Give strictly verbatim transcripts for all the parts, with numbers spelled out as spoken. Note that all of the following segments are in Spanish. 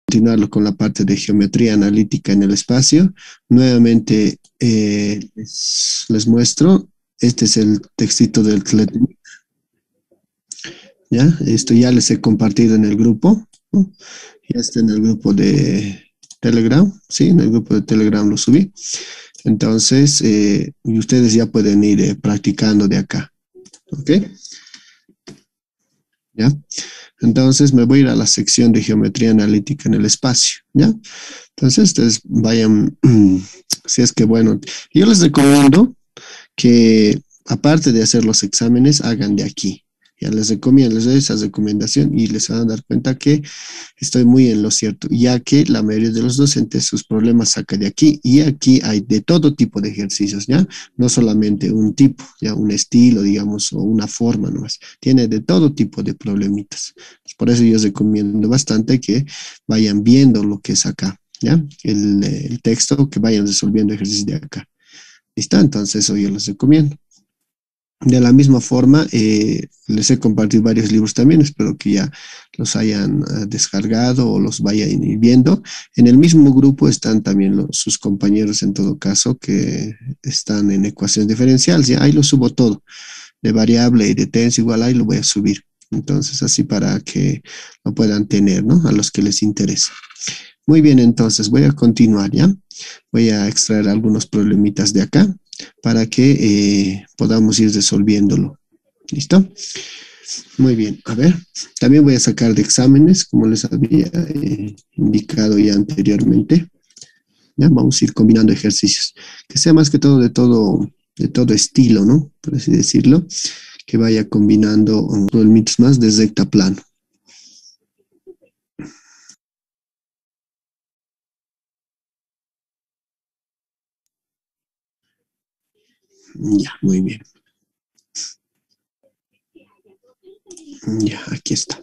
continuarlo con la parte de geometría analítica en el espacio. Nuevamente eh, les, les muestro. Este es el textito del T L E T. ¿Ya? Esto ya les he compartido en el grupo, ¿no? Ya está en el grupo de Telegram, ¿sí? En el grupo de Telegram lo subí. Entonces, eh, y ustedes ya pueden ir eh, practicando de acá, ¿ok? ¿Ya? Entonces me voy a ir a la sección de geometría analítica en el espacio, ¿ya? Entonces ustedes vayan, si es que bueno, yo les recomiendo que aparte de hacer los exámenes, hagan de aquí. Ya les recomiendo, les doy esa recomendación y les van a dar cuenta que estoy muy en lo cierto, ya que la mayoría de los docentes sus problemas saca de aquí y aquí hay de todo tipo de ejercicios, ¿ya? No solamente un tipo, ya un estilo, digamos, o una forma nomás. Tiene de todo tipo de problemitas. Por eso yo recomiendo bastante que vayan viendo lo que es acá, ¿ya? El, el texto, que vayan resolviendo ejercicios de acá. ¿Listo? Entonces eso yo les recomiendo. De la misma forma, eh, les he compartido varios libros también, espero que ya los hayan uh, descargado o los vayan viendo. En el mismo grupo están también los, sus compañeros, en todo caso, que están en ecuaciones diferenciales. Ya ahí lo subo todo, de variable y de tensor, igual ahí lo voy a subir. Entonces, así para que lo puedan tener, ¿no? A los que les interesa. Muy bien, entonces voy a continuar, ¿ya? Voy a extraer algunos problemitas de acá para que eh, podamos ir resolviéndolo. ¿Listo? Muy bien, a ver. También voy a sacar de exámenes, como les había eh, indicado ya anteriormente. ¿Ya? Vamos a ir combinando ejercicios. Que sea más que todo de todo, de todo estilo, ¿no? Por así decirlo. Que vaya combinando problemitas más de recta plano. Ya, muy bien. Ya, aquí está.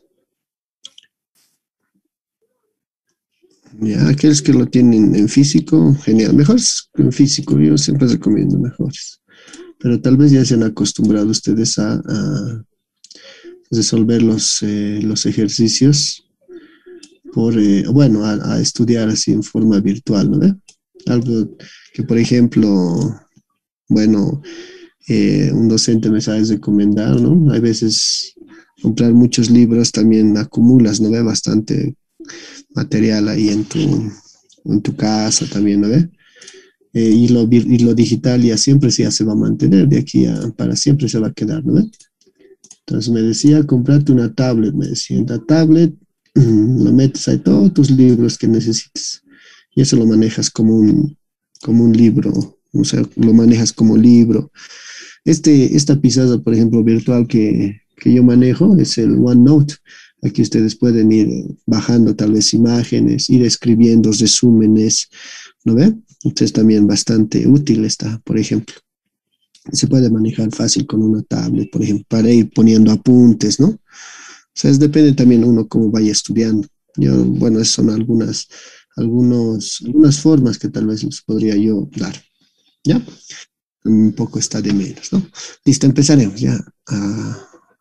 Ya, aquellos que lo tienen en físico, genial. Mejores en físico, yo siempre recomiendo mejores. Pero tal vez ya se han acostumbrado ustedes a, a resolver los, eh, los ejercicios por, eh, bueno, a, a, estudiar así en forma virtual, ¿no? ¿Eh? Algo que, por ejemplo, bueno, eh, un docente me sabe recomendar, ¿no? Hay veces comprar muchos libros también acumulas, ¿no ve? Bastante material ahí en tu, en tu casa también, ¿no ve? Eh, y, lo, y lo digital ya siempre ya se va a mantener, de aquí a, para siempre se va a quedar, ¿no ve? Entonces me decía, comprate una tablet, me decía, en la tablet lo metes ahí todos tus libros que necesites y eso lo manejas como un, como un libro, o sea, lo manejas como libro. Este, esta pizarra, por ejemplo, virtual que, que yo manejo es el OneNote. Aquí ustedes pueden ir bajando tal vez imágenes, ir escribiendo resúmenes, ¿no ve? Entonces también bastante útil está, por ejemplo. Se puede manejar fácil con una tablet, por ejemplo, para ir poniendo apuntes, ¿no? O sea, es, depende también uno cómo vaya estudiando. Yo, bueno, esas son algunas, algunos, algunas formas que tal vez les podría yo dar, ¿ya? Un poco está de menos, ¿no? Listo, empezaremos ya. Uh,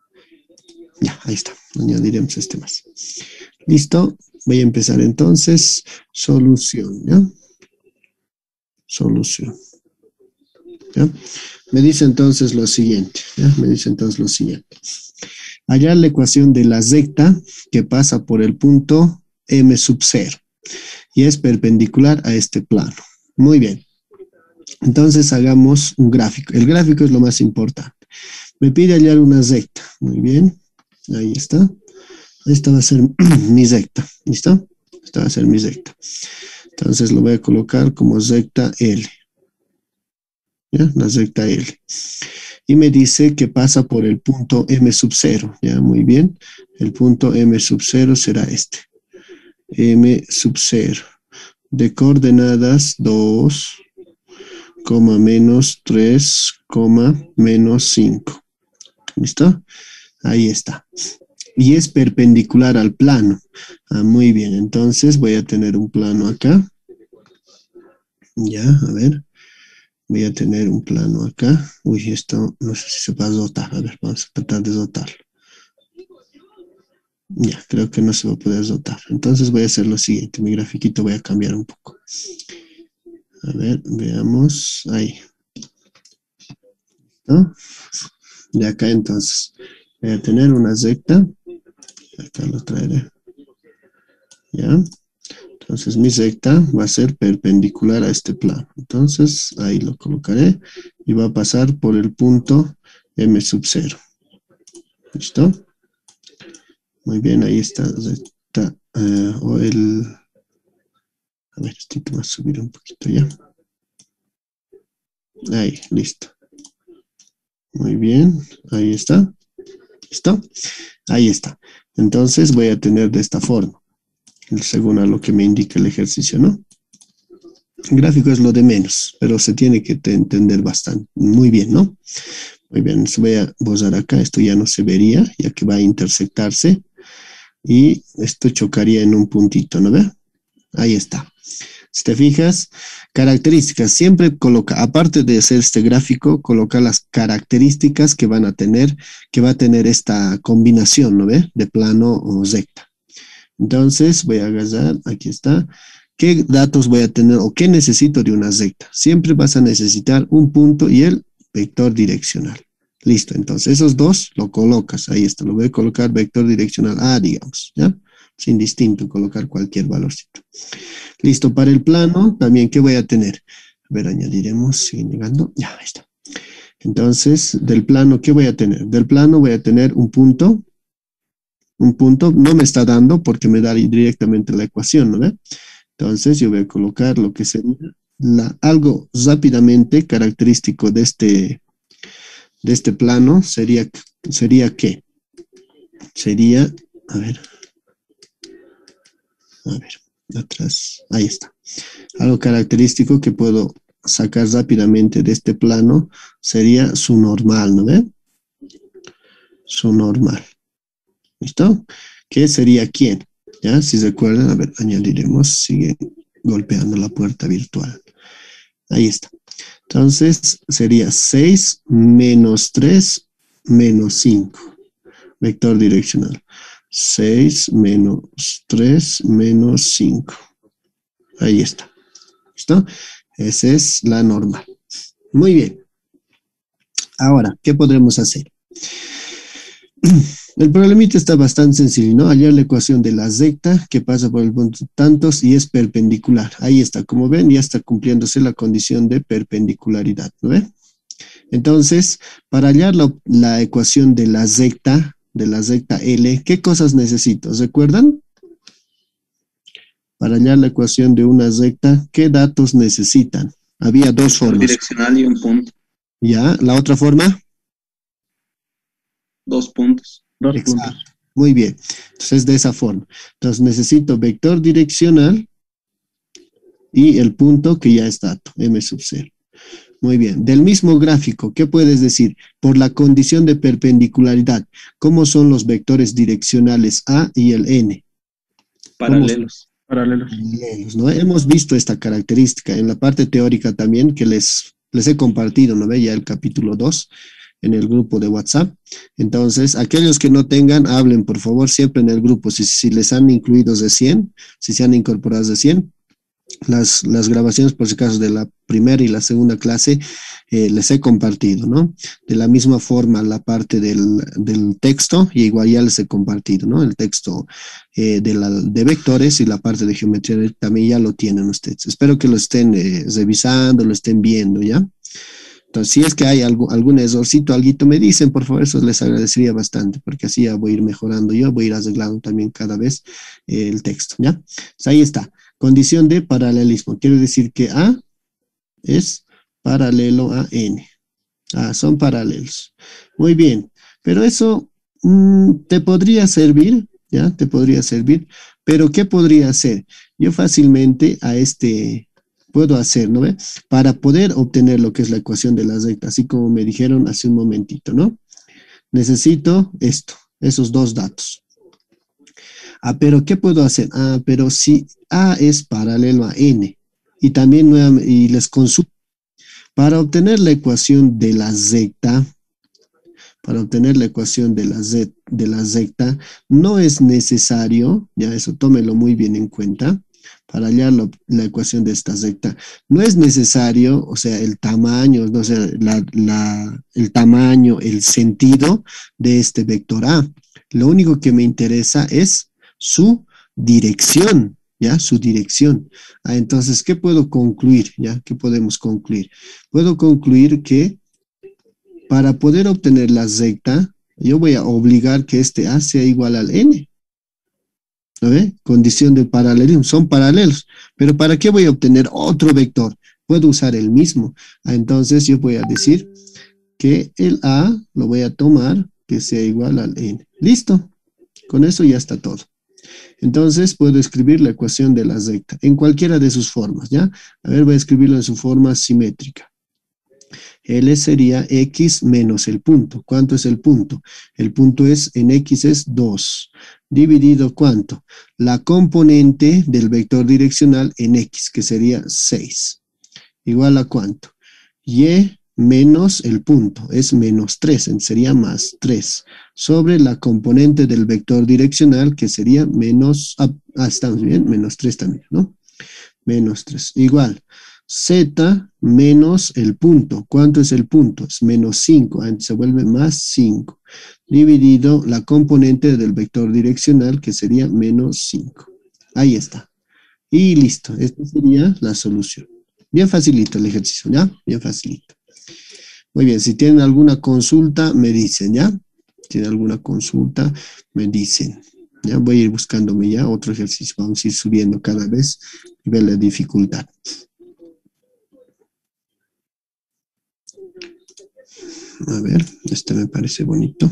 ya, ahí está. Añadiremos este más. Listo, voy a empezar entonces. Solución, ¿ya? Solución. ¿Ya? Me dice entonces lo siguiente, ¿ya? Me dice entonces lo siguiente. Hallar la ecuación de la recta que pasa por el punto M sub cero y es perpendicular a este plano. Muy bien. Entonces hagamos un gráfico. El gráfico es lo más importante. Me pide hallar una recta. Muy bien. Ahí está. Esta va a ser mi recta. ¿Listo? Esta va a ser mi recta. Entonces lo voy a colocar como recta L. ¿Ya? La recta L. Y me dice que pasa por el punto M sub cero. ¿Ya? Muy bien. El punto M sub cero será este. M sub cero. De coordenadas dos, menos tres, menos cinco. ¿Listo? Ahí está. Y es perpendicular al plano. Ah, muy bien, entonces voy a tener un plano acá. Ya, a ver. Voy a tener un plano acá. Uy, esto no sé si se va a dotar. A ver, vamos a tratar de dotarlo. Ya, creo que no se va a poder rotar. Entonces voy a hacer lo siguiente. Mi grafiquito voy a cambiar un poco. A ver, veamos. Ahí. ¿No? De acá entonces voy a tener una recta. Acá lo traeré. ¿Ya? Entonces mi recta va a ser perpendicular a este plano. Entonces ahí lo colocaré y va a pasar por el punto M sub cero. ¿Listo? Muy bien, ahí está recta. Eh, o el... A ver, esto va a subir un poquito ya. Ahí, listo. Muy bien, ahí está. ¿Listo? Ahí está. Entonces voy a tener de esta forma, según a lo que me indica el ejercicio, ¿no? El gráfico es lo de menos, pero se tiene que entender bastante. Muy bien, ¿no? Muy bien, voy a borrar acá. Esto ya no se vería, ya que va a intersectarse. Y esto chocaría en un puntito, ¿no ve? Ahí está. Si te fijas, características, siempre coloca, aparte de hacer este gráfico, coloca las características que van a tener, que va a tener esta combinación, ¿no ve? De plano o recta. Entonces, voy a agarrar, aquí está, ¿qué datos voy a tener o qué necesito de una recta? Siempre vas a necesitar un punto y el vector direccional. Listo, entonces esos dos lo colocas, ahí está, lo voy a colocar vector direccional A, digamos, ¿ya? Sin distinto, colocar cualquier valorcito. Listo, para el plano, también, ¿qué voy a tener? A ver, añadiremos, sigue llegando, ya, ahí está. Entonces, del plano, ¿qué voy a tener? Del plano voy a tener un punto, un punto, no me está dando porque me da directamente la ecuación, ¿no ve? Entonces, yo voy a colocar lo que sería la, algo rápidamente característico de este, de este plano, sería, sería ¿qué? Sería, a ver, a ver, atrás, ahí está. Algo característico que puedo sacar rápidamente de este plano sería su normal, ¿no ve? Su normal. ¿Listo? ¿Qué sería quién? ¿Ya? Si recuerdan, a ver, añadiremos, sigue golpeando la puerta virtual. Ahí está. Entonces, sería seis menos tres menos cinco. Vector direccional. seis menos tres menos cinco. Ahí está. ¿Listo? Esa es la normal. Muy bien. Ahora, ¿qué podremos hacer? El problemita está bastante sencillo, ¿no? Hallar la ecuación de la recta que pasa por el punto tantos y es perpendicular. Ahí está, como ven, ya está cumpliéndose la condición de perpendicularidad, ¿no ven? Entonces, para hallar la, la ecuación de la recta, de la recta L, ¿qué cosas necesito? ¿Recuerdan? Para hallar la ecuación de una recta, ¿qué datos necesitan? Había dos formas. Direccional y un punto. ¿Ya? ¿La otra forma? Dos puntos. Dos Exacto. puntos. Muy bien. Entonces, de esa forma. Entonces, necesito vector direccional y el punto que ya es dato, M sub cero. Muy bien. Del mismo gráfico, ¿qué puedes decir? Por la condición de perpendicularidad, ¿cómo son los vectores direccionales A y el N? Paralelos. Paralelos. Paralelos, ¿no? Hemos visto esta característica en la parte teórica también que les, les he compartido, ¿no ve? Ya el capítulo dos en el grupo de WhatsApp. Entonces, aquellos que no tengan, hablen por favor siempre en el grupo. Si, si les han incluido de cien, si se han incorporado de cien, Las, las grabaciones, por si acaso, de la primera y la segunda clase, eh, les he compartido, ¿no? De la misma forma, la parte del, del texto, y igual ya les he compartido, ¿no? El texto eh, de, la, de vectores y la parte de geometría también ya lo tienen ustedes. Espero que lo estén eh, revisando, lo estén viendo, ¿ya? Entonces, si es que hay algo, algún errorcito, alguito me dicen, por favor, eso les agradecería bastante, porque así ya voy a ir mejorando yo, voy a ir arreglando también cada vez eh, el texto, ¿ya? Entonces, ahí está. Condición de paralelismo. Quiere decir que A es paralelo a N. Ah, son paralelos. Muy bien. Pero eso mmm, te podría servir, ¿ya? Te podría servir. Pero ¿qué podría hacer? Yo fácilmente a este puedo hacer, ¿no ve? Para poder obtener lo que es la ecuación de la recta, así como me dijeron hace un momentito, ¿no? Necesito esto, esos dos datos. Ah, pero ¿qué puedo hacer? Ah, pero si A es paralelo a N y también nuevamente, y les consulto, para obtener la ecuación de la recta, para obtener la ecuación de la, z, de la zeta, no es necesario, ya eso tómelo muy bien en cuenta, para hallar la, la ecuación de esta zeta, no es necesario, o sea, el tamaño, no sé, la, la, el tamaño, el sentido de este vector A. Lo único que me interesa es su dirección, ¿ya? Su dirección. Ah, entonces, ¿qué puedo concluir? ¿Ya? ¿Qué podemos concluir? Puedo concluir que para poder obtener la zeta, yo voy a obligar que este A sea igual al N. ¿No ve? Condición de paralelismo, son paralelos. Pero ¿para qué voy a obtener otro vector? Puedo usar el mismo. Ah, entonces yo voy a decir que el A lo voy a tomar que sea igual al N. Listo. Con eso ya está todo. Entonces puedo escribir la ecuación de la zeta en cualquiera de sus formas, ¿ya? A ver, voy a escribirlo en su forma simétrica. L sería X menos el punto. ¿Cuánto es el punto? El punto es, en X es dos. Dividido, ¿cuánto? La componente del vector direccional en X, que sería seis. Igual a ¿cuánto? Y menos el punto, es menos tres, sería más tres, sobre la componente del vector direccional, que sería menos, ah, estamos bien, menos tres también, ¿no? Menos tres, igual, z menos el punto, ¿cuánto es el punto? Es menos cinco, se vuelve más cinco, dividido la componente del vector direccional, que sería menos cinco. Ahí está. Y listo, esta sería la solución. Bien facilito el ejercicio, ¿ya? Bien facilito. Muy bien, si tienen alguna consulta, me dicen, ¿ya? Si tienen alguna consulta, me dicen. Ya voy a ir buscándome ya otro ejercicio. Vamos a ir subiendo cada vez y ver la dificultad. A ver, este me parece bonito.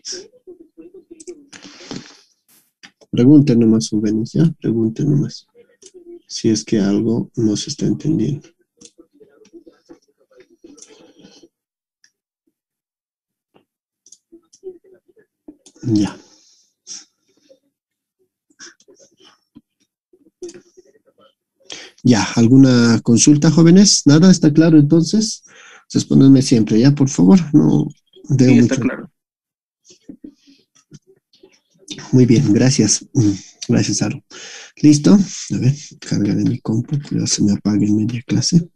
Pregunten nomás, jóvenes, ¿ya? Pregunten nomás. Si es que algo no se está entendiendo. Ya. Ya, ¿alguna consulta, jóvenes? ¿Nada? ¿Está claro entonces? Respóndanme siempre, ¿ya? Por favor, no veo Sí, está mucho. claro. Muy bien, gracias. Gracias, Aro. ¿Listo? A ver, carga de mi compu, cuidado se me apague en media clase.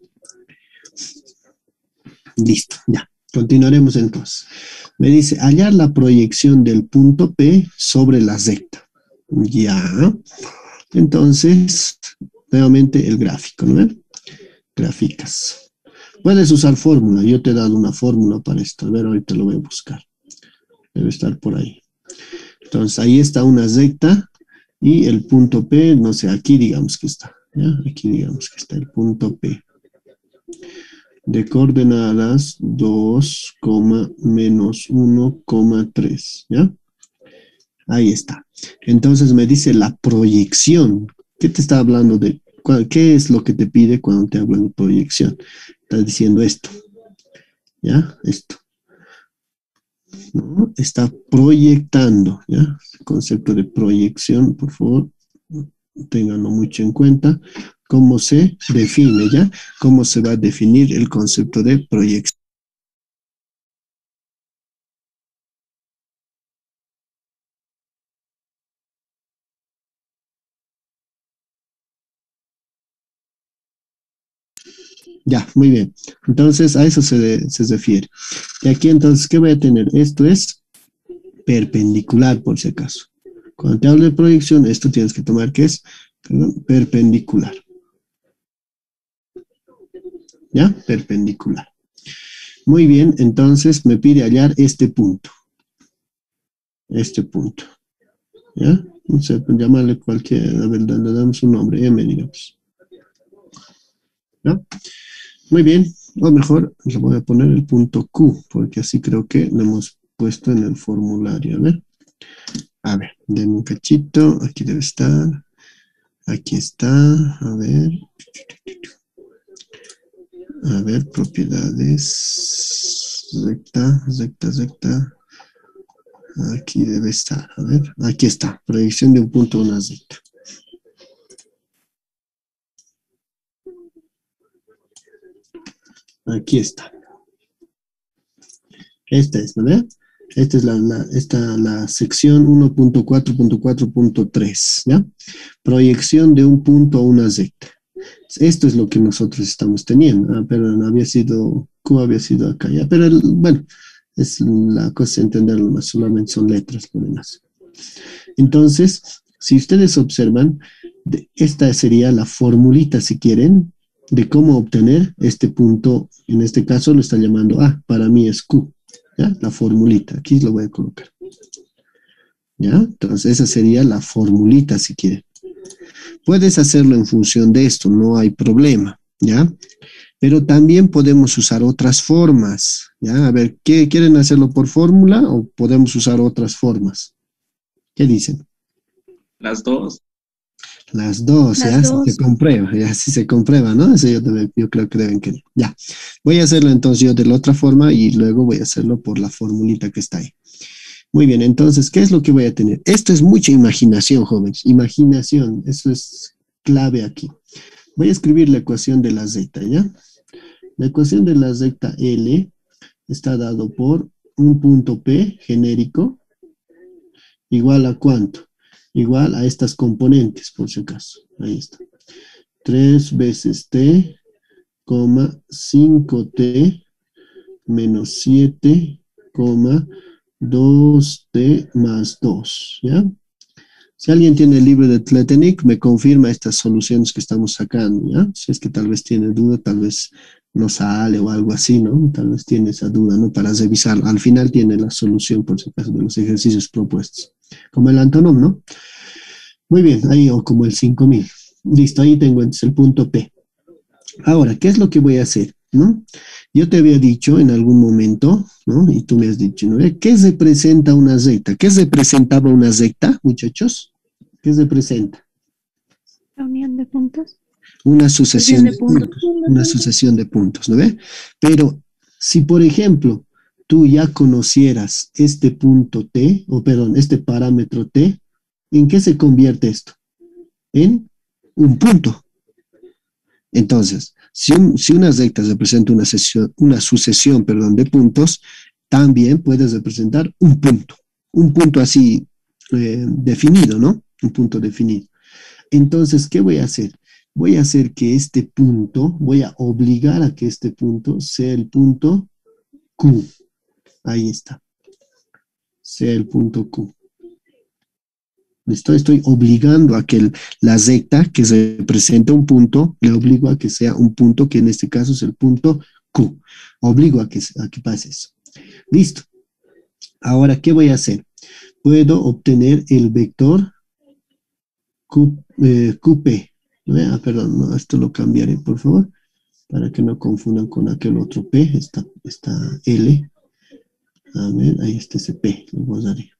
Listo, ya. Continuaremos entonces. Me dice, hallar la proyección del punto P sobre la zeta. Ya. Entonces, nuevamente el gráfico, ¿no ven? Gráficas. Puedes usar fórmula. Yo te he dado una fórmula para esto. A ver, ahorita lo voy a buscar. Debe estar por ahí. Entonces, ahí está una zeta y el punto P, no sé, aquí digamos que está. ¿Ya? Aquí digamos que está el punto P. De coordenadas dos, menos uno, tres. ¿Ya? Ahí está. Entonces me dice la proyección. ¿Qué te está hablando de? ¿Qué es lo que te pide cuando te hablan de proyección? Está diciendo esto. ¿Ya? Esto. ¿No? Está proyectando. ¿Ya? El concepto de proyección, por favor, ténganlo mucho en cuenta. ¿Cómo se define? ¿Ya? ¿Cómo se va a definir el concepto de proyección? Ya, muy bien. Entonces, a eso se, de, se refiere. Y aquí, entonces, ¿qué voy a tener? Esto es perpendicular, por si acaso. Cuando te hablo de proyección, esto tienes que tomar que es perdón, perpendicular. ¿Ya? Perpendicular. Muy bien, entonces me pide hallar este punto. Este punto. ¿Ya? No sé, pues llamarle cualquier, a ver, le damos un nombre, M, digamos. ¿Ya? Muy bien, o mejor le voy a poner el punto Q, porque así creo que lo hemos puesto en el formulario. A ver, a ver, denme un cachito, aquí debe estar, aquí está, a ver, a ver, propiedades, recta, recta, recta, aquí debe estar, a ver, aquí está, proyección de un punto a una recta. Aquí está. Esta es, ¿no ve? Esta es la, la, esta, la sección uno punto cuatro punto cuatro punto tres, ¿ya? Proyección de un punto a una z. Esto es lo que nosotros estamos teniendo. Ah, pero no había sido, Q había sido acá, ¿ya? Pero el, bueno, es la cosa de entenderlo más, solamente son letras, lo demás. Entonces, si ustedes observan, esta sería la formulita, si quieren, de cómo obtener este punto. En este caso lo está llamando A, para mí es Q. ¿Ya? La formulita, aquí lo voy a colocar. ¿Ya? Entonces esa sería la formulita si quieren. Puedes hacerlo en función de esto, no hay problema, ¿ya? Pero también podemos usar otras formas, ¿ya? A ver, ¿qué quieren hacerlo por fórmula o podemos usar otras formas? ¿Qué dicen? Las dos. Las dos, Las ya dos. se comprueba, ya sí se comprueba, ¿no? Eso yo, debe, yo creo que deben querer. Ya, voy a hacerlo entonces yo de la otra forma y luego voy a hacerlo por la formulita que está ahí. Muy bien, entonces, ¿qué es lo que voy a tener? Esto es mucha imaginación, jóvenes. Imaginación, eso es clave aquí. Voy a escribir la ecuación de la z, ¿ya? La ecuación de la z L está dado por un punto P genérico igual a ¿cuánto? Igual a estas componentes, por si acaso. Ahí está. tres veces t, cinco t menos siete, dos t más dos, ¿ya? Si alguien tiene el libro de Tletenic, me confirma estas soluciones que estamos sacando, ¿ya? Si es que tal vez tiene duda, tal vez no sale o algo así, ¿no? Tal vez tiene esa duda, ¿no? Para revisar. Al final tiene la solución, por si acaso, de los ejercicios propuestos. Como el Antonov, ¿no? Muy bien, ahí, o como el cinco mil. Listo, ahí tengo entonces el punto P. Ahora, ¿qué es lo que voy a hacer? ¿No? Yo te había dicho en algún momento, ¿no? Y tú me has dicho, ¿no? ¿Qué representa una Z? ¿Qué representaba una Z, muchachos? ¿Qué representa? La unión de puntos. Una sucesión de de puntos. puntos. Una sucesión de puntos, ¿no ve? Pero si, por ejemplo, tú ya conocieras este punto T, o perdón, este parámetro T, ¿en qué se convierte esto? En un punto. Entonces, si, un, si una recta representa una, sesión, una sucesión perdón, de puntos, también puedes representar un punto. Un punto así eh, definido, ¿no? Un punto definido. Entonces, ¿qué voy a hacer? Voy a hacer que este punto, voy a obligar a que este punto sea el punto Q. Ahí está. Sea el punto Q. Estoy, estoy obligando a que el, la recta que representa un punto, le obligo a que sea un punto que en este caso es el punto Q. Obligo a que, a que pase eso. Listo. Ahora, ¿qué voy a hacer? Puedo obtener el vector Q, eh, Q P. Ah, perdón, no, esto lo cambiaré, por favor, para que no confundan con aquel otro P, esta, esta L. A ver, ahí está ese P, lo guardaré.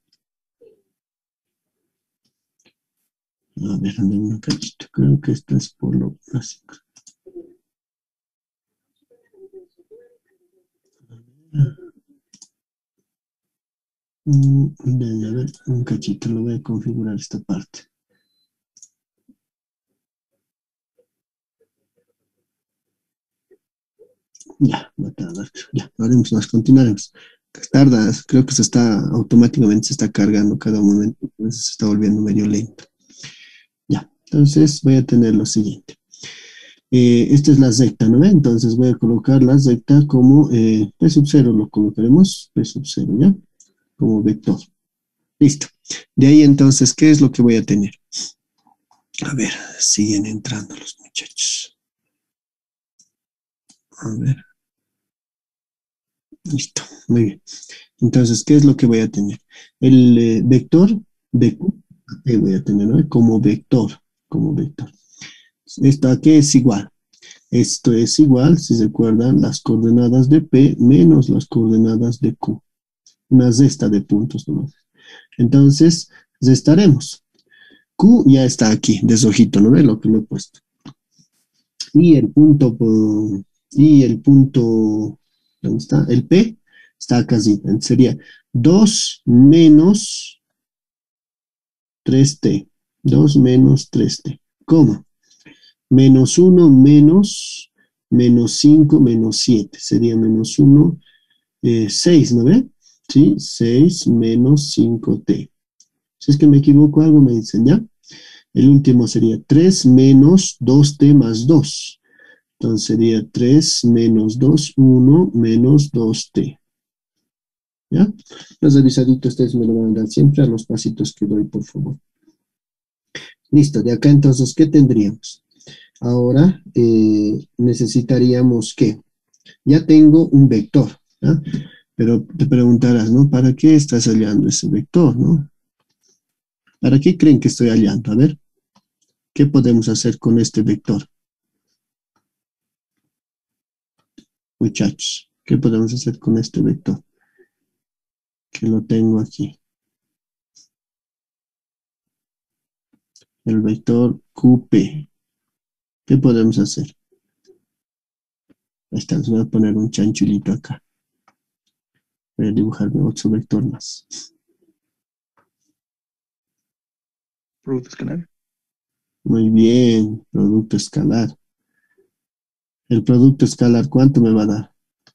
A ver, ande un cachito. Creo que esto es por lo clásico. Mm, a ver, un cachito, lo voy a configurar esta parte. Ya, va a tardar. Ya, lo haremos, nos continuaremos. Tarda, creo que se está, automáticamente se está cargando cada momento, entonces se está volviendo medio lento. Ya, entonces voy a tener lo siguiente. Eh, esta es la recta, ¿no? Entonces voy a colocar la recta como eh, P sub cero, lo colocaremos P sub cero, ¿ya? Como vector. Listo. De ahí entonces, ¿qué es lo que voy a tener? A ver, siguen entrando los muchachos. A ver. Listo, muy bien. Entonces, ¿qué es lo que voy a tener? El eh, vector de Q, ¿qué voy a tener? ¿No? Como vector, como vector. Esto aquí es igual. Esto es igual, si se acuerdan, las coordenadas de P menos las coordenadas de Q. Una resta de puntos nomás. Entonces, restaremos. Q ya está aquí, desojito, ¿no ve lo que me he puesto? Y el punto, y el punto, ¿dónde está? El P está acá así. Entonces sería dos menos tres t. dos menos tres t. ¿Cómo? Menos uno menos, menos cinco menos siete. Sería menos uno, eh, seis, ¿no ve? ¿sí? seis menos cinco t. Si es que me equivoco algo, me dicen, ¿ya? El último sería tres menos dos t más dos. Entonces sería tres menos dos, uno menos dos t. ¿Ya? Los revisaditos ustedes me lo van a dar siempre a los pasitos que doy, por favor. Listo, de acá entonces, ¿qué tendríamos? Ahora eh, necesitaríamos ¿qué? Ya tengo un vector, ¿ya? Pero te preguntarás, ¿no? ¿Para qué estás hallando ese vector, no? ¿Para qué creen que estoy hallando? A ver, ¿qué podemos hacer con este vector? Muchachos, ¿qué podemos hacer con este vector? Que lo tengo aquí. El vector Q P. ¿Qué podemos hacer? Ahí está, les voy a poner un chanchulito acá. Voy a dibujarme otro vector más. Producto escalar. Muy bien, producto escalar. El producto escalar, ¿cuánto me va a dar?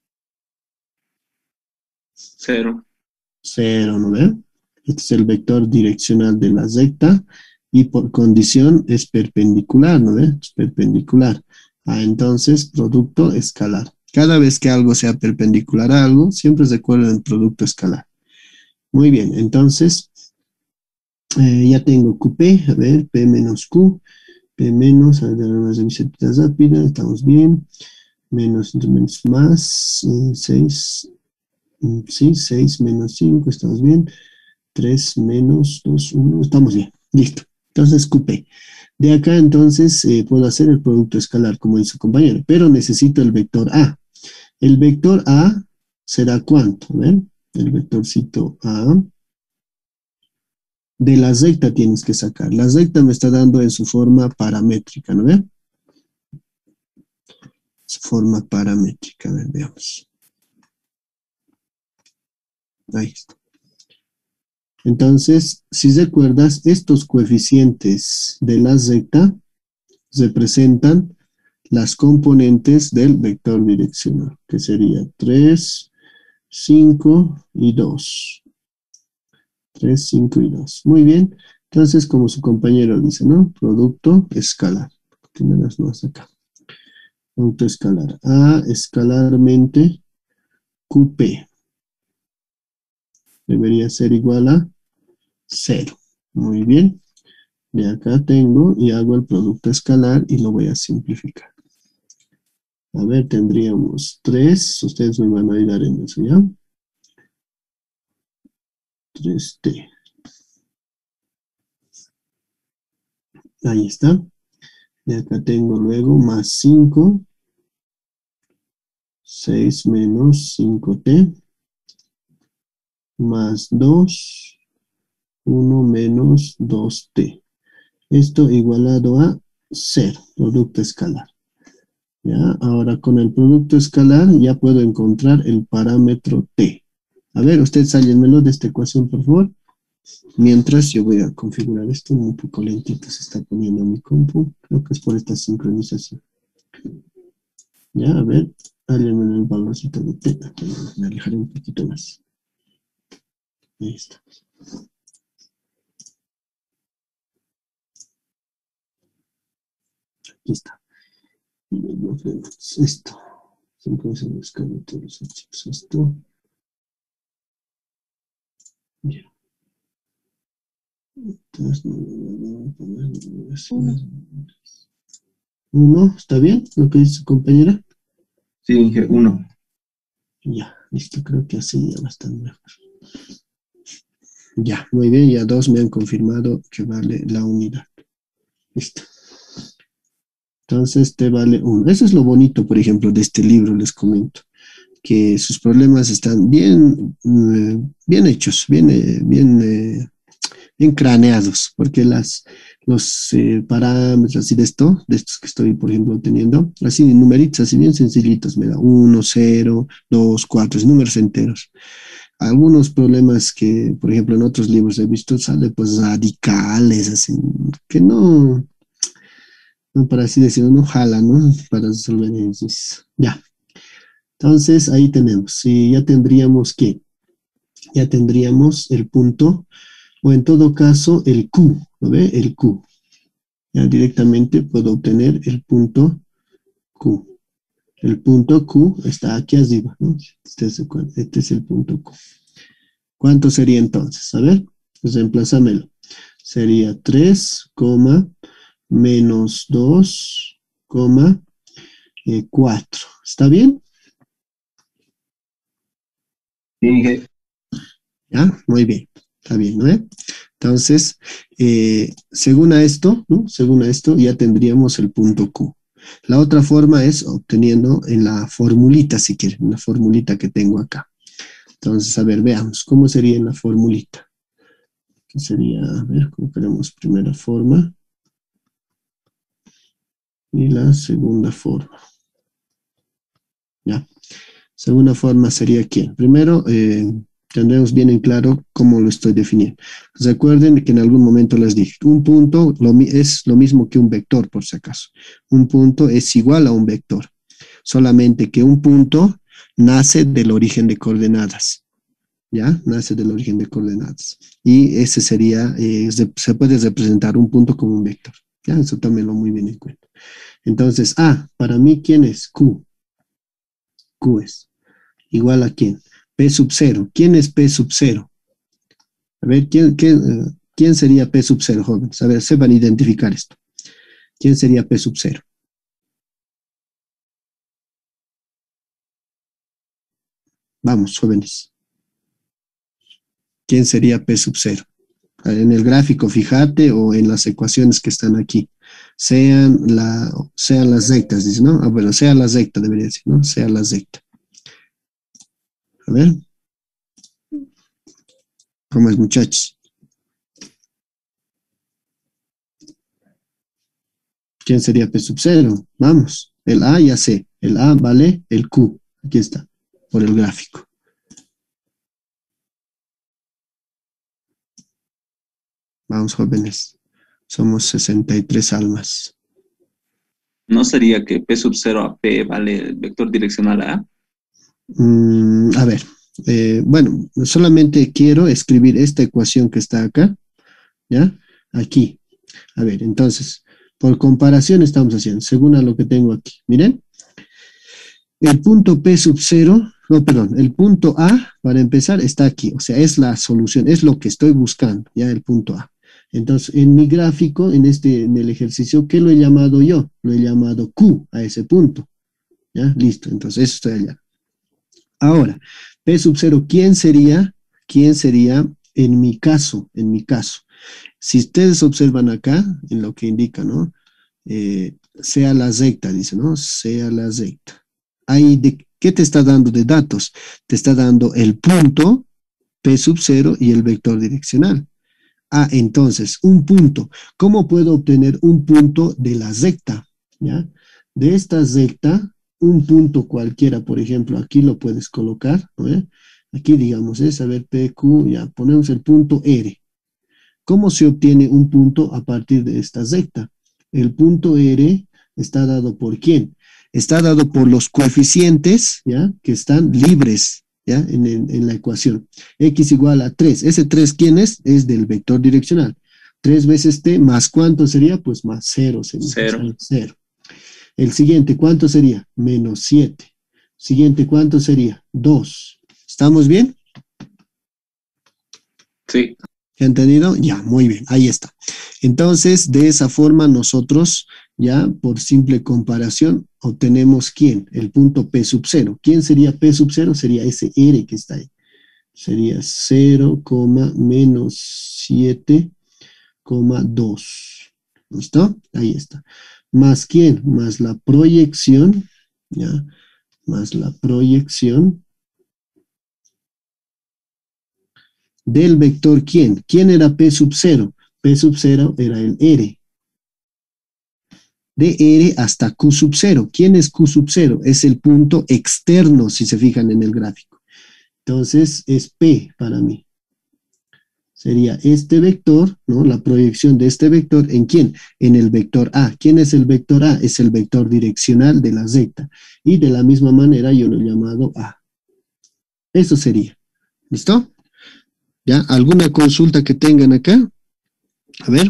Cero. Cero, ¿no ve? Este es el vector direccional de la recta y por condición es perpendicular, ¿no ve? Es perpendicular. Ah, entonces, producto escalar. Cada vez que algo sea perpendicular a algo, siempre recuerden el producto escalar. Muy bien, entonces, eh, ya tengo Q P, a ver, P menos Q, P menos, a ver, unas revisadas rápidas, estamos bien, menos, menos más, eh, seis, sí, seis menos cinco, estamos bien, tres menos dos, uno, estamos bien, listo. Entonces, Q P. De acá, entonces, eh, puedo hacer el producto escalar, como dice su compañero, pero necesito el vector A. El vector A será ¿cuánto? ¿Ven? El vectorcito A. De la recta tienes que sacar. La recta me está dando en su forma paramétrica, ¿no ven? Su forma paramétrica, a ver, veamos. Ahí está. Entonces, si recuerdas, estos coeficientes de la recta representan las componentes del vector direccional, que sería tres, cinco y dos. tres, cinco y dos. Muy bien. Entonces, como su compañero dice, ¿no? Producto escalar. Tiene las nuevas acá. Producto escalar. A escalarmente Q P. Debería ser igual a cero. Muy bien. De acá tengo y hago el producto escalar y lo voy a simplificar. A ver, tendríamos tres. Ustedes me van a ayudar en eso, ¿ya? tres t. Ahí está. De acá tengo luego más cinco. seis menos cinco t. Más dos. uno menos dos t. Esto igualado a cero. Producto escalar. ¿Ya? Ahora con el producto escalar ya puedo encontrar el parámetro t. A ver, ustedes sállenmelo de esta ecuación, por favor. Mientras yo voy a configurar esto, un poco lentito se está poniendo mi compu. Creo que es por esta sincronización. Ya, a ver, háganme el valorcito de t. Me alejaré un poquito más. Ahí está. Aquí está. Esto. Siempre se buscan todos los archivos. Esto. Ya. Uno, ¿está bien lo que dice su compañera? Sí, Inge, uno. Ya, listo, creo que así ya va a estar mejor. Ya, muy bien, ya dos me han confirmado que vale la unidad. Listo. Entonces te vale uno. Eso es lo bonito, por ejemplo, de este libro, les comento. Que sus problemas están bien, eh, bien hechos, bien, eh, bien, eh, bien craneados, porque las, los eh, parámetros así de esto, de estos que estoy, por ejemplo, teniendo, así numeritos, así bien sencillitos, me da uno, cero, dos, cuatro, números enteros. Algunos problemas que, por ejemplo, en otros libros he visto, sale pues radicales, así, que no, no para así decirlo, no jala, ¿no? Para resolver eso. Ya. Entonces, ahí tenemos. Y ya tendríamos que, ya tendríamos el punto, o en todo caso el Q, ¿lo ve? El Q. Ya directamente puedo obtener el punto Q. El punto Q está aquí arriba, ¿no? Este es, este es el punto Q. ¿Cuánto sería entonces? A ver, pues reemplásamelo. Sería tres, menos dos, cuatro. ¿Está bien? Sí. ¿Ya? Muy bien. Está bien, ¿no? Entonces, eh, según a esto, ¿no? Según a esto, ya tendríamos el punto Q. La otra forma es obteniendo en la formulita, si quieren, en la formulita que tengo acá. Entonces, a ver, veamos, ¿cómo sería en la formulita? ¿Qué sería? A ver, ¿cómo queremos? Primera forma. Y la segunda forma. Ya. Segunda forma sería ¿quién? Primero, eh, tendremos bien en claro cómo lo estoy definiendo. Recuerden que en algún momento les dije, un punto lo, es lo mismo que un vector, por si acaso. Un punto es igual a un vector, solamente que un punto nace del origen de coordenadas. ¿Ya? Nace del origen de coordenadas. Y ese sería, eh, se, se puede representar un punto como un vector. ¿Ya? Eso también lo muy bien en cuenta. Entonces, ah, para mí, ¿quién es? Q. Q es igual a ¿quién? P sub cero. ¿Quién es P sub cero? A ver, ¿quién, quién, uh, ¿quién sería P sub cero, jóvenes? A ver, sepan identificar esto. ¿Quién sería P sub cero? Vamos, jóvenes. ¿Quién sería P sub cero? En el gráfico, fíjate, o en las ecuaciones que están aquí. Sean, la, sean las rectas, dice, ¿no? Ah, bueno, sea la recta, debería decir, ¿no? Sea la recta. A ver. ¿Cómo es, muchachos? ¿Quién sería P sub cero? Vamos. El A ya sé. El A vale el Q. Aquí está, por el gráfico. Vamos, jóvenes. Somos sesenta y tres almas. ¿No sería que P sub cero a P vale el vector direccional a A? Mm, a ver. Eh, bueno, solamente quiero escribir esta ecuación que está acá. ¿Ya? Aquí. A ver, entonces, por comparación estamos haciendo, según a lo que tengo aquí. Miren. El punto P sub cero, no, perdón, el punto A, para empezar, está aquí. O sea, es la solución, es lo que estoy buscando, ya el punto A. Entonces, en mi gráfico, en este, en el ejercicio, ¿qué lo he llamado yo? Lo he llamado Q a ese punto. ¿Ya? Listo, entonces eso estoy allá. Ahora, P sub cero, ¿quién sería? ¿Quién sería en mi caso? En mi caso. Si ustedes observan acá, en lo que indica, ¿no? Eh, sea la recta, dice, ¿no? Sea la recta. Ahí, de, ¿qué te está dando de datos? Te está dando el punto P sub cero y el vector direccional. Ah, entonces, un punto. ¿Cómo puedo obtener un punto de la recta? ¿Ya? De esta recta, un punto cualquiera, por ejemplo, aquí lo puedes colocar, ¿no? Aquí, digamos, es, a ver, P Q, ya, ponemos el punto R. ¿Cómo se obtiene un punto a partir de esta recta? El punto R está dado por ¿quién? Está dado por los coeficientes, ¿ya? Que están libres, ¿ya? En, en, en la ecuación. X igual a tres. ¿Ese tres quién es? Es del vector direccional. tres veces t más ¿cuánto sería? Pues más cero. Cero. cero. El siguiente, ¿cuánto sería? Menos siete. Siguiente, ¿cuánto sería? dos. ¿Estamos bien? Sí. ¿Entendido? Ya, muy bien, ahí está. Entonces, de esa forma nosotros, ya por simple comparación, obtenemos ¿quién? El punto P sub cero. ¿Quién sería P sub cero? Sería ese R que está ahí. Sería cero, menos siete, dos. ¿Listo? Ahí está. ¿Más quién? Más la proyección, ¿ya? Más la proyección del vector ¿quién? ¿Quién era P sub cero? P sub cero era el R. De R hasta Q sub cero. ¿Quién es Q sub cero? Es el punto externo, si se fijan en el gráfico. Entonces, es P para mí. Sería este vector, ¿no? La proyección de este vector, ¿en quién? En el vector A. ¿Quién es el vector A? Es el vector direccional de la recta. Y de la misma manera yo lo he llamado A. Eso sería. ¿Listo? ¿Ya? ¿Alguna consulta que tengan acá? A ver.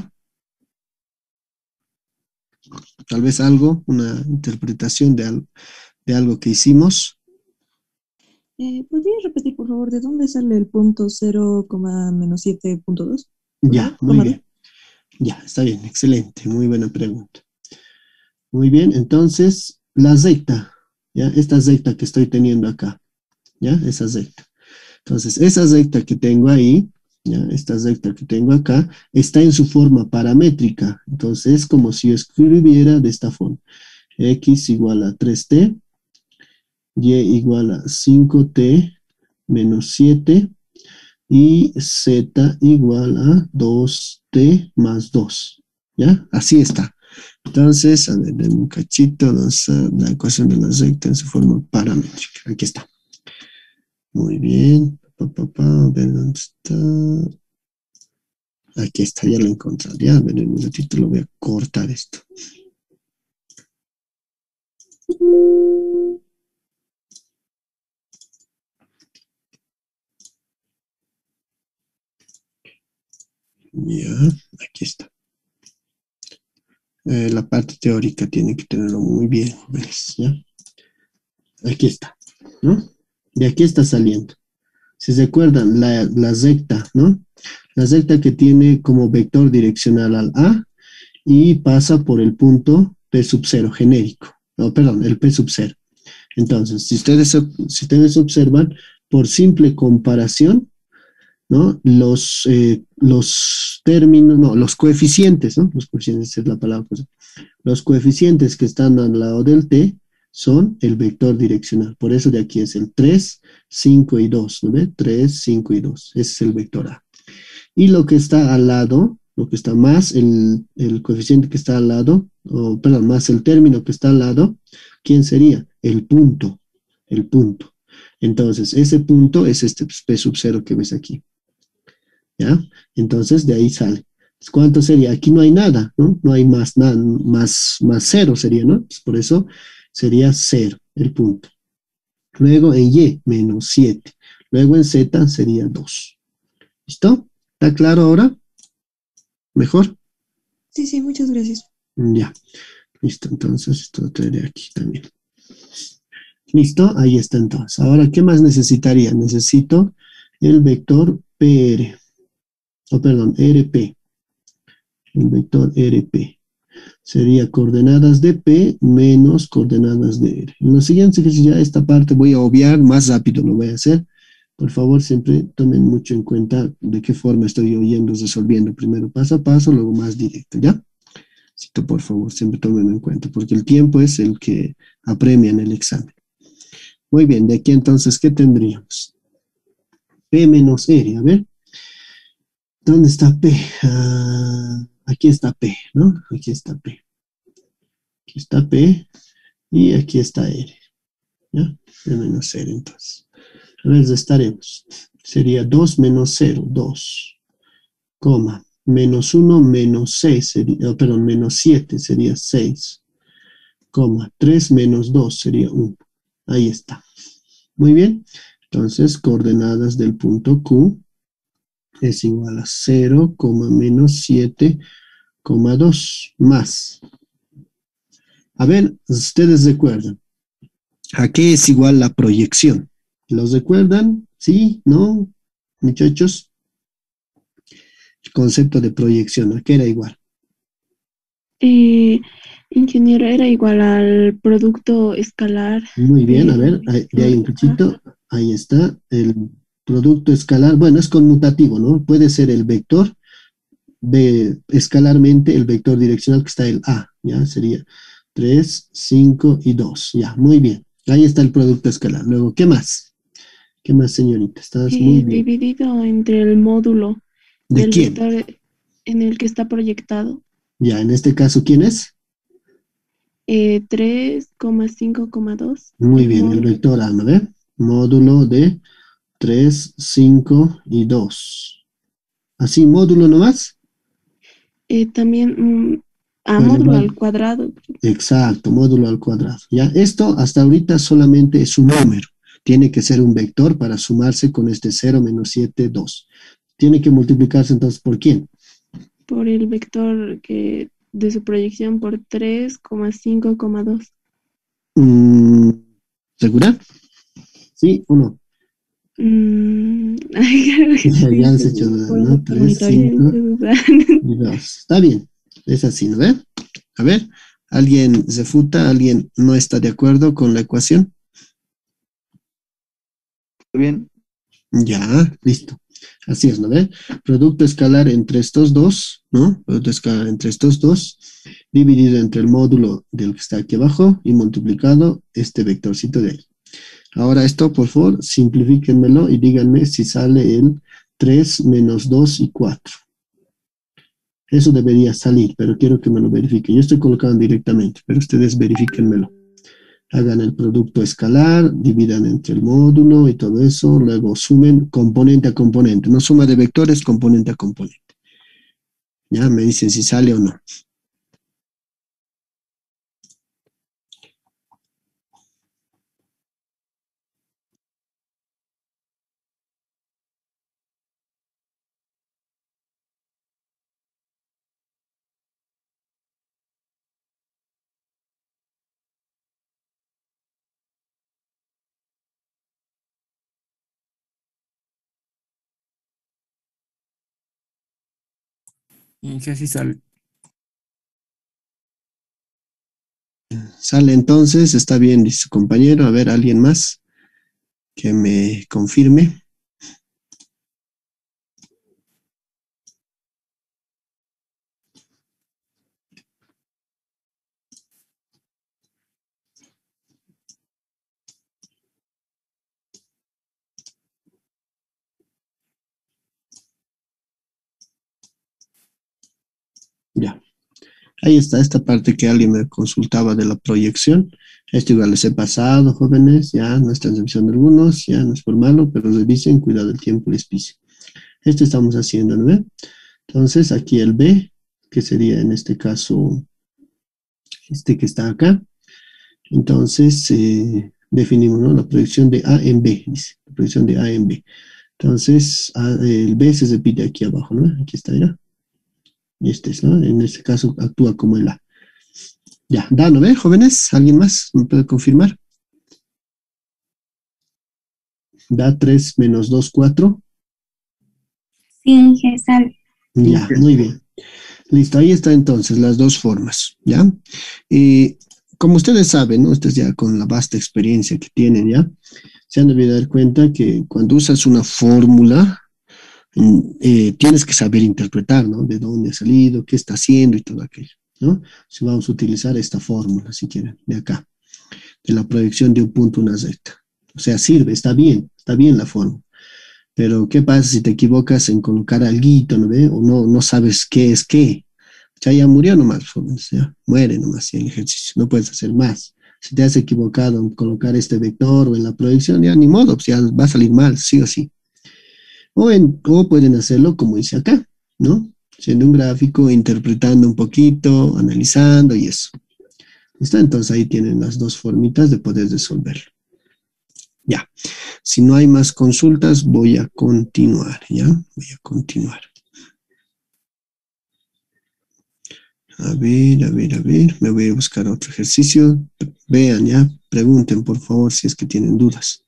Tal vez algo, una interpretación de algo, de algo que hicimos. Eh, ¿podrías repetir, por favor, de dónde sale el punto cero, menos siete punto dos? Ya, muy bien. Ya, está bien, excelente, muy buena pregunta. Muy bien, entonces, la zeta, ¿ya? Esta zeta que estoy teniendo acá, ¿ya? Esa zeta. Entonces, esa zeta que tengo ahí, ¿ya? Esta zeta que tengo acá, está en su forma paramétrica. Entonces, es como si yo escribiera de esta forma. X igual a tres t, y igual a cinco t menos siete, y z igual a dos t más dos, ¿ya? Así está. Entonces, a ver, denme un cachito, vamos a la ecuación de la zeta en su forma paramétrica. Aquí está. Muy bien. Pa, pa, pa, a ver dónde está. Aquí está, ya lo encontré. Ya, a ver, en un ratito lo voy a cortar esto. Ya, aquí está. Eh, la parte teórica tiene que tenerlo muy bien, ¿ves? ¿Ya? Aquí está, ¿no? De aquí está saliendo. Si se acuerdan, la, la zeta, ¿no? La zeta que tiene como vector direccional al A y pasa por el punto P sub cero genérico. No, perdón, el P sub cero. Entonces, si ustedes, si ustedes observan, por simple comparación, ¿no? Los, eh, los términos, no, los coeficientes, ¿no? Los coeficientes es la palabra. Pues, los coeficientes que están al lado del t son el vector direccional. Por eso de aquí es el tres, cinco y dos, ¿no ve? tres, cinco y dos. Ese es el vector A. Y lo que está al lado, lo que está más, el, el coeficiente que está al lado, o perdón, más el término que está al lado, ¿quién sería? El punto, el punto. Entonces, ese punto es este P sub cero que ves aquí. ¿Ya? Entonces, de ahí sale. ¿Cuánto sería? Aquí no hay nada, ¿no? No hay más, nada, más, más cero sería, ¿no? Pues por eso sería cero, el punto. Luego en Y, menos siete. Luego en Z sería dos. ¿Listo? ¿Está claro ahora? ¿Mejor? Sí, sí, muchas gracias. Ya. Listo, entonces esto lo traeré aquí también. ¿Listo? Ahí está entonces. Ahora, ¿qué más necesitaría? Necesito el vector P R. O oh, perdón, R P. El vector R P. Sería coordenadas de P menos coordenadas de R. En los siguientes ejercicios ya esta parte voy a obviar, más rápido lo voy a hacer. Por favor, siempre tomen mucho en cuenta de qué forma estoy oyendo, resolviendo. Primero paso a paso, luego más directo, ¿ya? Así que por favor, siempre tomen en cuenta, porque el tiempo es el que apremia en el examen. Muy bien, de aquí entonces, ¿qué tendríamos? P menos R, a ver. ¿Dónde está P? Uh, aquí está P, ¿no? Aquí está P. Aquí está P y aquí está R. ¿Ya? P menos R, entonces. A ver, restaremos. Sería dos menos cero, dos, coma, menos uno, menos seis, sería, oh, perdón, menos siete sería seis, coma, tres menos dos sería uno. Ahí está. Muy bien. Entonces, coordenadas del punto Q es igual a cero, menos siete, dos más. A ver, ustedes recuerdan. ¿A qué es igual la proyección? ¿Los recuerdan? ¿Sí? ¿No? Muchachos. El concepto de proyección, ¿a qué era igual? Eh, ingeniero, era igual al producto escalar. Muy bien, de, a ver, ahí, de ahí un cachito. Ahí está, el producto escalar. Bueno, es conmutativo, ¿no? Puede ser el vector, de escalarmente el vector direccional que está el A, ¿ya? Sería tres, cinco y dos, ya, muy bien. Ahí está el producto escalar. Luego, ¿qué más? ¿Qué más, señorita? Estás eh, muy bien. Dividido entre el módulo ¿De del quién? vector en el que está proyectado. Ya, en este caso, ¿quién es? Eh, tres coma cinco coma dos. Muy bien, el vector A, ¿no ve? Módulo de tres, cinco y dos. ¿Así, módulo nomás? Eh, también mm, a Bueno, módulo igual. al cuadrado. Exacto, módulo al cuadrado. Ya, esto hasta ahorita solamente es un número. Tiene que ser un vector para sumarse con este cero menos siete, dos. Tiene que multiplicarse entonces ¿por quién? Por el vector que de su proyección por tres coma cinco coma dos. Mm, ¿segura? ¿Sí o no? Mm, ay, creo que Ya, sí, ya has hecho pero duda, por ¿no? eso tres, preguntaría. cinco y dos. Está bien. Es así, ¿no ve? A ver, ¿alguien se futa? ¿Alguien no está de acuerdo con la ecuación? ¿Está bien? Ya, listo. Así es, ¿no ve? Producto escalar entre estos dos, ¿no? Producto escalar entre estos dos, dividido entre el módulo del que está aquí abajo y multiplicado este vectorcito de ahí. Ahora esto, por favor, simplifíquenmelo y díganme si sale el tres menos dos y cuatro. Eso debería salir, pero quiero que me lo verifiquen. Yo estoy colocando directamente, pero ustedes verifíquenmelo. Hagan el producto escalar, dividan entre el módulo y todo eso, luego sumen componente a componente, no suma de vectores, componente a componente. Ya me dicen si sale o no. Y si así sale. Sale entonces, está bien, dice su compañero. A ver, alguien más que me confirme. Ya. Ahí está esta parte que alguien me consultaba de la proyección. Esto igual les he pasado, jóvenes, ya no es transmisión de algunos, ya no es por malo, pero revisen, cuidado el tiempo les pise. Esto estamos haciendo, ¿no ve? Entonces aquí el B, que sería en este caso este que está acá. Entonces eh, definimos, ¿no? La proyección de A en B, dice, la proyección de A en B. Entonces A, el B se repite aquí abajo, ¿no? Aquí está, ¿ya? Y este es, ¿no? En este caso actúa como el A. Ya, da, ¿no ve, jóvenes? ¿Alguien más me puede confirmar? Da tres menos dos, cuatro. Sí, sale. Ya, muy bien. Listo, ahí está entonces las dos formas, ¿ya? Y como ustedes saben, ¿no? Ustedes ya con la vasta experiencia que tienen, ¿ya? Se han debido dar cuenta que cuando usas una fórmula, mm, eh, tienes que saber interpretar, ¿no? De dónde ha salido, qué está haciendo y todo aquello, ¿no? Si vamos a utilizar esta fórmula, si quieren, de acá, de la proyección de un punto a una recta. O sea, sirve, está bien, está bien la fórmula. Pero, ¿qué pasa si te equivocas en colocar alguito, ¿no ve? O no, no sabes qué es qué. Ya, ya murió nomás, jóvenes, ya, muere nomás en el ejercicio, no puedes hacer más. Si te has equivocado en colocar este vector o en la proyección, ya ni modo, pues ya va a salir mal, sí o sí. O, en, o pueden hacerlo como dice acá, ¿no? Siendo un gráfico, interpretando un poquito, analizando y eso. ¿Listo? Entonces ahí tienen las dos formitas de poder resolverlo. Ya. Si no hay más consultas, voy a continuar, ¿ya? Voy a continuar. A ver, a ver, a ver. Me voy a buscar otro ejercicio. Vean, ¿ya? Pregunten, por favor, si es que tienen dudas.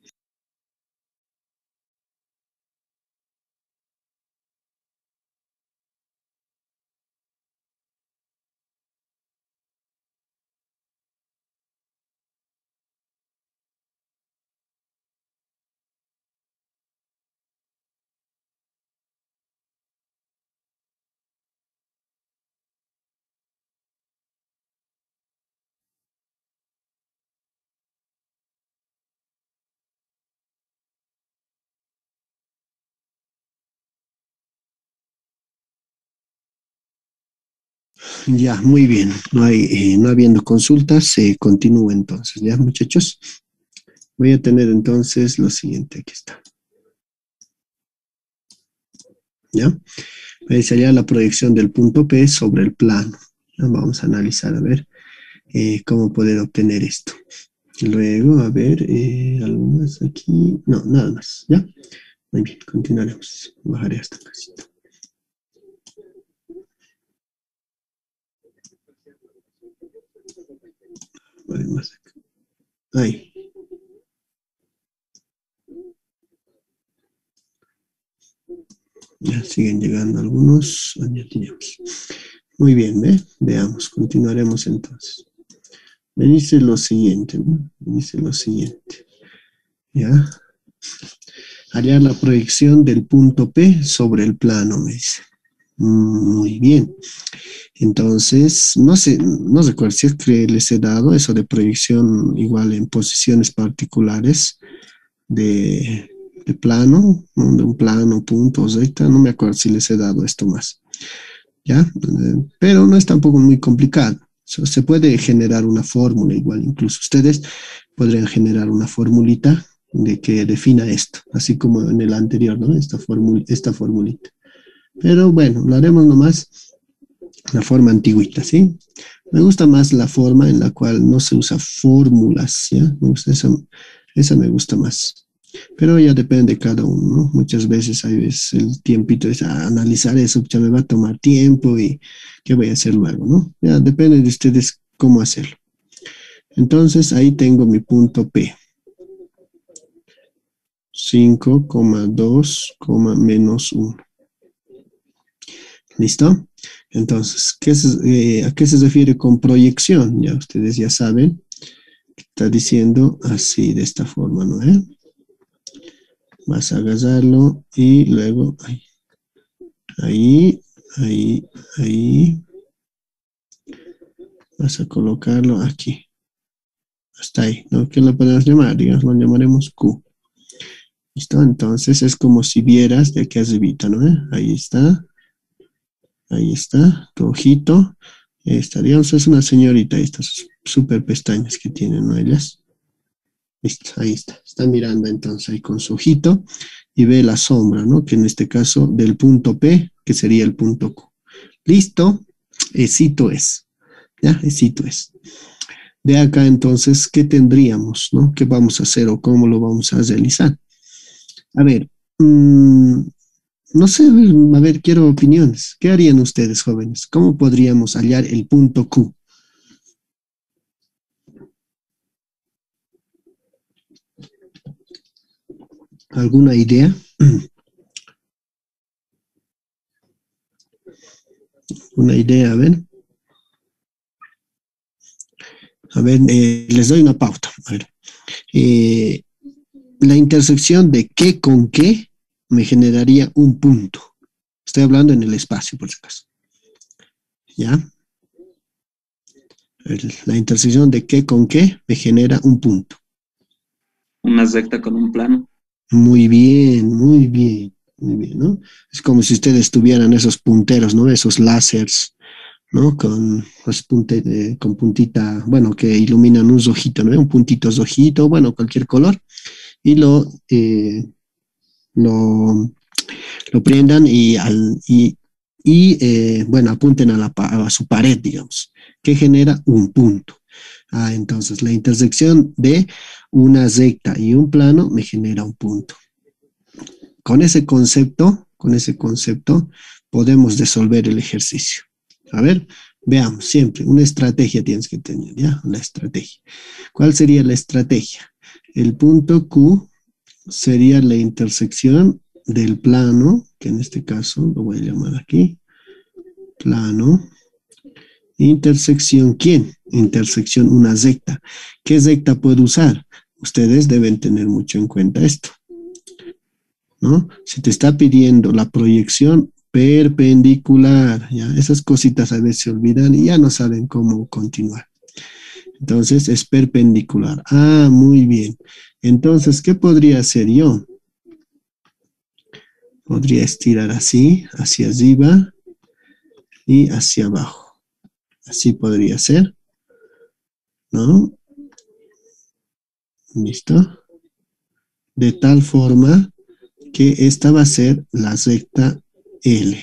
Ya, muy bien. No hay, eh, no habiendo consultas, se continúa entonces, ¿ya, muchachos? Voy a tener entonces lo siguiente, aquí está. ¿Ya? Ahí sería la proyección del punto P sobre el plano. ¿Ya? Vamos a analizar, a ver eh, cómo poder obtener esto. Luego, a ver, eh, algo más aquí. No, nada más, ¿ya? Muy bien, continuaremos. Bajaré hasta casita. Vale, más acá. Ahí. Ya siguen llegando algunos. Ya teníamos. Muy bien, ¿ve? Veamos, continuaremos entonces. Me dice lo siguiente, ¿no? Me dice lo siguiente. ¿Ya? Hallar la proyección del punto P sobre el plano, me dice. Muy bien. Entonces, no sé, no recuerdo si es que les he dado eso de proyección igual en posiciones particulares de, de plano, ¿no? De un plano, punto, recta, no me acuerdo si les he dado esto más. ¿Ya? Eh, pero no es tampoco muy complicado. So, se puede generar una fórmula igual, incluso ustedes podrían generar una formulita de que defina esto, así como en el anterior, ¿no? Esta, formul esta formulita. Pero bueno, lo haremos nomás la forma antigüita, ¿sí? Me gusta más la forma en la cual no se usa fórmulas, ¿ya? Me gusta esa, esa me gusta más. Pero ya depende de cada uno, ¿no? Muchas veces hay veces el tiempito es a analizar eso, ya me va a tomar tiempo y ¿qué voy a hacer luego, no? Ya depende de ustedes cómo hacerlo. Entonces ahí tengo mi punto P. cinco coma dos, menos uno. ¿Listo? Entonces, ¿qué es, eh, ¿a qué se refiere con proyección? Ya ustedes ya saben. Está diciendo así, de esta forma, ¿no? ¿Eh? Vas a agarrarlo y luego ahí, ahí, ahí, ahí. Vas a colocarlo aquí. Hasta ahí, ¿no? ¿Qué lo podemos llamar? Digamos, lo llamaremos Q. ¿Listo? Entonces es como si vieras de aquí arribita, ¿no? ¿Eh? Ahí está. Ahí está, tu ojito. Estaríamos, es una señorita, estas super pestañas que tienen, ¿no? Ellas. Listo, ahí está. Está mirando entonces ahí con su ojito y ve la sombra, ¿no? Que en este caso del punto P, que sería el punto Q. Listo, esito es. ¿Ya? Esito es. De acá entonces, ¿qué tendríamos, no? ¿Qué vamos a hacer o cómo lo vamos a realizar? A ver, mmm, no sé, a ver, quiero opiniones. ¿Qué harían ustedes, jóvenes? ¿Cómo podríamos hallar el punto Q? ¿Alguna idea? ¿Una idea? A ver. A ver, eh, les doy una pauta. A ver. Eh, la intersección de qué con qué me generaría un punto. Estoy hablando en el espacio, por si acaso. ¿Ya? La intersección de qué con qué me genera un punto. Una recta con un plano. Muy bien, muy bien, muy bien, ¿no? Es como si ustedes tuvieran esos punteros, ¿no? Esos láseres, ¿no? Con, pues, punte, eh, con puntita, bueno, que iluminan un ojito, ¿no? Un puntito ojito, bueno, cualquier color, y lo, eh, lo, lo prendan y, al, y, y eh, bueno, apunten a, la, a su pared, digamos, que genera un punto. Ah, entonces la intersección de una recta y un plano me genera un punto. Con ese concepto, con ese concepto, podemos resolver el ejercicio. A ver, veamos, siempre, una estrategia tienes que tener, ¿ya? La estrategia. ¿Cuál sería la estrategia? El punto Q sería la intersección del plano, que en este caso lo voy a llamar aquí, plano. Intersección, ¿quién? Intersección, una recta. ¿Qué recta puedo usar? Ustedes deben tener mucho en cuenta esto, ¿no? Si te está pidiendo la proyección perpendicular, ¿ya? Esas cositas a veces se olvidan y ya no saben cómo continuar. Entonces, es perpendicular. Ah, muy bien. Entonces, ¿qué podría hacer yo? Podría estirar así, hacia arriba y hacia abajo. Así podría ser, ¿no? ¿Listo? De tal forma que esta va a ser la recta L.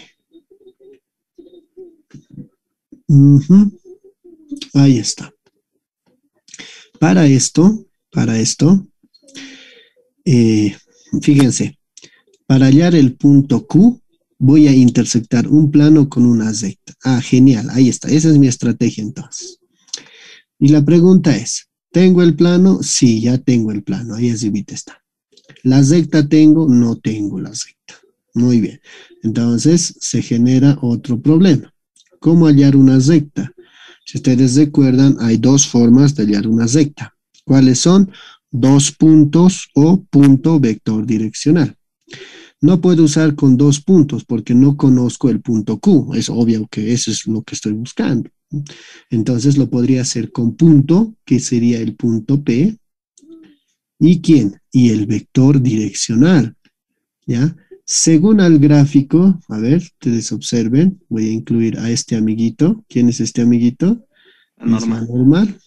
Uh-huh. Ahí está. Para esto, para esto, eh, fíjense, Para hallar el punto Q, voy a intersectar un plano con una recta. Ah, genial, ahí está. Esa es mi estrategia entonces. Y la pregunta es, ¿tengo el plano? Sí, ya tengo el plano. Ahí arribita está. ¿La recta tengo? No tengo la recta. Muy bien. Entonces, se genera otro problema. ¿Cómo hallar una recta? Si ustedes recuerdan, hay dos formas de hallar una recta. ¿Cuáles son? Dos puntos o punto vector direccional. No puedo usar con dos puntos porque no conozco el punto Q. Es obvio que eso es lo que estoy buscando. Entonces lo podría hacer con punto, que sería el punto P. ¿Y quién? Y el vector direccional. ¿Ya? Según el gráfico, a ver, ustedes observen, voy a incluir a este amiguito. ¿Quién es este amiguito? La normal. Es la normal.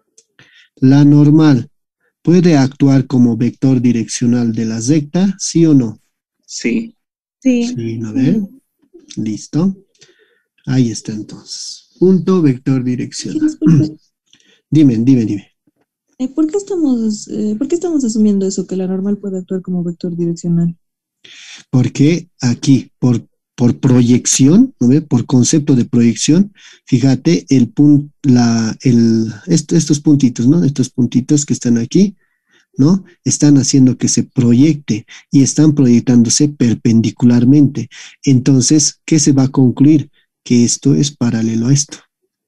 La normal, ¿puede actuar como vector direccional de la recta? ¿Sí o no? Sí. Sí. Sí, ¿no ve? Listo. Ahí está entonces. Punto vector Sí, direccional. disculpe. Dime, dime, dime. Eh, ¿por qué estamos, eh, ¿por qué estamos asumiendo eso, que la normal puede actuar como vector direccional? Porque aquí, por, por proyección, ¿no ve? Por concepto de proyección, fíjate, el punto, la, el, est- estos puntitos, ¿no? Estos puntitos que están aquí, ¿no? Están haciendo que se proyecte y están proyectándose perpendicularmente. Entonces, ¿qué se va a concluir? Que esto es paralelo a esto.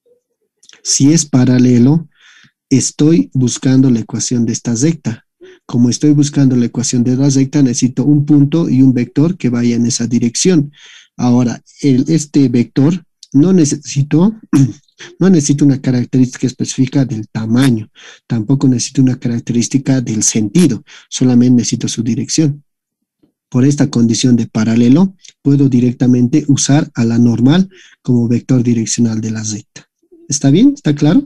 Si es paralelo, estoy buscando la ecuación de esta recta. Como estoy buscando la ecuación de la recta, necesito un punto y un vector que vaya en esa dirección. Ahora, el, este vector no necesito, no necesito una característica específica del tamaño, tampoco necesito una característica del sentido, solamente necesito su dirección. Por esta condición de paralelo, puedo directamente usar a la normal como vector direccional de la recta. ¿Está bien? ¿Está claro?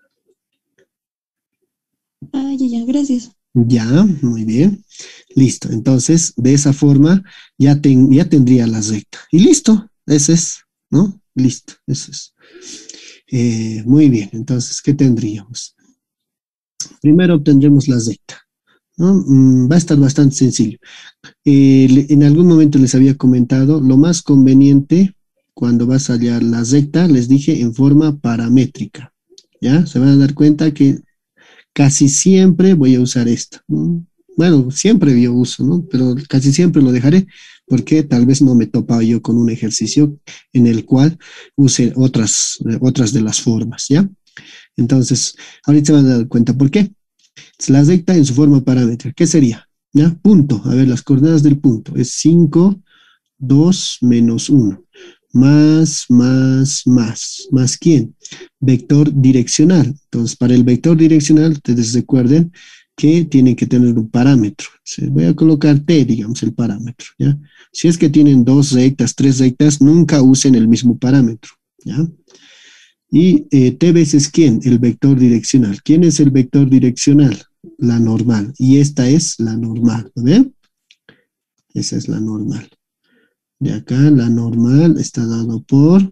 Ah, ya, ya, gracias. Ya, muy bien. Listo. Entonces, de esa forma ya, ten, ya tendría la recta. Y listo. Ese es, ¿no? Listo. Eso es. Eh, muy bien. Entonces, ¿qué tendríamos? Primero obtendremos la recta, ¿no? Mm, va a estar bastante sencillo. Eh, le- en algún momento les había comentado, lo más conveniente cuando vas a hallar la recta, les dije en forma paramétrica. ¿Ya? Se van a dar cuenta que casi siempre voy a usar esto, ¿no? Bueno, siempre yo uso, ¿no? Pero casi siempre lo dejaré porque tal vez no me topa yo con un ejercicio en el cual use otras, eh, otras de las formas, ¿ya? Entonces, ahorita se van a dar cuenta por qué. Es la recta en su forma paramétrica. ¿Qué sería? ¿Ya? Punto. A ver, las coordenadas del punto. Es cinco, dos, menos uno. Más, más, más. ¿Más quién? Vector direccional. Entonces, para el vector direccional, ustedes recuerden que tienen que tener un parámetro. Se voy a colocar T, digamos, el parámetro, ¿ya? Si es que tienen dos rectas, tres rectas, nunca usen el mismo parámetro, ¿ya? Y eh, T veces ¿quién? El vector direccional. ¿Quién es el vector direccional? La normal. Y esta es la normal, ¿lo ven? Esa es la normal. De acá la normal está dado por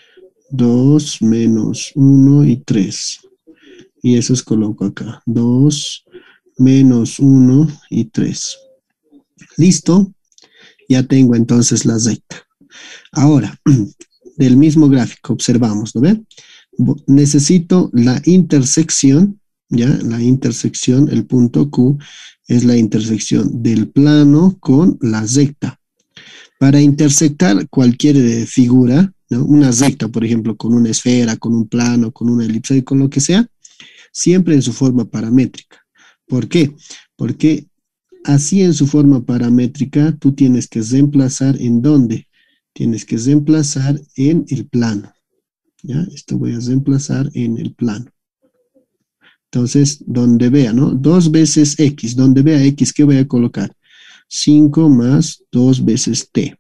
dos menos uno y tres. Y esos coloco acá. dos menos uno y tres. ¿Listo? Ya tengo entonces la recta. Ahora, del mismo gráfico, observamos, ¿no ven? Necesito la intersección, ¿ya? La intersección, el punto Q, es la intersección del plano con la recta. Para intersectar cualquier eh, figura, ¿no? Una recta, por ejemplo, con una esfera, con un plano, con una elipsoide, con lo que sea, siempre en su forma paramétrica. ¿Por qué? Porque así en su forma paramétrica, tú tienes que reemplazar ¿en dónde? Tienes que reemplazar en el plano. ¿Ya? Esto voy a reemplazar en el plano. Entonces, donde vea, ¿no? dos veces X. Donde vea X, ¿qué voy a colocar? cinco más dos veces T.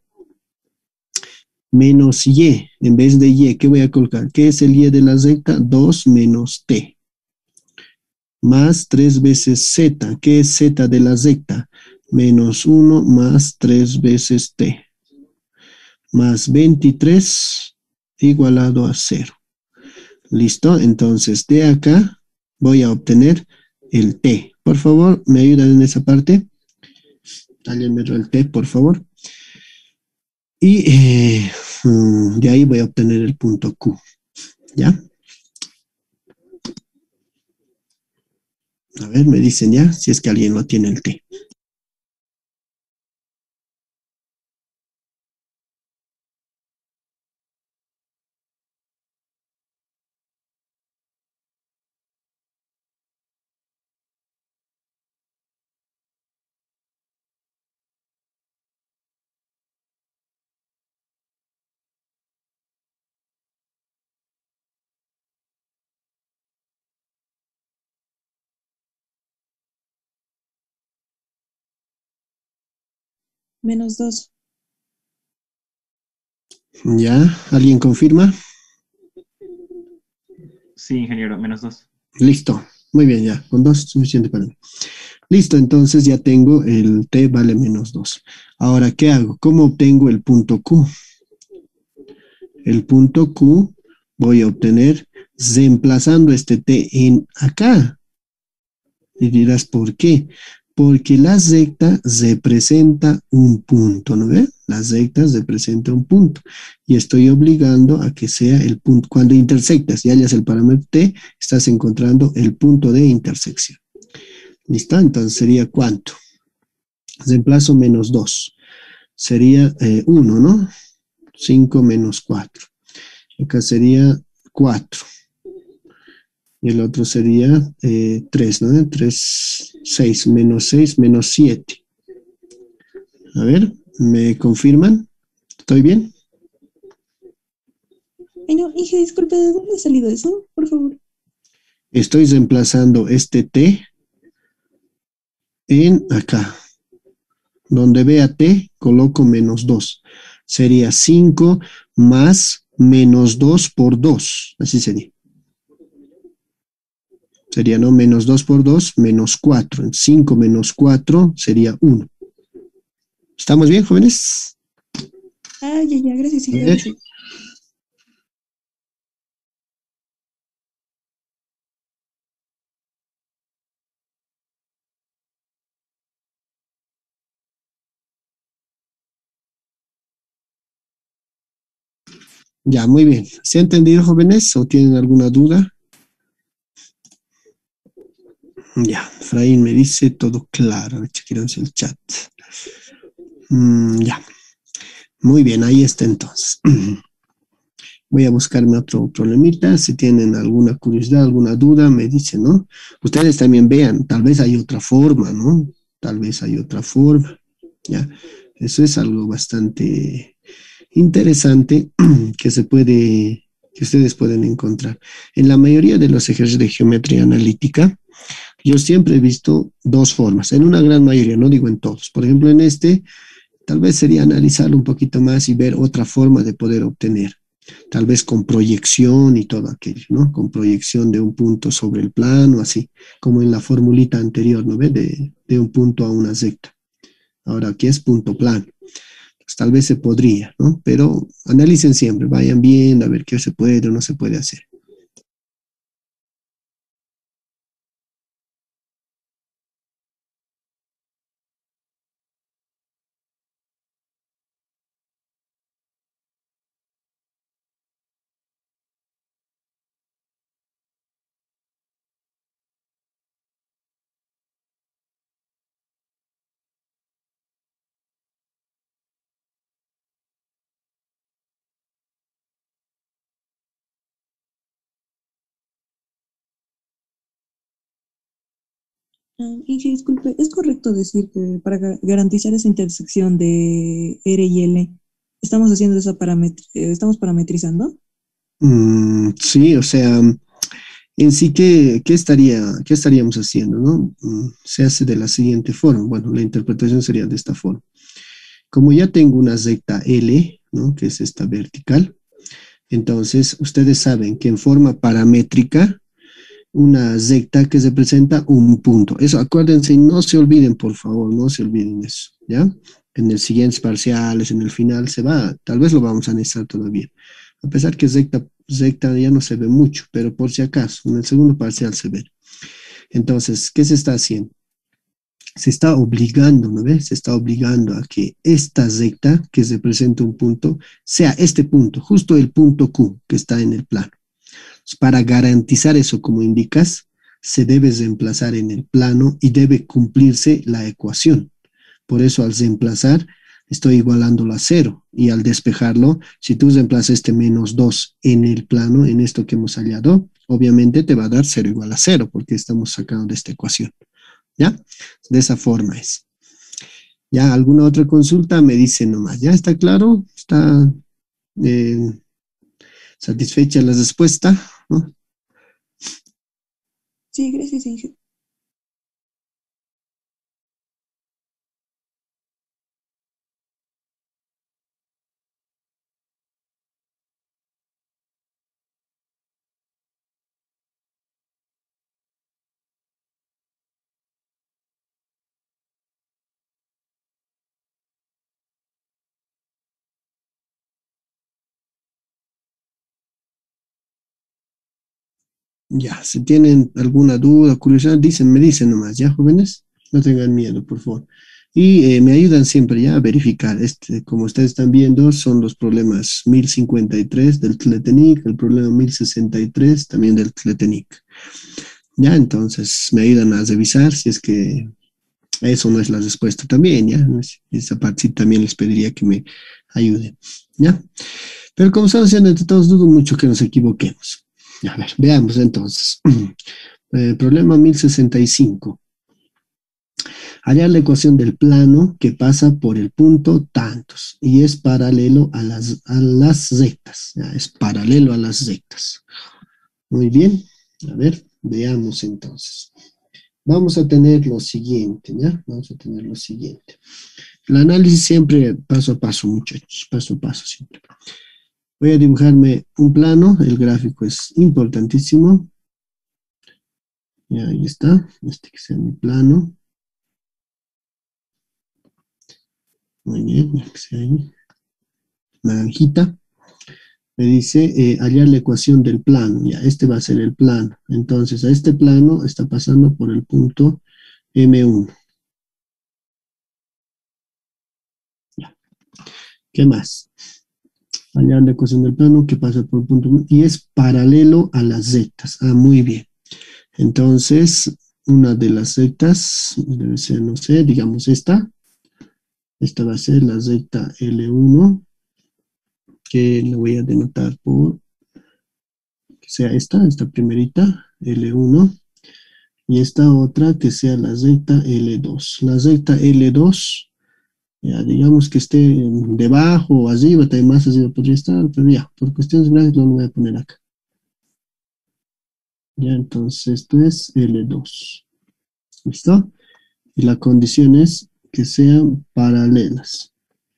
Menos Y. En vez de Y, ¿qué voy a colocar? ¿Qué es el Y de la recta? dos menos T. Más tres veces Z. ¿Qué es Z de la recta? Menos uno más tres veces T. Más veintitrés igualado a cero. ¿Listo? Entonces, de acá voy a obtener el T. Por favor, ¿me ayudan en esa parte? Tállenmelo el T, por favor. Y eh, mm, de ahí voy a obtener el punto Q. ¿Ya? A ver, me dicen ya, si es que alguien lo tiene el T. Menos dos. ¿Ya? ¿Alguien confirma? Sí, ingeniero, menos dos. Listo. Muy bien, ya. Con dos es suficiente para mí. Listo, entonces ya tengo el T vale menos dos. Ahora, ¿qué hago? ¿Cómo obtengo el punto Q? El punto Q voy a obtener reemplazando este T en acá. Y dirás, ¿por qué? Porque la recta representa un punto, ¿no ves? La recta representa un punto. Y estoy obligando a que sea el punto. Cuando intersectas y hallas el parámetro T, estás encontrando el punto de intersección. ¿Listo? Entonces sería ¿cuánto? Reemplazo menos dos. Sería eh, uno, ¿no? cinco menos cuatro. Acá sería cuatro. Y el otro sería eh, tres, ¿no? tres, seis, menos seis, menos siete. A ver, ¿me confirman? ¿Estoy bien? Ay, no, hija, disculpe, ¿de dónde ha salido eso? Por favor. Estoy reemplazando este T en acá. Donde vea T, coloco menos dos. Sería cinco más menos dos por dos. Así sería. Sería, ¿no? Menos dos por dos, menos cuatro. cinco menos cuatro sería uno. ¿Estamos bien, jóvenes? Ah, ya, ya, gracias, hija, Bien. gracias. Ya, muy bien. ¿Se ha entendido, jóvenes? ¿O tienen alguna duda? Ya, Efraín me dice todo claro. Chequeamos el chat. Mm, ya. Muy bien, ahí está entonces. Voy a buscarme otro problemita. Si tienen alguna curiosidad, alguna duda, me dicen, ¿no? Ustedes también vean, tal vez hay otra forma, ¿no? Tal vez hay otra forma. Ya, eso es algo bastante interesante que se puede, que ustedes pueden encontrar. En la mayoría de los ejercicios de geometría analítica, yo siempre he visto dos formas, en una gran mayoría, no digo en todos. Por ejemplo, en este, tal vez sería analizarlo un poquito más y ver otra forma de poder obtener, tal vez con proyección y todo aquello, ¿no? Con proyección de un punto sobre el plano, así, como en la formulita anterior, ¿no ve? De, de un punto a una recta. Ahora, aquí es punto plano. Pues tal vez se podría, ¿no? Pero analicen siempre, vayan viendo a ver qué se puede o no se puede hacer. Ah, hija, disculpe, ¿es correcto decir que para ga- garantizar esa intersección de R y L, estamos haciendo esa parametri eh, estamos parametrizando? Mm, sí, o sea, en sí, ¿qué, qué estaría, qué estaríamos haciendo, no? Mm, se hace de la siguiente forma. Bueno, la interpretación sería de esta forma. Como ya tengo una recta L, ¿no? Que es esta vertical, entonces ustedes saben que en forma paramétrica, una recta que representa un punto. Eso, acuérdense, y no se olviden, por favor, no se olviden eso, ¿ya? En el siguientes parciales, en el final, se va, tal vez lo vamos a necesitar todavía. A pesar que recta, recta ya no se ve mucho, pero por si acaso, en el segundo parcial se ve. Entonces, ¿qué se está haciendo? se está obligando, ¿no ves? Se está obligando a que esta recta que representa un punto sea este punto, justo el punto Q que está en el plano. Para garantizar eso, como indicas, se debe reemplazar en el plano y debe cumplirse la ecuación. Por eso al reemplazar estoy igualándolo a cero y al despejarlo, si tú reemplazas este menos dos en el plano, en esto que hemos hallado, obviamente te va a dar cero igual a cero porque estamos sacando de esta ecuación. ¿Ya? De esa forma es. ¿Ya? ¿Alguna otra consulta? Me dice nomás. ¿Ya está claro? ¿Está eh, satisfecha la respuesta? ¿No? Sí, gracias, Inge. Ya, si tienen alguna duda, curiosidad, dicen, me dicen nomás, ¿ya, jóvenes? No tengan miedo, por favor. Y eh, me ayudan siempre ya a verificar. Este, como ustedes están viendo, son los problemas mil cincuenta y tres del Tletenic, el problema mil sesenta y tres también del Tletenic. Ya, entonces me ayudan a revisar si es que eso no es la respuesta también, ya. Esa parte sí también les pediría que me ayuden, ¿ya? Pero como estamos haciendo entre todos, dudo mucho que nos equivoquemos. A ver, veamos entonces. Eh, problema mil sesenta y cinco. Hallar la ecuación del plano que pasa por el punto tantos y es paralelo a las, a las rectas. Ya, es paralelo a las rectas. Muy bien. A ver, veamos entonces. Vamos a tener lo siguiente, ¿ya? Vamos a tener lo siguiente. El análisis siempre paso a paso, muchachos. Paso a paso siempre. Voy a dibujarme un plano, el gráfico es importantísimo. Y ahí está, este que sea mi plano. Muy bien, que sea ahí. Naranjita. Me dice eh, hallar la ecuación del plano. Ya, este va a ser el plano. Entonces, a este plano está pasando por el punto eme uno. Ya. ¿Qué más? Hallar la ecuación del plano que pasa por el punto uno y es paralelo a las rectas. Ah, muy bien. Entonces, una de las rectas debe ser, no sé, digamos esta. Esta va a ser la recta ele uno, que le voy a denotar por, que sea esta, esta primerita, ele uno. Y esta otra que sea la recta ele dos. La recta ele dos, ya digamos que esté debajo o arriba, también más arriba podría estar, pero ya, por cuestiones gráficas no lo voy a poner acá. Ya, entonces esto es ele dos. ¿Listo? Y la condición es que sean paralelas.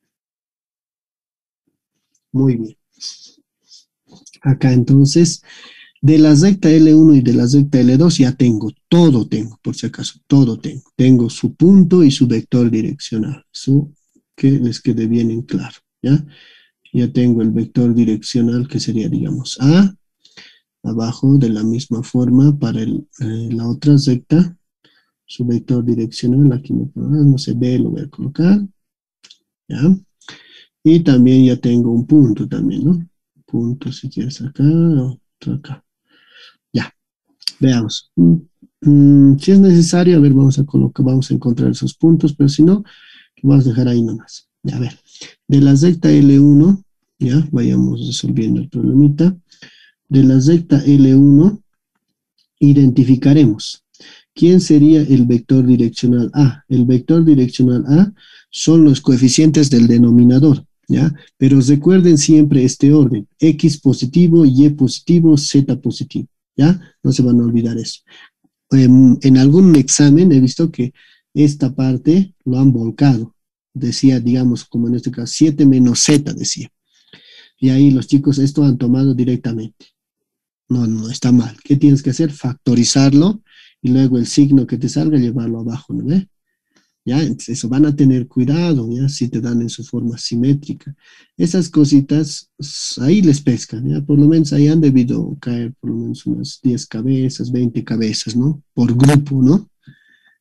Muy bien. Acá entonces, de la recta ele uno y de la recta ele dos ya tengo, todo tengo, por si acaso, todo tengo. Tengo su punto y su vector direccional. Eso que les quede bien en claro, ¿ya? Ya tengo el vector direccional que sería, digamos, A, abajo de la misma forma para el, eh, la otra recta, su vector direccional, aquí me pongo, no sé, B lo voy a colocar, ¿ya? Y también ya tengo un punto también, ¿no? Punto si quieres acá, otro acá. Ya, veamos. Mm, si es necesario, a ver, vamos a colocar, vamos a encontrar esos puntos, pero si no, lo vamos a dejar ahí nomás. Ya, a ver, de la recta ele uno, ya, vayamos resolviendo el problemita. De la recta ele uno, identificaremos. ¿Quién sería el vector direccional A? El vector direccional A son los coeficientes del denominador, ¿ya? Pero recuerden siempre este orden, X positivo, Y positivo, Z positivo, ¿ya? No se van a olvidar eso. En, en algún examen he visto que esta parte lo han volcado. Decía, digamos, como en este caso, siete menos Z, decía. Y ahí los chicos esto han tomado directamente. No, no, está mal. ¿Qué tienes que hacer? Factorizarlo y luego el signo que te salga llevarlo abajo, ¿no ve? Ya, entonces eso van a tener cuidado, ya, si te dan en su forma simétrica. Esas cositas, ahí les pescan, ya, por lo menos ahí han debido caer por lo menos unas diez cabezas, veinte cabezas, ¿no? Por grupo, ¿no?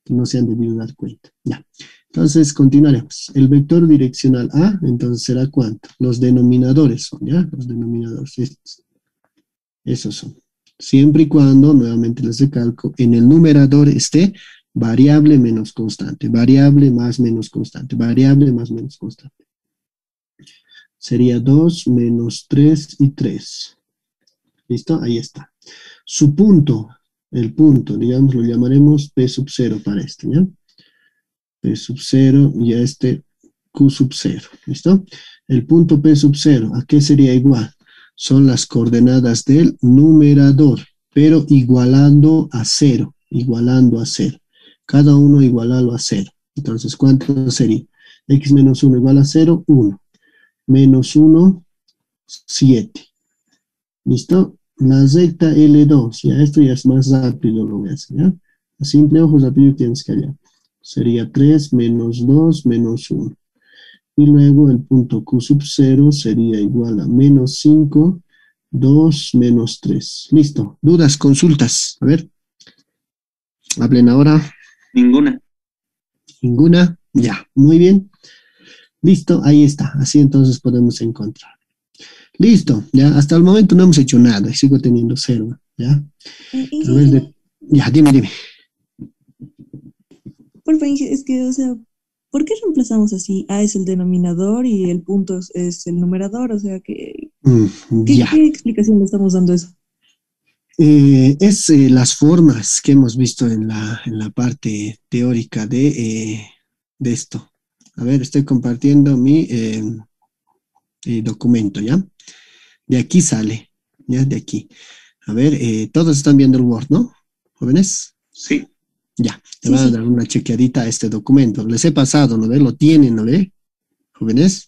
que no se han debido dar cuenta. Ya. Entonces, continuaremos. El vector direccional A, entonces, ¿será cuánto? Los denominadores son, ¿ya? Los denominadores, estos. Esos son. Siempre y cuando, nuevamente les recalco, en el numerador esté variable menos constante, variable más menos constante, variable más menos constante. Sería dos menos tres y tres. ¿Listo? Ahí está. Su punto, el punto, digamos, lo llamaremos P sub cero para este, ¿ya? P sub cero y a este Q sub cero. ¿Listo? El punto P sub cero, ¿a qué sería igual? Son las coordenadas del numerador, pero igualando a cero, igualando a cero. Cada uno igualado a cero. Entonces, ¿cuánto sería? X menos uno igual a cero, uno. Menos uno, siete. ¿Listo? La recta L dos, ya esto ya es más rápido lo voy a hacer, ¿ya? A simple ojo rápido tienes que hallar. Sería tres menos dos menos uno. Y luego el punto Q sub cero sería igual a menos cinco, dos menos tres. Listo. ¿Dudas, consultas? A ver. Hablen ahora. Ninguna. ¿Ninguna? Ya. Muy bien. Listo. Ahí está. Así entonces podemos encontrar. Listo. Ya. Hasta el momento no hemos hecho nada y sigo teniendo cero. ¿Ya? Eh, Tal vez de... Ya, dime, dime. Porfa, Inge, es que, o sea, ¿por qué reemplazamos así? A es el denominador y el punto es, es el numerador, o sea, que, Mm, ¿qué, ya. qué explicación le estamos dando a eso? Eh, es eh, las formas que hemos visto en la, en la parte teórica de, eh, de esto. A ver, estoy compartiendo mi eh, eh, documento, ¿ya? De aquí sale, ¿ya? De aquí. A ver, eh, todos están viendo el Word, ¿no? ¿Jóvenes? Sí. Ya, te Sí, van a sí. dar una chequeadita a este documento. Les he pasado, ¿no ve? Lo tienen, ¿no ve? ¿Jóvenes?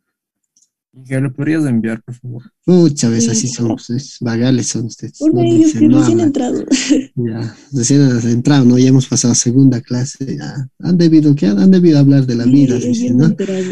¿Ya lo podrías enviar, por favor? Muchas veces así Sí. son ustedes, vagales son ustedes. Porfa, No Inge, es dicen, que no recién he hablan. entrado. Ya, recién has entrado, ¿no? Ya hemos pasado segunda clase, ya. Han debido, ¿qué? Han debido hablar de la Sí, vida, ayer dicen, me ¿no? enteré.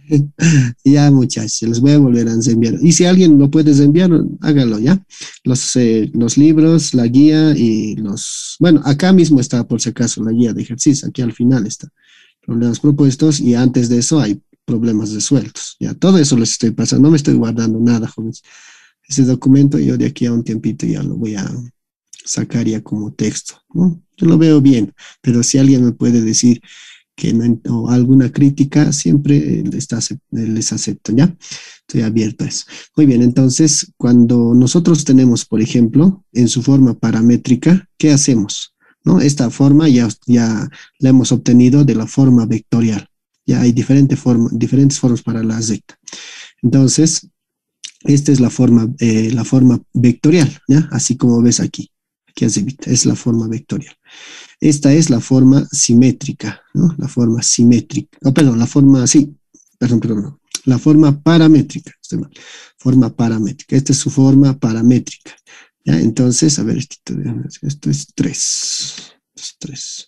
Ya, muchachos, les voy a volver a enviar. Y si alguien lo puedes enviar, hágalo, ¿ya? Los, eh, los libros, la guía y los... Bueno, acá mismo está, por si acaso, la guía de ejercicio. Aquí al final está. Problemas propuestos y antes de eso hay problemas resueltos. Ya, todo eso les estoy pasando. No me estoy guardando nada, jóvenes. Ese documento yo de aquí a un tiempito ya lo voy a sacar ya como texto, ¿no? Yo lo veo bien, pero si alguien me puede decir que no, o alguna crítica, siempre eh, está, les acepto, ¿ya? Estoy abierto a eso. Muy bien, entonces, cuando nosotros tenemos, por ejemplo, en su forma paramétrica, ¿qué hacemos? ¿No? Esta forma ya, ya la hemos obtenido de la forma vectorial. Ya hay diferente forma, diferentes formas para la recta. Entonces, esta es la forma, eh, la forma vectorial, ¿ya? Así como ves aquí. Aquí arribita, es la forma vectorial. Esta es la forma simétrica, ¿no? La forma simétrica. Oh, perdón, la forma, sí, perdón, perdón, no. La forma paramétrica, estoy mal. Forma paramétrica. Esta es su forma paramétrica. ¿Ya? Entonces, a ver, esto, esto es tres. Esto es tres.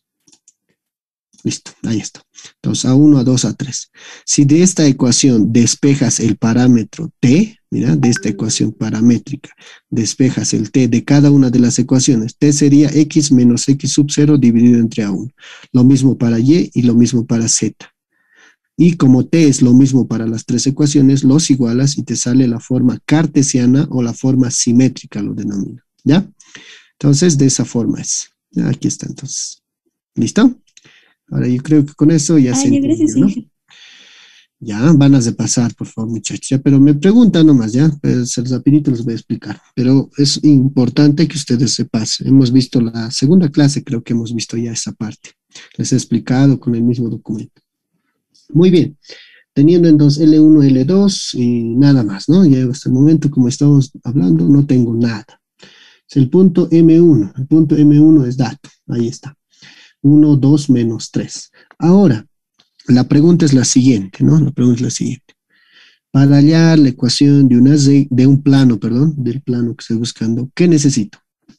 Listo, ahí está. Entonces, a uno, a dos, a tres. Si de esta ecuación despejas el parámetro t, mira, de esta ecuación paramétrica, despejas el t de cada una de las ecuaciones, t sería x menos x sub cero dividido entre a uno. Lo mismo para y y lo mismo para z. Y como t es lo mismo para las tres ecuaciones, los igualas y te sale la forma cartesiana o la forma simétrica, lo denomina. ¿Ya? Entonces, de esa forma es. Ya, aquí está entonces. ¿Listo? Ahora yo creo que con eso ya Ah, se ya, entendió, gracias, ¿no? Inge. Ya, van a repasar, por favor, muchachos. Ya, pero me preguntan nomás, ya, pues rapidito les voy a explicar. Pero es importante que ustedes se pasen. Hemos visto la segunda clase, creo que hemos visto ya esa parte. Les he explicado con el mismo documento. Muy bien. Teniendo entonces L uno, L dos y nada más, ¿no? Ya hasta el momento, como estamos hablando, no tengo nada. Es el punto M uno. El punto M uno es dato. Ahí está. uno, dos menos tres. Ahora, la pregunta es la siguiente, ¿no? La pregunta es la siguiente. Para hallar la ecuación de, una, de un plano, perdón, del plano que estoy buscando, ¿qué necesito?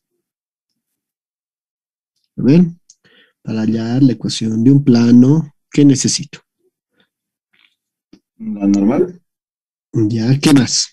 A ver, para hallar la ecuación de un plano, ¿qué necesito? La normal. Ya, ¿qué más?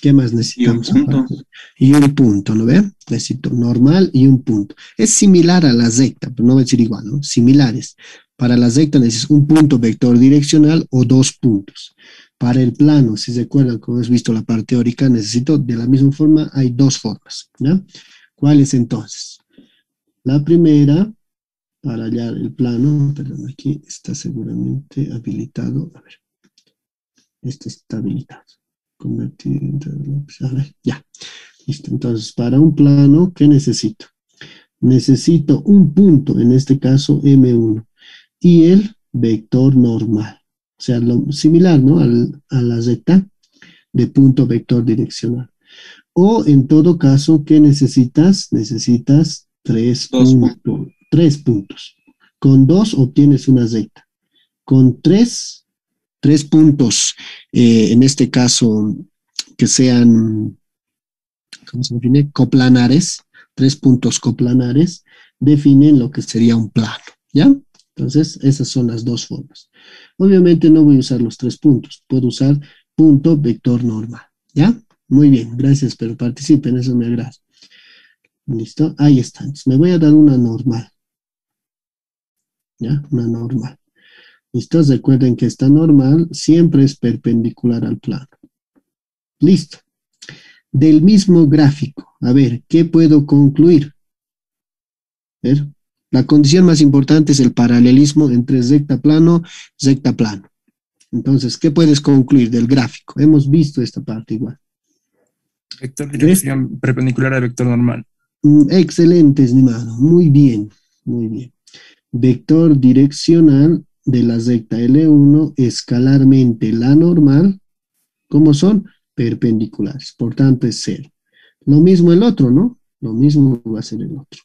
¿Qué más necesitamos? Y un punto. aparte? Y un punto, ¿no ve? Necesito normal y un punto. Es similar a la recta, pero no va a decir igual, ¿no? Similares. Para la recta necesito un punto vector direccional o dos puntos. Para el plano, si se acuerdan, como hemos visto la parte teórica, necesito de la misma forma, hay dos formas, ¿ya? ¿Cuáles entonces? La primera, para hallar el plano, perdón, aquí está seguramente habilitado. A ver, este está habilitado. Convertir, a ver, ya. Listo, entonces, para un plano, ¿qué necesito? Necesito un punto, en este caso eme uno, y el vector normal. O sea, lo similar, ¿no? Al, a la recta de punto vector direccional. O en todo caso, ¿qué necesitas? Necesitas tres, Dos puntos, tres puntos. Con dos obtienes una recta. Con tres, tres puntos, eh, en este caso, que sean, ¿cómo se define? Coplanares, tres puntos coplanares, definen lo que sería un plano, ¿ya? Entonces, esas son las dos formas. Obviamente no voy a usar los tres puntos, puedo usar punto vector normal, ¿ya? Muy bien, gracias, pero participen, eso me agrada. ¿Listo? Ahí está. Entonces, me voy a dar una normal, ¿ya? Una normal. ¿Listo? Recuerden que esta normal siempre es perpendicular al plano. Listo. Del mismo gráfico, a ver, ¿qué puedo concluir? A ver, la condición más importante es el paralelismo entre recta plano, recta plano. Entonces, ¿qué puedes concluir del gráfico? Hemos visto esta parte igual. Vector dirección perpendicular al vector normal. Mm, Excelente, estimado. Muy bien, muy bien. Vector direccional de la recta ele uno, escalarmente la normal, ¿cómo son? Perpendiculares. Por tanto, es cero. Lo mismo el otro, ¿no? Lo mismo va a ser el otro.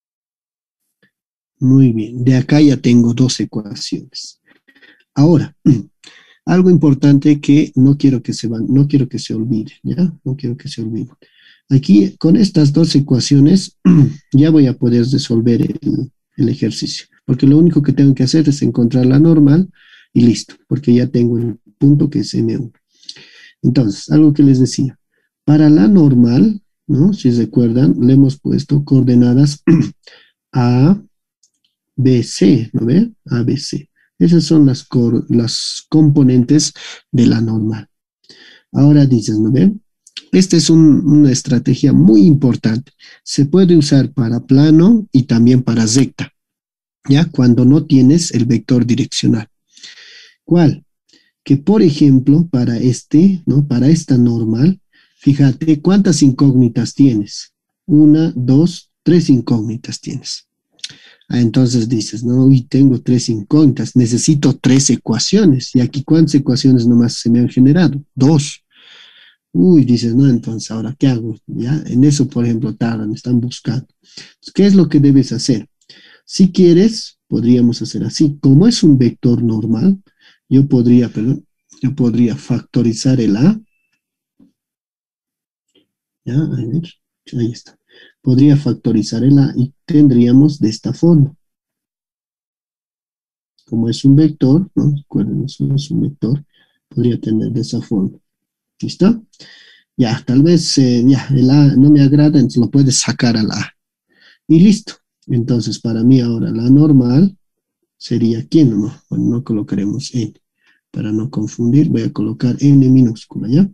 Muy bien. De acá ya tengo dos ecuaciones. Ahora, algo importante que no quiero que se van, no quiero que se olvide, ¿ya? No quiero que se olvide. Aquí, con estas dos ecuaciones, ya voy a poder resolver el, el ejercicio, porque lo único que tengo que hacer es encontrar la normal y listo, porque ya tengo el punto que es eme uno. Entonces, algo que les decía, para la normal, ¿no? Si recuerdan, le hemos puesto coordenadas A, B, C, ¿no ve? A, B, C. Esas son las, las componentes de la normal. Ahora dices, ¿no ven? Esta es un, una estrategia muy importante. Se puede usar para plano y también para recta, ¿ya? Cuando no tienes el vector direccional. ¿Cuál? Que, por ejemplo, para este, ¿no? Para esta normal, fíjate cuántas incógnitas tienes. Una, dos, tres incógnitas tienes. Ah, entonces dices, no, y tengo tres incógnitas, necesito tres ecuaciones. ¿Y aquí cuántas ecuaciones nomás se me han generado? Dos. Uy, dices, no, entonces, ¿ahora qué hago? ¿Ya? En eso, por ejemplo, tardan, están buscando. Entonces, ¿qué es lo que debes hacer? Si quieres, podríamos hacer así. Como es un vector normal, yo podría, perdón, yo podría factorizar el A. Ya, a ver, ahí está. Podría factorizar el A y tendríamos de esta forma. Como es un vector, ¿no? Recuerden, eso es un vector, podría tener de esa forma. ¿Listo? Ya, tal vez eh, ya, el A no me agrada, entonces lo puedes sacar al A. Y listo. Entonces, para mí ahora la normal sería aquí, ¿no? Bueno, no colocaremos N. Para no confundir, voy a colocar N minúscula, ¿ya?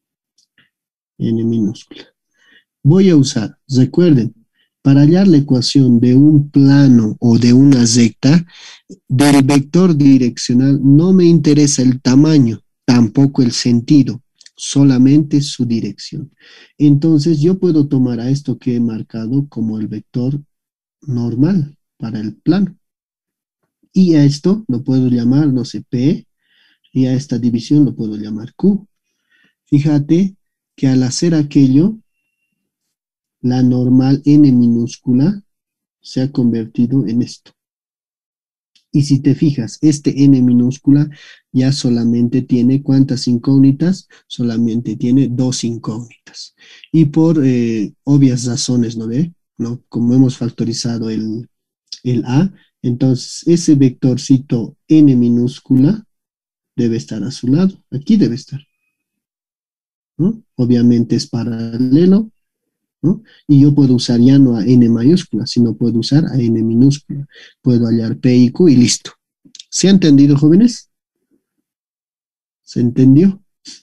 N minúscula. Voy a usar, recuerden, para hallar la ecuación de un plano o de una recta, del vector direccional no me interesa el tamaño, tampoco el sentido, solamente su dirección. Entonces yo puedo tomar a esto que he marcado como el vector normal para el plano. Y a esto lo puedo llamar, no sé, P, y a esta división lo puedo llamar Q. Fíjate que al hacer aquello, la normal N minúscula se ha convertido en esto. Y si te fijas, este N minúscula ya solamente tiene, ¿cuántas incógnitas? Solamente tiene dos incógnitas. Y por eh, obvias razones, ¿no ve? ¿No? Como hemos factorizado el, el A, entonces ese vectorcito N minúscula debe estar a su lado. Aquí debe estar. ¿no? Obviamente es paralelo, ¿no? Y yo puedo usar ya no a n mayúscula, sino puedo usar a n minúscula. Puedo hallar P y Q y listo. ¿Se ha entendido, jóvenes? ¿Se entendió?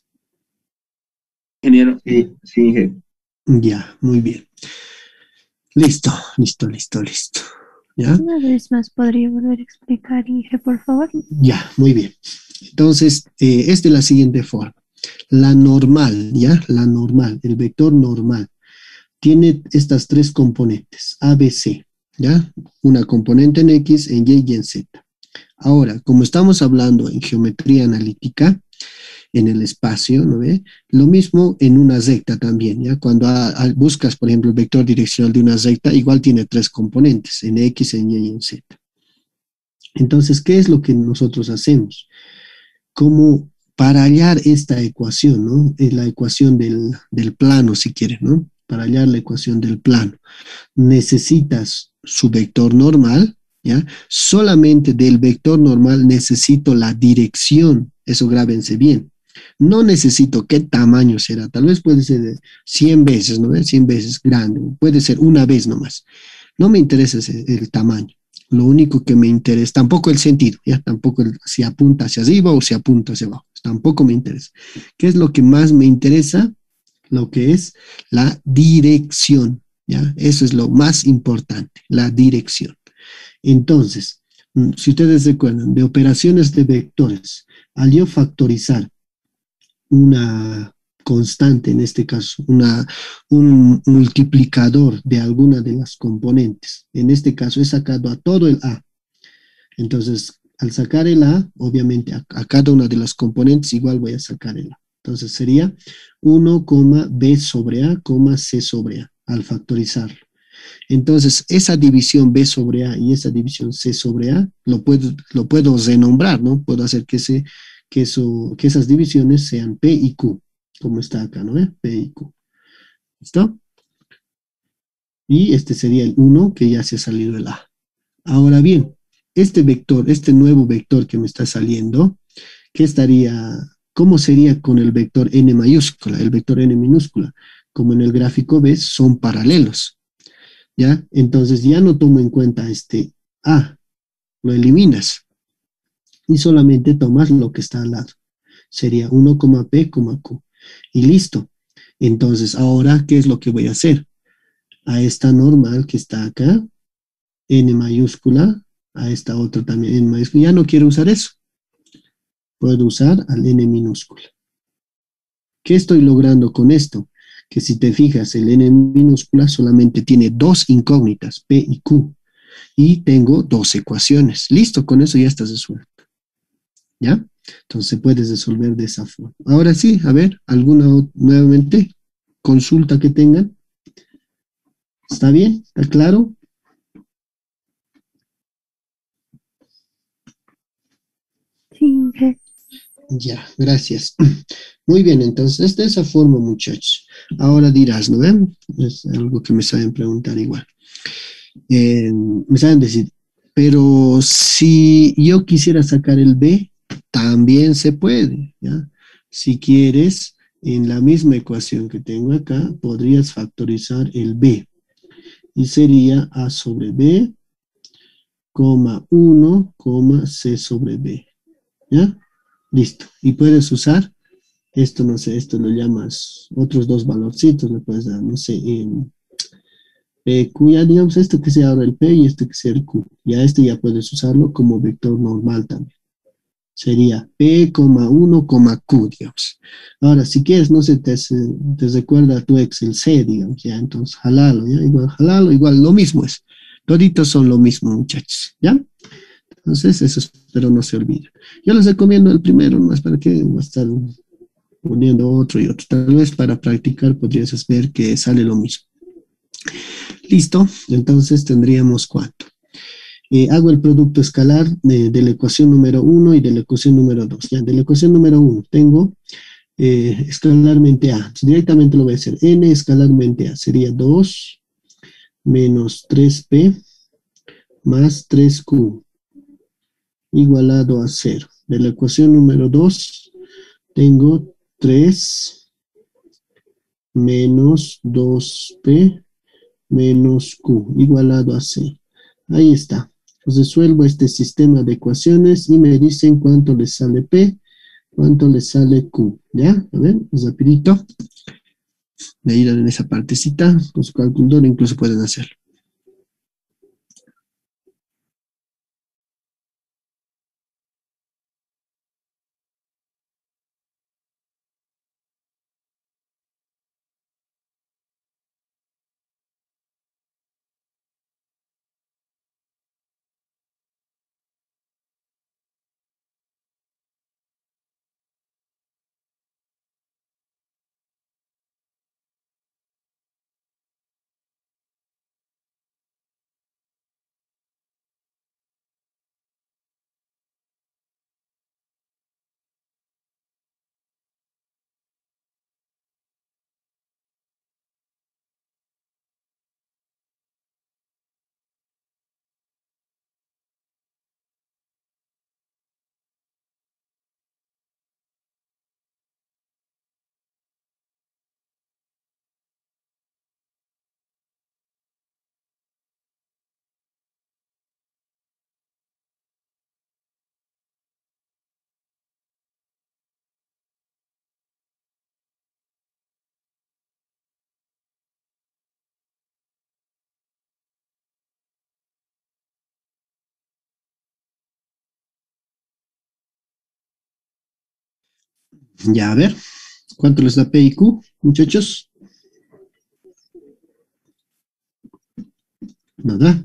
Ingeniero. Sí, sí, Inge. Ya, muy bien. Listo, listo, listo, listo. ¿Ya? Una vez más, ¿podría volver a explicar, Inge, por favor? Ya, muy bien. Entonces, eh, es de la siguiente forma. La normal, ¿ya? La normal, el vector normal, tiene estas tres componentes, A, B, C, ¿ya? Una componente en X, en Y y en Z. Ahora, como estamos hablando en geometría analítica, en el espacio, ¿no ve? Lo mismo en una recta también, ¿ya? Cuando a, a, buscas, por ejemplo, el vector direccional de una recta, igual tiene tres componentes, en X, en Y y en Z. Entonces, ¿qué es lo que nosotros hacemos? Como para hallar esta ecuación, ¿no? Es la ecuación del, del plano, si quieres, ¿no? Para hallar la ecuación del plano, necesitas su vector normal, ¿ya? Solamente del vector normal necesito la dirección, eso grábense bien. No necesito qué tamaño será, tal vez puede ser de cien veces, ¿no? cien veces grande, puede ser una vez nomás. No me interesa ese, el tamaño. Lo único que me interesa, tampoco el sentido, ya tampoco el, si apunta hacia arriba o si apunta hacia abajo, tampoco me interesa. ¿Qué es lo que más me interesa? Lo que es la dirección, ¿ya? Eso es lo más importante, la dirección. Entonces, si ustedes recuerdan, de operaciones de vectores, al yo factorizar una constante, en este caso, una, un multiplicador de alguna de las componentes. En este caso he sacado a todo el A. Entonces, al sacar el A, obviamente a, a cada una de las componentes igual voy a sacar el A. Entonces sería uno, B sobre A, C sobre A, al factorizarlo. Entonces, esa división B sobre A y esa división C sobre A, lo puedo, lo puedo renombrar, ¿no? Puedo hacer que, ese, que, eso, que esas divisiones sean P y Q, como está acá, ¿no? ¿Eh? P y Q. ¿Listo? Y este sería el uno, que ya se ha salido el A. Ahora bien, este vector, este nuevo vector que me está saliendo, ¿qué estaría, cómo sería con el vector n mayúscula, el vector n minúscula? Como en el gráfico ves, son paralelos, ¿ya? Entonces ya no tomo en cuenta este A, lo eliminas y solamente tomas lo que está al lado. Sería uno, P, Q. Y listo. Entonces, ahora, ¿qué es lo que voy a hacer? A esta normal que está acá, n mayúscula, a esta otra también n mayúscula. Ya no quiero usar eso. Puedo usar al n minúscula. ¿Qué estoy logrando con esto? Que si te fijas, el n minúscula solamente tiene dos incógnitas, P y Q. Y tengo dos ecuaciones. Listo, con eso ya estás resuelto. ¿Ya? Entonces puedes resolver de esa forma. Ahora sí, a ver, alguna nuevamente consulta que tengan. ¿Está bien? ¿Está claro? Sí, Inge. Ya, gracias. Muy bien, entonces de esa forma, muchachos. Ahora dirás, ¿no ven? Es algo que me saben preguntar igual. Eh, me saben decir, pero si yo quisiera sacar el B, también se puede, ¿ya? Si quieres, en la misma ecuación que tengo acá, podrías factorizar el B. Y sería A sobre B, coma uno, C sobre B. ¿Ya? Listo. Y puedes usar, esto no sé, esto lo llamas, otros dos valorcitos, le puedes dar, no sé, en P, Q, ya digamos esto que sea ahora el P y este que sea el Q. Ya este ya puedes usarlo como vector normal también. Sería P, uno, Q, digamos. Ahora, si quieres, no sé, te, te recuerda tu Excel C, digamos, ya, entonces jalalo, ya, igual jalalo, igual, lo mismo es. Toditos son lo mismo, muchachos, ¿ya? Entonces, eso espero no se olvide. Yo les recomiendo el primero, más para que va a estar poniendo otro y otro. Tal vez para practicar podrías ver que sale lo mismo. Listo, entonces tendríamos cuánto. Eh, hago el producto escalar de, de la ecuación número uno y de la ecuación número dos. Ya, de la ecuación número uno tengo eh, escalarmente A. Entonces, directamente lo voy a hacer. N escalarmente A sería dos menos tres P más tres Q igualado a cero. De la ecuación número dos tengo tres menos dos P menos Q igualado a C. Ahí está. Resuelvo este sistema de ecuaciones y me dicen cuánto le sale P, cuánto le sale Q. ¿Ya? A ver, rapidito. De ir en esa partecita, con su calculador incluso pueden hacerlo. Ya, a ver, ¿cuánto les da P y Q, muchachos? Nada.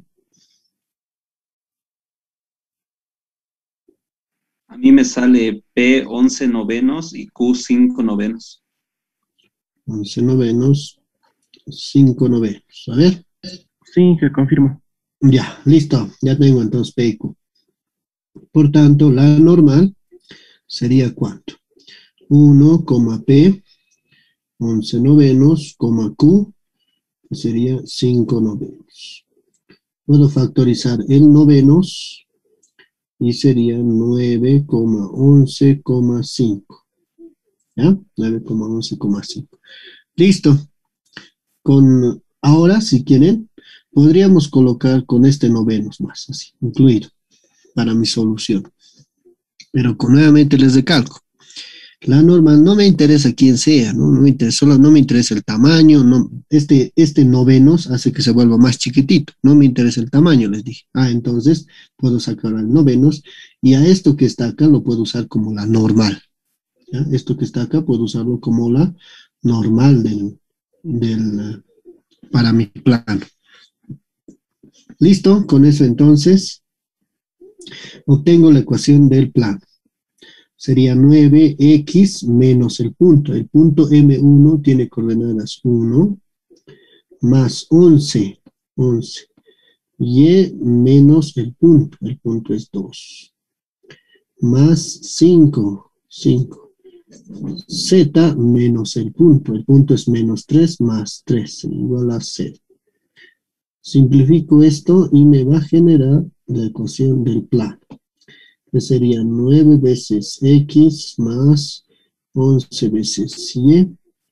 A mí me sale P once novenos y Q cinco novenos. once novenos, cinco novenos. A ver. Sí, que confirmo. Ya, listo. Ya tengo entonces P y Q. Por tanto, la normal sería ¿cuánto? uno, P, once novenos, Q, que sería cinco novenos. Puedo factorizar el novenos y sería nueve coma once coma cinco. ¿Ya? nueve coma once coma cinco. Listo. Con, ahora, si quieren, podríamos colocar con este novenos más, así, incluido, para mi solución. Pero con, nuevamente les recalco. La normal no me interesa quién sea, ¿no? No me interesa, solo no me interesa el tamaño, no, este, este novenos hace que se vuelva más chiquitito, no me interesa el tamaño, les dije. Ah, entonces puedo sacar al novenos y a esto que está acá lo puedo usar como la normal. ¿Ya? Esto que está acá puedo usarlo como la normal del, del, para mi plano. Listo, con eso entonces obtengo la ecuación del plano. Sería nueve equis menos el punto. El punto eme uno tiene coordenadas uno más once. once. Y menos el punto. El punto es dos. Más cinco. cinco. Z menos el punto. El punto es menos tres más tres. Igual a cero. Simplifico esto y me va a generar la ecuación del plano. Que sería nueve veces X más once veces Y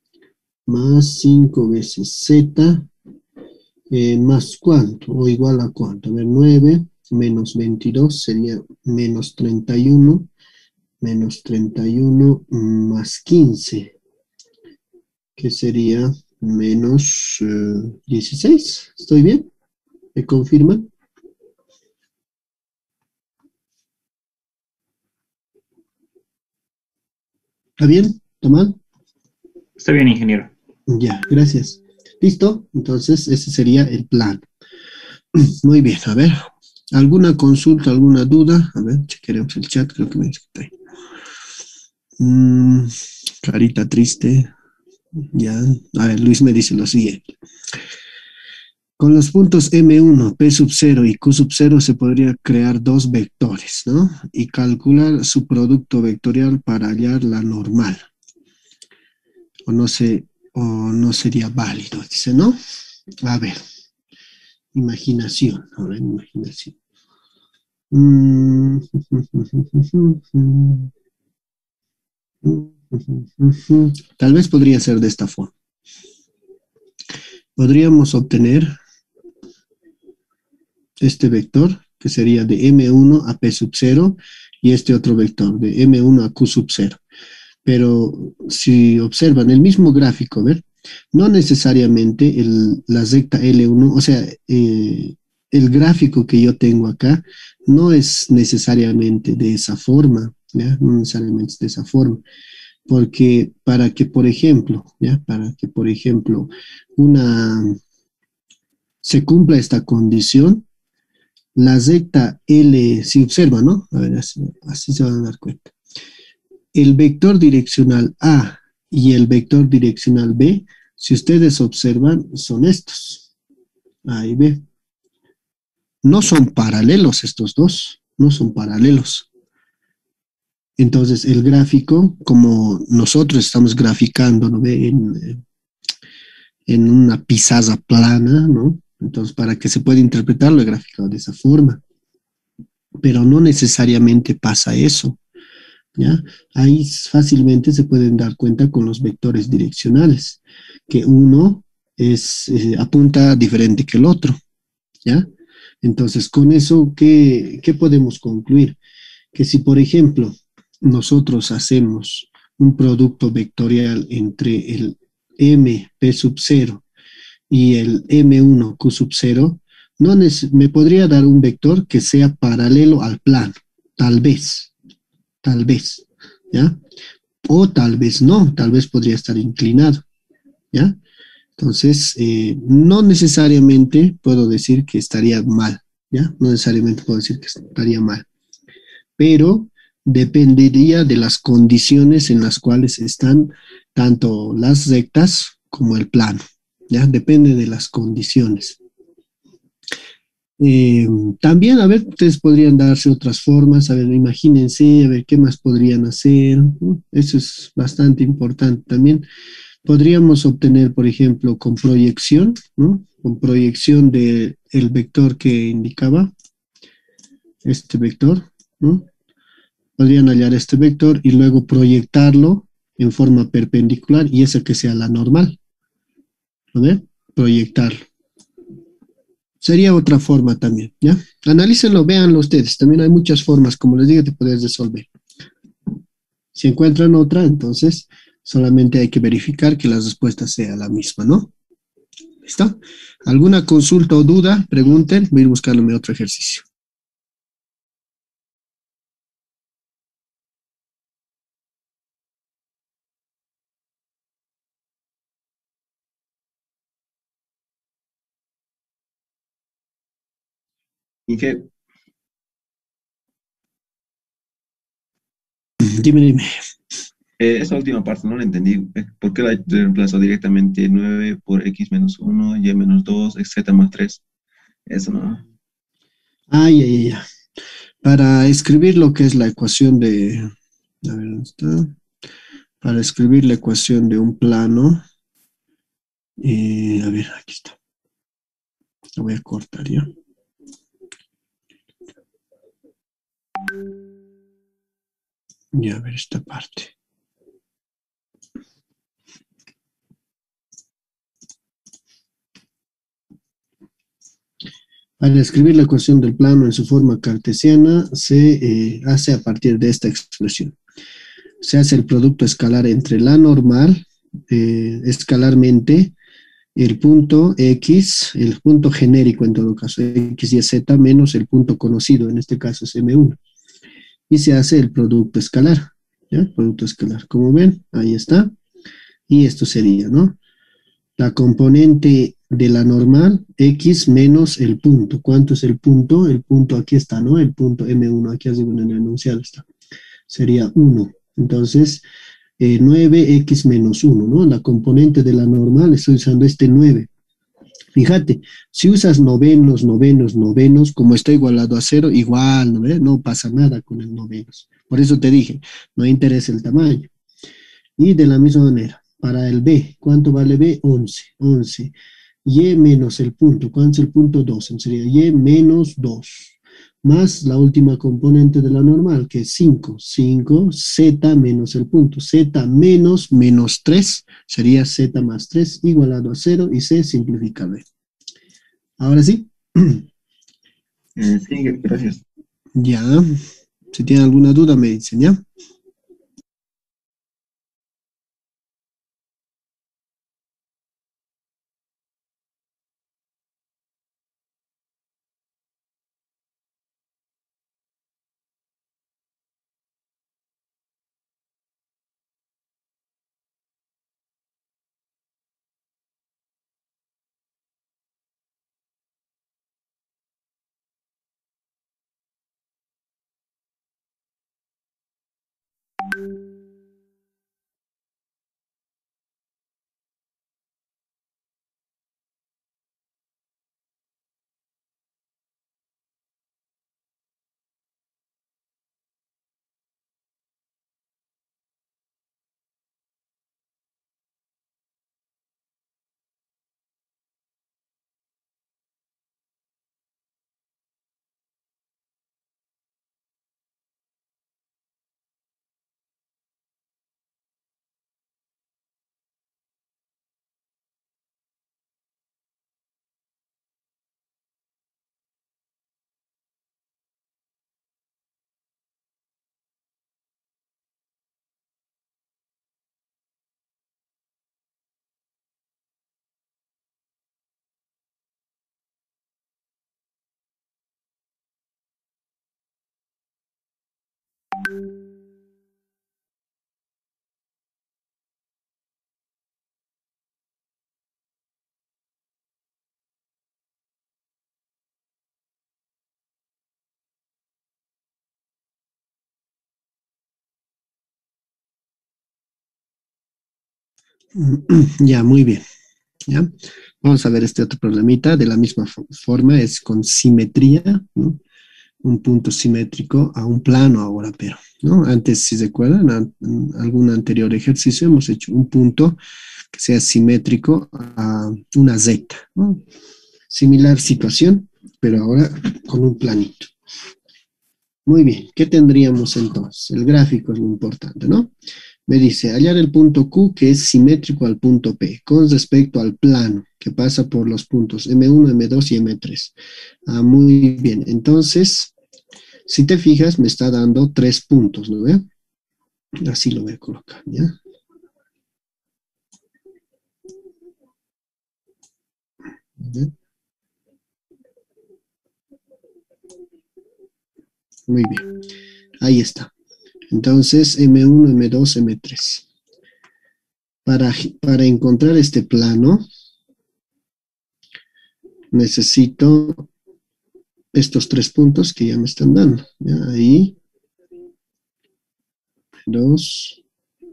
más cinco veces Z eh, más cuánto o igual a cuánto. A ver, nueve menos veintidós sería menos treinta y uno, menos treinta y uno más quince, que sería menos eh, dieciséis. ¿Estoy bien? ¿Me confirman? ¿Está bien? ¿Tomán? Está bien, ingeniero. Ya, gracias. ¿Listo? Entonces, ese sería el plan. Muy bien, a ver. ¿Alguna consulta, alguna duda? A ver, chequearemos el chat, creo que me dice que está ahí. Mm, carita triste. Ya. A ver, Luis me dice lo siguiente. Con los puntos eme uno, P sub cero y Q sub cero se podría crear dos vectores, ¿no? Y calcular su producto vectorial para hallar la normal. O no sé, o no sería válido, dice, ¿no? A ver. Imaginación, a ver, imaginación. Mm. Tal vez podría ser de esta forma. podríamos obtener este vector, que sería de eme uno a pe sub cero, y este otro vector, de eme uno a cu sub cero. Pero si observan el mismo gráfico, ¿ver? No necesariamente el, la recta ele uno, o sea, eh, el gráfico que yo tengo acá no es necesariamente de esa forma, ¿ya? No necesariamente es de esa forma. Porque para que, por ejemplo, ¿ya? Para que, por ejemplo, una, se cumpla esta condición, la recta L, si observan, ¿no? A ver, así, así se van a dar cuenta. El vector direccional A y el vector direccional B, si ustedes observan, son estos. A y B. No son paralelos estos dos, no son paralelos. Entonces, el gráfico, como nosotros estamos graficando, ¿no ve? En, en una pizarra plana, ¿no? Entonces, para que se pueda interpretar, lo he graficado de esa forma. Pero no necesariamente pasa eso, ¿ya? Ahí fácilmente se pueden dar cuenta con los vectores direccionales, que uno es, eh, apunta diferente que el otro, ¿ya? Entonces, con eso, ¿qué, qué podemos concluir? Que si, por ejemplo, nosotros hacemos un producto vectorial entre el m pe sub cero y el eme uno cu sub cero, no me podría dar un vector que sea paralelo al plano, tal vez, tal vez, ¿ya? O tal vez no, tal vez podría estar inclinado, ¿ya? Entonces, eh, no necesariamente puedo decir que estaría mal, ¿ya? No necesariamente puedo decir que estaría mal, pero dependería de las condiciones en las cuales están tanto las rectas como el plano, ¿ya? Depende de las condiciones. Eh, también, a ver, ustedes podrían darse otras formas, a ver, imagínense, a ver qué más podrían hacer, ¿no? Eso es bastante importante también. Podríamos obtener, por ejemplo, con proyección, ¿no? Con proyección del vector que indicaba, este vector, ¿no? Podrían hallar este vector y luego proyectarlo en forma perpendicular y esa que sea la normal, ¿no ve? Proyectarlo. Sería otra forma también, ¿ya? Analícenlo, véanlo ustedes. También hay muchas formas, como les digo, te puedes resolver. Si encuentran otra, entonces solamente hay que verificar que la respuesta sea la misma, ¿no? ¿Listo? ¿Alguna consulta o duda? Pregunten. Voy a ir buscándome otro ejercicio. Inge, Dime, dime. eh, esa última parte no la entendí. eh, ¿Por qué la reemplazo directamente nueve por x menos uno, y menos dos, z más tres? Eso no. Ay, ay, ay. Para escribir lo que es la ecuación de... A ver, ¿dónde está? Para escribir la ecuación de un plano... Eh, a ver, aquí está. Lo voy a cortar ya. Ya, a ver esta parte. Para escribir la ecuación del plano en su forma cartesiana, se eh, hace a partir de esta expresión. Se hace el producto escalar entre la normal, eh, escalarmente, el punto X, el punto genérico en todo caso, X y Z, menos el punto conocido, en este caso es eme uno. Y se hace el producto escalar, ¿ya? Producto escalar, como ven, ahí está. Y esto sería, ¿no? La componente de la normal, X menos el punto. ¿Cuánto es el punto? El punto aquí está, ¿no? El punto eme uno, aquí arriba en el enunciado está. Sería uno. Entonces, eh, nueve equis menos uno, ¿no? La componente de la normal, estoy usando este nueve. Fíjate, si usas novenos, novenos, novenos, como está igualado a cero, igual, ¿no? ¿Eh? No pasa nada con el novenos. Por eso te dije, no interesa el tamaño. Y de la misma manera, para el B, ¿cuánto vale B? once, once. Y menos el punto, ¿cuánto es el punto? dos, sería Y menos dos. más la última componente de la normal, que es cinco. cinco, z menos el punto. Z menos menos tres sería z más tres igualado a cero y c simplifica b. Ahora sí. Eh, sí, gracias. Ya. Si tienen alguna duda me dicen, ¿ya? Ya, muy bien. ¿Ya? Vamos a ver este otro problemita. De la misma forma, es con simetría, ¿no? Un punto simétrico a un plano ahora, pero, ¿no? Antes, si se acuerdan, en algún anterior ejercicio hemos hecho un punto que sea simétrico a una Z, ¿no? Similar situación, pero ahora con un planito. Muy bien, ¿qué tendríamos entonces? El gráfico es lo importante, ¿no? Me dice, hallar el punto Q que es simétrico al punto P con respecto al plano que pasa por los puntos eme uno, eme dos y eme tres. Ah, muy bien, entonces, si te fijas, me está dando tres puntos, ¿no ve? Así lo voy a colocar, ¿ya? ¿Ya? Muy bien, ahí está. Entonces, eme uno, eme dos, eme tres. Para, para encontrar este plano, necesito estos tres puntos que ya me están dando. ¿Ya? Ahí, dos,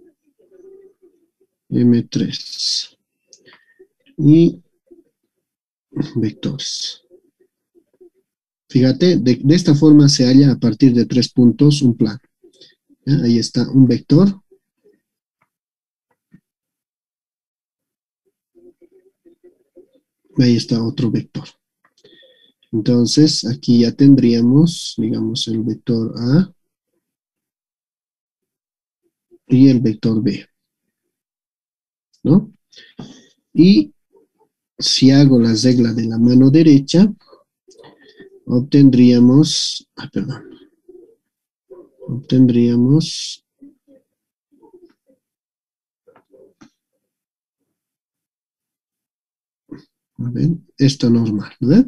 eme tres. Y vectores. Fíjate, de, de esta forma se halla a partir de tres puntos un plano. ¿Ya? Ahí está un vector. Ahí está otro vector. Entonces, aquí ya tendríamos, digamos, el vector A y el vector B, ¿no? Y si hago la regla de la mano derecha, obtendríamos, ah, perdón, obtendríamos a ver, esto normal, ¿no?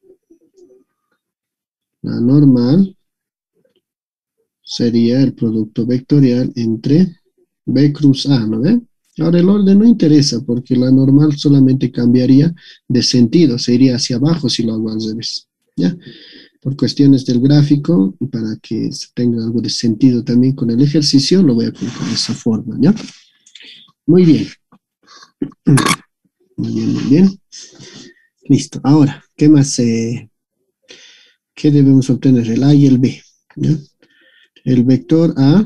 La normal sería el producto vectorial entre B cruz A, ¿no ve? Ahora el orden no interesa porque la normal solamente cambiaría de sentido, se iría hacia abajo si lo hago al revés, ¿ya? Por cuestiones del gráfico, y para que tenga algo de sentido también con el ejercicio, lo voy a colocar de esa forma, ¿ya? Muy bien. Muy bien, muy bien. Listo. Ahora, ¿qué más? Eh, ¿Qué debemos obtener? El A y el B, ¿ya? El vector A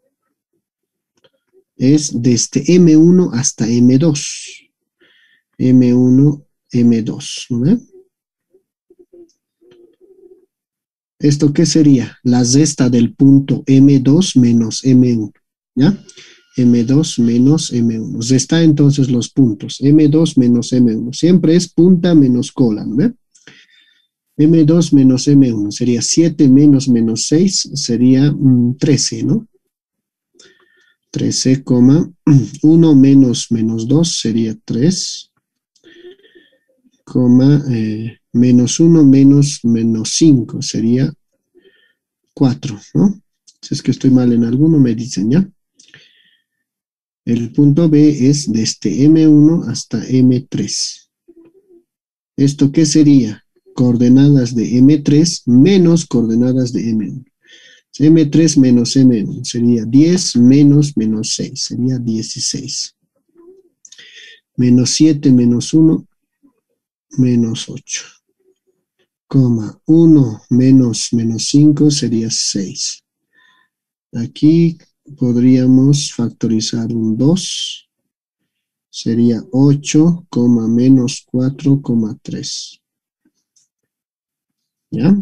es desde eme uno hasta eme dos. eme uno, eme dos, ¿no ve? ¿Esto qué sería? La resta del punto eme dos menos eme uno, ¿ya? eme dos menos eme uno. Resta entonces los puntos. eme dos menos eme uno. Siempre es punta menos cola, ¿no ve? eme dos menos eme uno sería siete menos menos seis, sería mm, trece, ¿no? trece, uno menos menos dos sería tres, coma, eh, menos uno menos menos cinco sería cuatro, ¿no? Si es que estoy mal en alguno, me dicen, ¿ya? El punto B es desde eme uno hasta eme tres. ¿Esto qué sería? Coordenadas de eme tres menos coordenadas de eme uno. eme tres menos eme uno sería diez menos menos seis, sería dieciséis. Menos siete menos uno, menos ocho. Coma, uno menos menos cinco sería seis. Aquí podríamos factorizar un dos. Sería ocho, menos cuatro, tres. ¿Ya?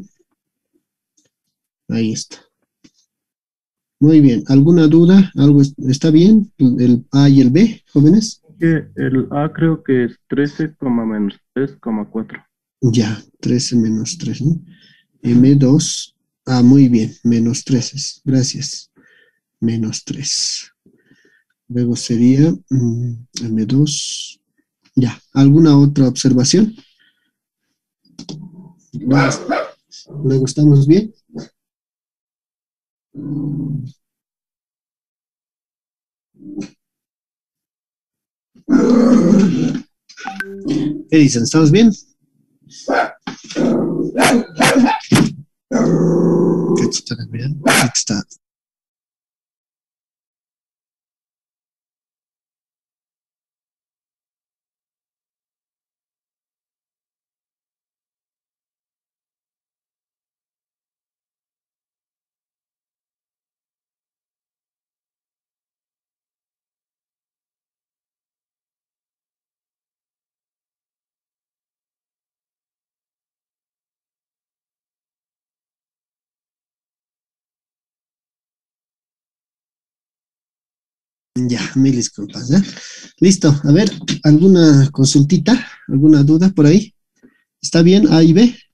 Ahí está. Muy bien. ¿Alguna duda? ¿Algo es- está bien? ¿El A y el B, jóvenes? Que el A creo que es trece, menos tres, cuatro. Ya, trece menos tres, ¿no? eme dos. Ah, muy bien. Menos tres. Gracias. Menos tres. Luego sería mm, eme dos. Ya. ¿Alguna otra observación? Luego, luego estamos bien. ¿Qué dicen? ¿Estamos bien? Cachito, miren. Aquí está. Ya, mil disculpas, ¿eh? Listo, a ver, ¿alguna consultita? ¿Alguna duda por ahí? ¿Está bien A y B?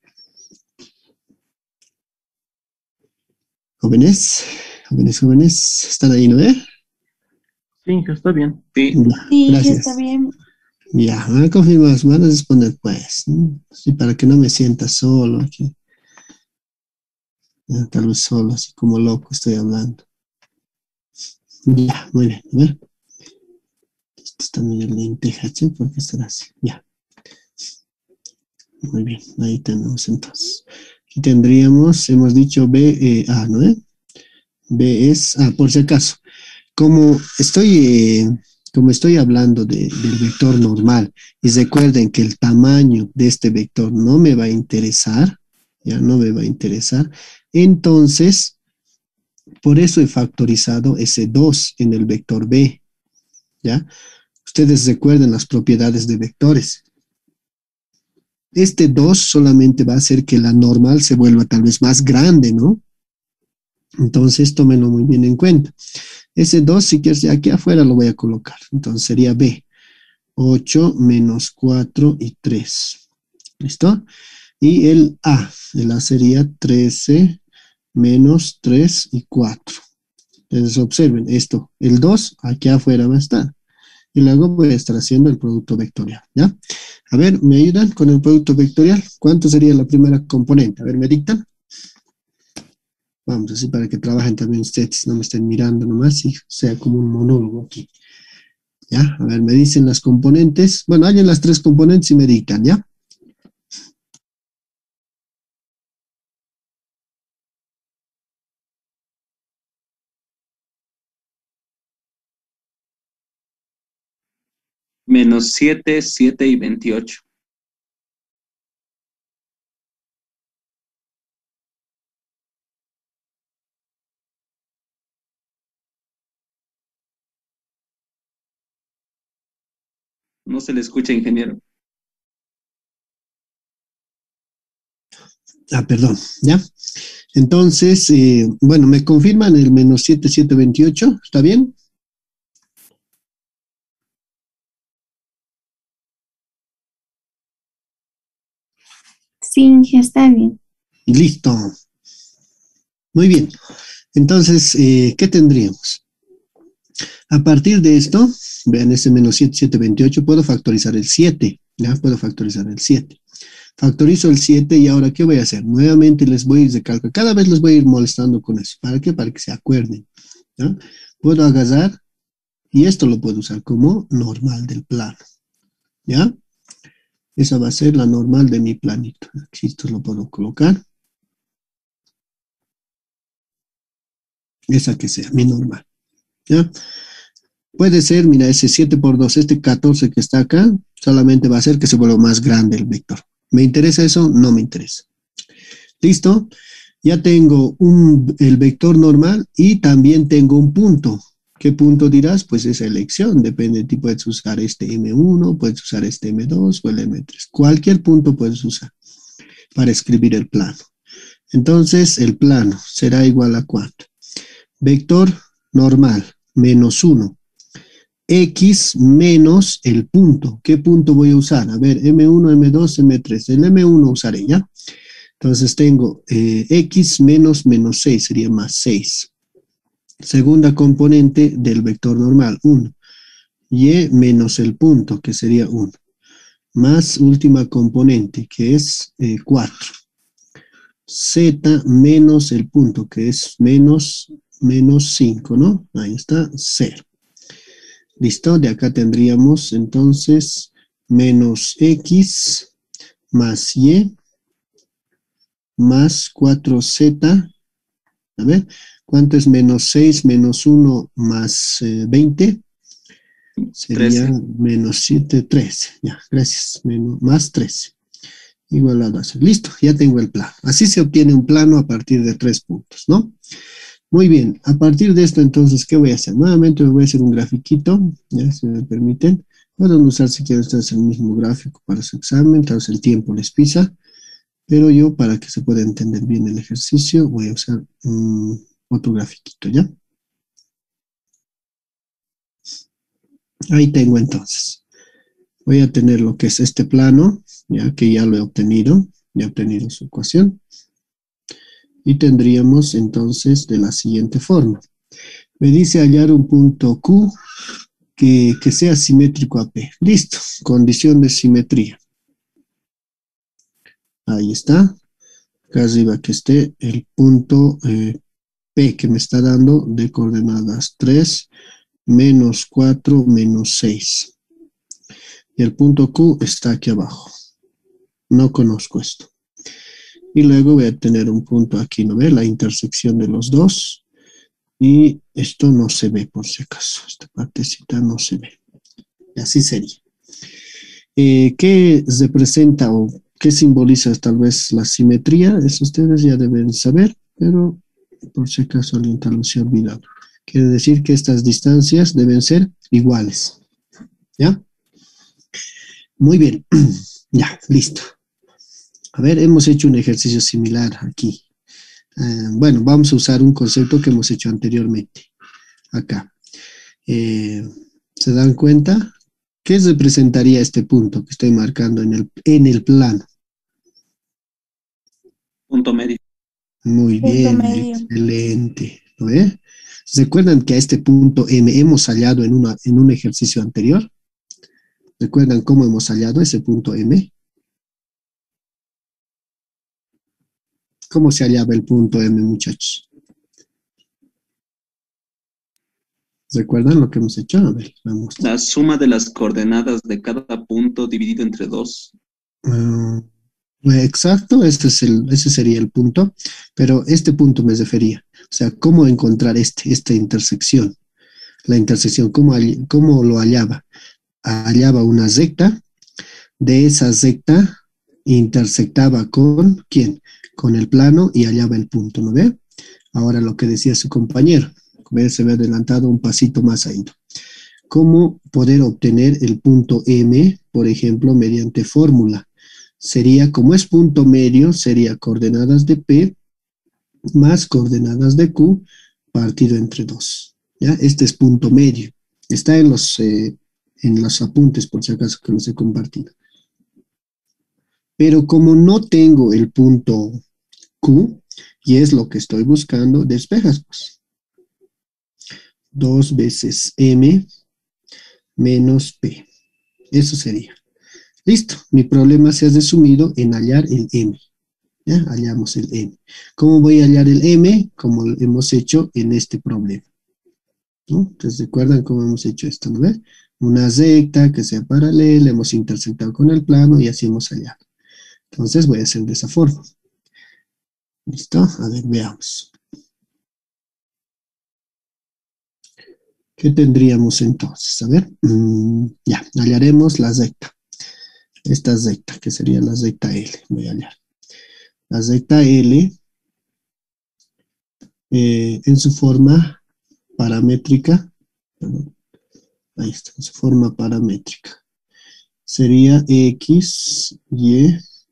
Jóvenes, jóvenes, jóvenes, ¿están ahí, no? ¿Eh? Sí, está bien. Sí. Ya, Sí, ya gracias. está bien. Ya, me confirmas, van a responder pues, ¿no? Sí, para que no me sienta solo aquí. Ya, tal vez solo, así como loco estoy hablando. Ya, muy bien, a ver. Esto es también el lenteja, ¿sí? ¿Por qué estará así? Ya. Muy bien, ahí tenemos entonces. Aquí tendríamos, hemos dicho B, eh, A, ¿no? ¿Eh? B es, ah, por si acaso, como estoy, eh, como estoy hablando de- del vector normal, y recuerden que el tamaño de este vector no me va a interesar, ya no me va a interesar, entonces, por eso he factorizado ese dos en el vector B, ¿ya? Ustedes recuerden las propiedades de vectores. Este dos solamente va a hacer que la normal se vuelva tal vez más grande, ¿no? Entonces, tómenlo muy bien en cuenta. Ese dos, si quieres, aquí afuera lo voy a colocar. Entonces sería B. ocho menos cuatro y tres. ¿Listo? Y el A. El A sería trece menos tres y cuatro. Entonces observen esto. El dos aquí afuera va a estar. Y luego voy a estar haciendo el producto vectorial. ¿Ya? A ver, ¿me ayudan con el producto vectorial? ¿Cuánto sería la primera componente? A ver, ¿me dictan? Vamos, así para que trabajen también ustedes, no me estén mirando nomás y sea como un monólogo aquí. ¿Ya? A ver, me dicen las componentes. Bueno, hallen las tres componentes y me dictan, ¿ya? Menos siete, siete y veintiocho. No se le escucha, ingeniero. Ah, perdón, ¿ya? Entonces, eh, bueno, ¿me confirman el menos siete, siete, veintiocho? ¿Está bien? Sí, está bien. Listo. Muy bien. Entonces, eh, ¿qué tendríamos? A partir de esto, vean ese menos siete, siete, veintiocho, puedo factorizar el siete, ¿ya? Puedo factorizar el siete. Factorizo el siete y ahora, ¿qué voy a hacer? Nuevamente les voy a ir de cálculo. Cada vez les voy a ir molestando con eso. ¿Para qué? Para que se acuerden, ¿ya? Puedo agarrar y esto lo puedo usar como normal del plano, ¿ya? Esa va a ser la normal de mi planito. Aquí esto lo puedo colocar. Esa que sea, mi normal, ¿ya? Puede ser, mira, ese siete por dos, este catorce que está acá, solamente va a hacer que se vuelva más grande el vector. ¿Me interesa eso? No me interesa. ¿Listo? Ya tengo un, el vector normal y también tengo un punto. ¿Qué punto dirás? Pues esa elección, depende de ti, puedes usar este eme uno, puedes usar este eme dos o el eme tres. Cualquier punto puedes usar para escribir el plano. Entonces, el plano será igual a ¿cuánto? Vector normal menos uno. X menos el punto. ¿Qué punto voy a usar? A ver, eme uno, eme dos, eme tres. El eme uno usaré, ¿ya? Entonces tengo eh, X menos menos seis, sería más seis. Segunda componente del vector normal, uno. Y menos el punto, que sería uno. Más última componente, que es eh, cuatro. Z menos el punto, que es menos, menos cinco, ¿no? Ahí está, cero. Listo, de acá tendríamos entonces menos X más Y más cuatro zeta. A ver, ¿cuánto es menos seis menos uno más eh, veinte? Sería trece. menos siete, trece. Ya, gracias. Menos, más trece. Igualado a cero. Listo, ya tengo el plano. Así se obtiene un plano a partir de tres puntos, ¿no? Muy bien, a partir de esto, entonces, ¿qué voy a hacer? Nuevamente me voy a hacer un grafiquito, ya, si me permiten. Pueden usar si quieren ustedes el mismo gráfico para su examen, tal vez el tiempo les pisa, pero yo, para que se pueda entender bien el ejercicio, voy a usar um, otro grafiquito, ¿ya? Ahí tengo entonces. Voy a tener lo que es este plano, ya que ya lo he obtenido, ya he obtenido su ecuación. Y tendríamos entonces de la siguiente forma. Me dice hallar un punto Q que, que sea simétrico a P. Listo, condición de simetría. Ahí está. Acá arriba que esté el punto eh, P que me está dando de coordenadas tres, menos cuatro, menos seis. Y el punto Q está aquí abajo. No conozco esto. Y luego voy a tener un punto aquí, ¿no ve? La intersección de los dos. Y esto no se ve por si acaso. Esta partecita no se ve. Y así sería. Eh, ¿Qué representa o qué simboliza tal vez la simetría? Eso ustedes ya deben saber, pero por si acaso alguien tal vez se ha olvidado. Quiere decir que estas distancias deben ser iguales. ¿Ya? Muy bien. Ya, listo. A ver, hemos hecho un ejercicio similar aquí. Uh, bueno, vamos a usar un concepto que hemos hecho anteriormente. Acá. Eh, ¿Se dan cuenta? ¿Qué representaría este punto que estoy marcando en el, en el plano? Punto medio. Muy Punto bien, medio. excelente. ¿No ve? ¿Recuerdan que a este punto M hemos hallado en, una, en un ejercicio anterior? ¿Recuerdan cómo hemos hallado ese punto M? ¿Cómo se hallaba el punto M, muchachos? ¿Recuerdan lo que hemos hecho? A ver, vamos. La suma de las coordenadas de cada punto dividido entre dos. Uh, exacto, ese, es el, ese sería el punto, pero este punto me refería. O sea, ¿cómo encontrar este, esta intersección? La intersección, ¿cómo, cómo lo hallaba? Hallaba una recta, de esa recta intersectaba con, ¿quién? Con el plano y hallaba el punto, ¿no ve? Ahora lo que decía su compañero, se ve adelantado un pasito más ahí. ¿Cómo poder obtener el punto M, por ejemplo, mediante fórmula? sería, como es punto medio, sería coordenadas de P más coordenadas de Q partido entre dos. ¿Ya? Este es punto medio. Está en los, eh, en los apuntes, por si acaso, que los he compartido. Pero como no tengo el punto Q, y es lo que estoy buscando, despejas, pues. dos veces M menos P. Eso sería. Listo. Mi problema se ha resumido en hallar el M. ¿Ya? Hallamos el M. ¿Cómo voy a hallar el M? Como hemos hecho en este problema. ¿No? Entonces, ¿recuerdan cómo hemos hecho esto? ¿No ves? Una recta que sea paralela, hemos intersectado con el plano y así hemos hallado. Entonces, voy a hacer de esa forma. ¿Listo? A ver, veamos. ¿Qué tendríamos entonces? A ver, mmm, ya, hallaremos la recta. Esta recta, que sería la recta L. Voy a hallar. La recta L, eh, en su forma paramétrica, perdón, ahí está, en su forma paramétrica, sería X, Y,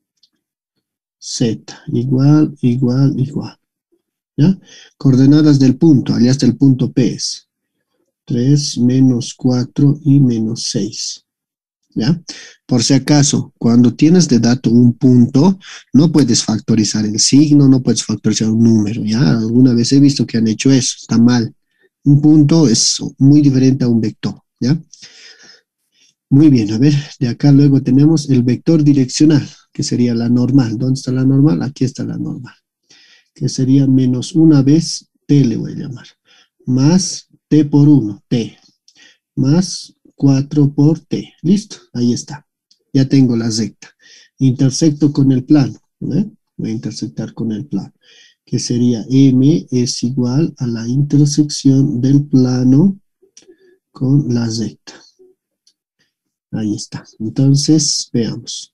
Z, igual, igual, igual. ¿Ya? Coordenadas del punto, allá está el punto P es tres, menos cuatro y menos seis. ¿Ya? Por si acaso, cuando tienes de dato un punto, no puedes factorizar el signo, no puedes factorizar un número, ¿ya? Alguna vez he visto que han hecho eso, está mal. Un punto es muy diferente a un vector, ¿ya? Muy bien, a ver, de acá luego tenemos el vector direccional, que sería la normal. ¿Dónde está la normal? Aquí está la normal. Que sería menos una vez t, le voy a llamar, más t por uno, t, más cuatro por t. Listo, ahí está. Ya tengo la recta. Intersecto con el plano. ¿eh? Voy a intersectar con el plano. Que sería M es igual a la intersección del plano con la recta. Ahí está. Entonces, veamos.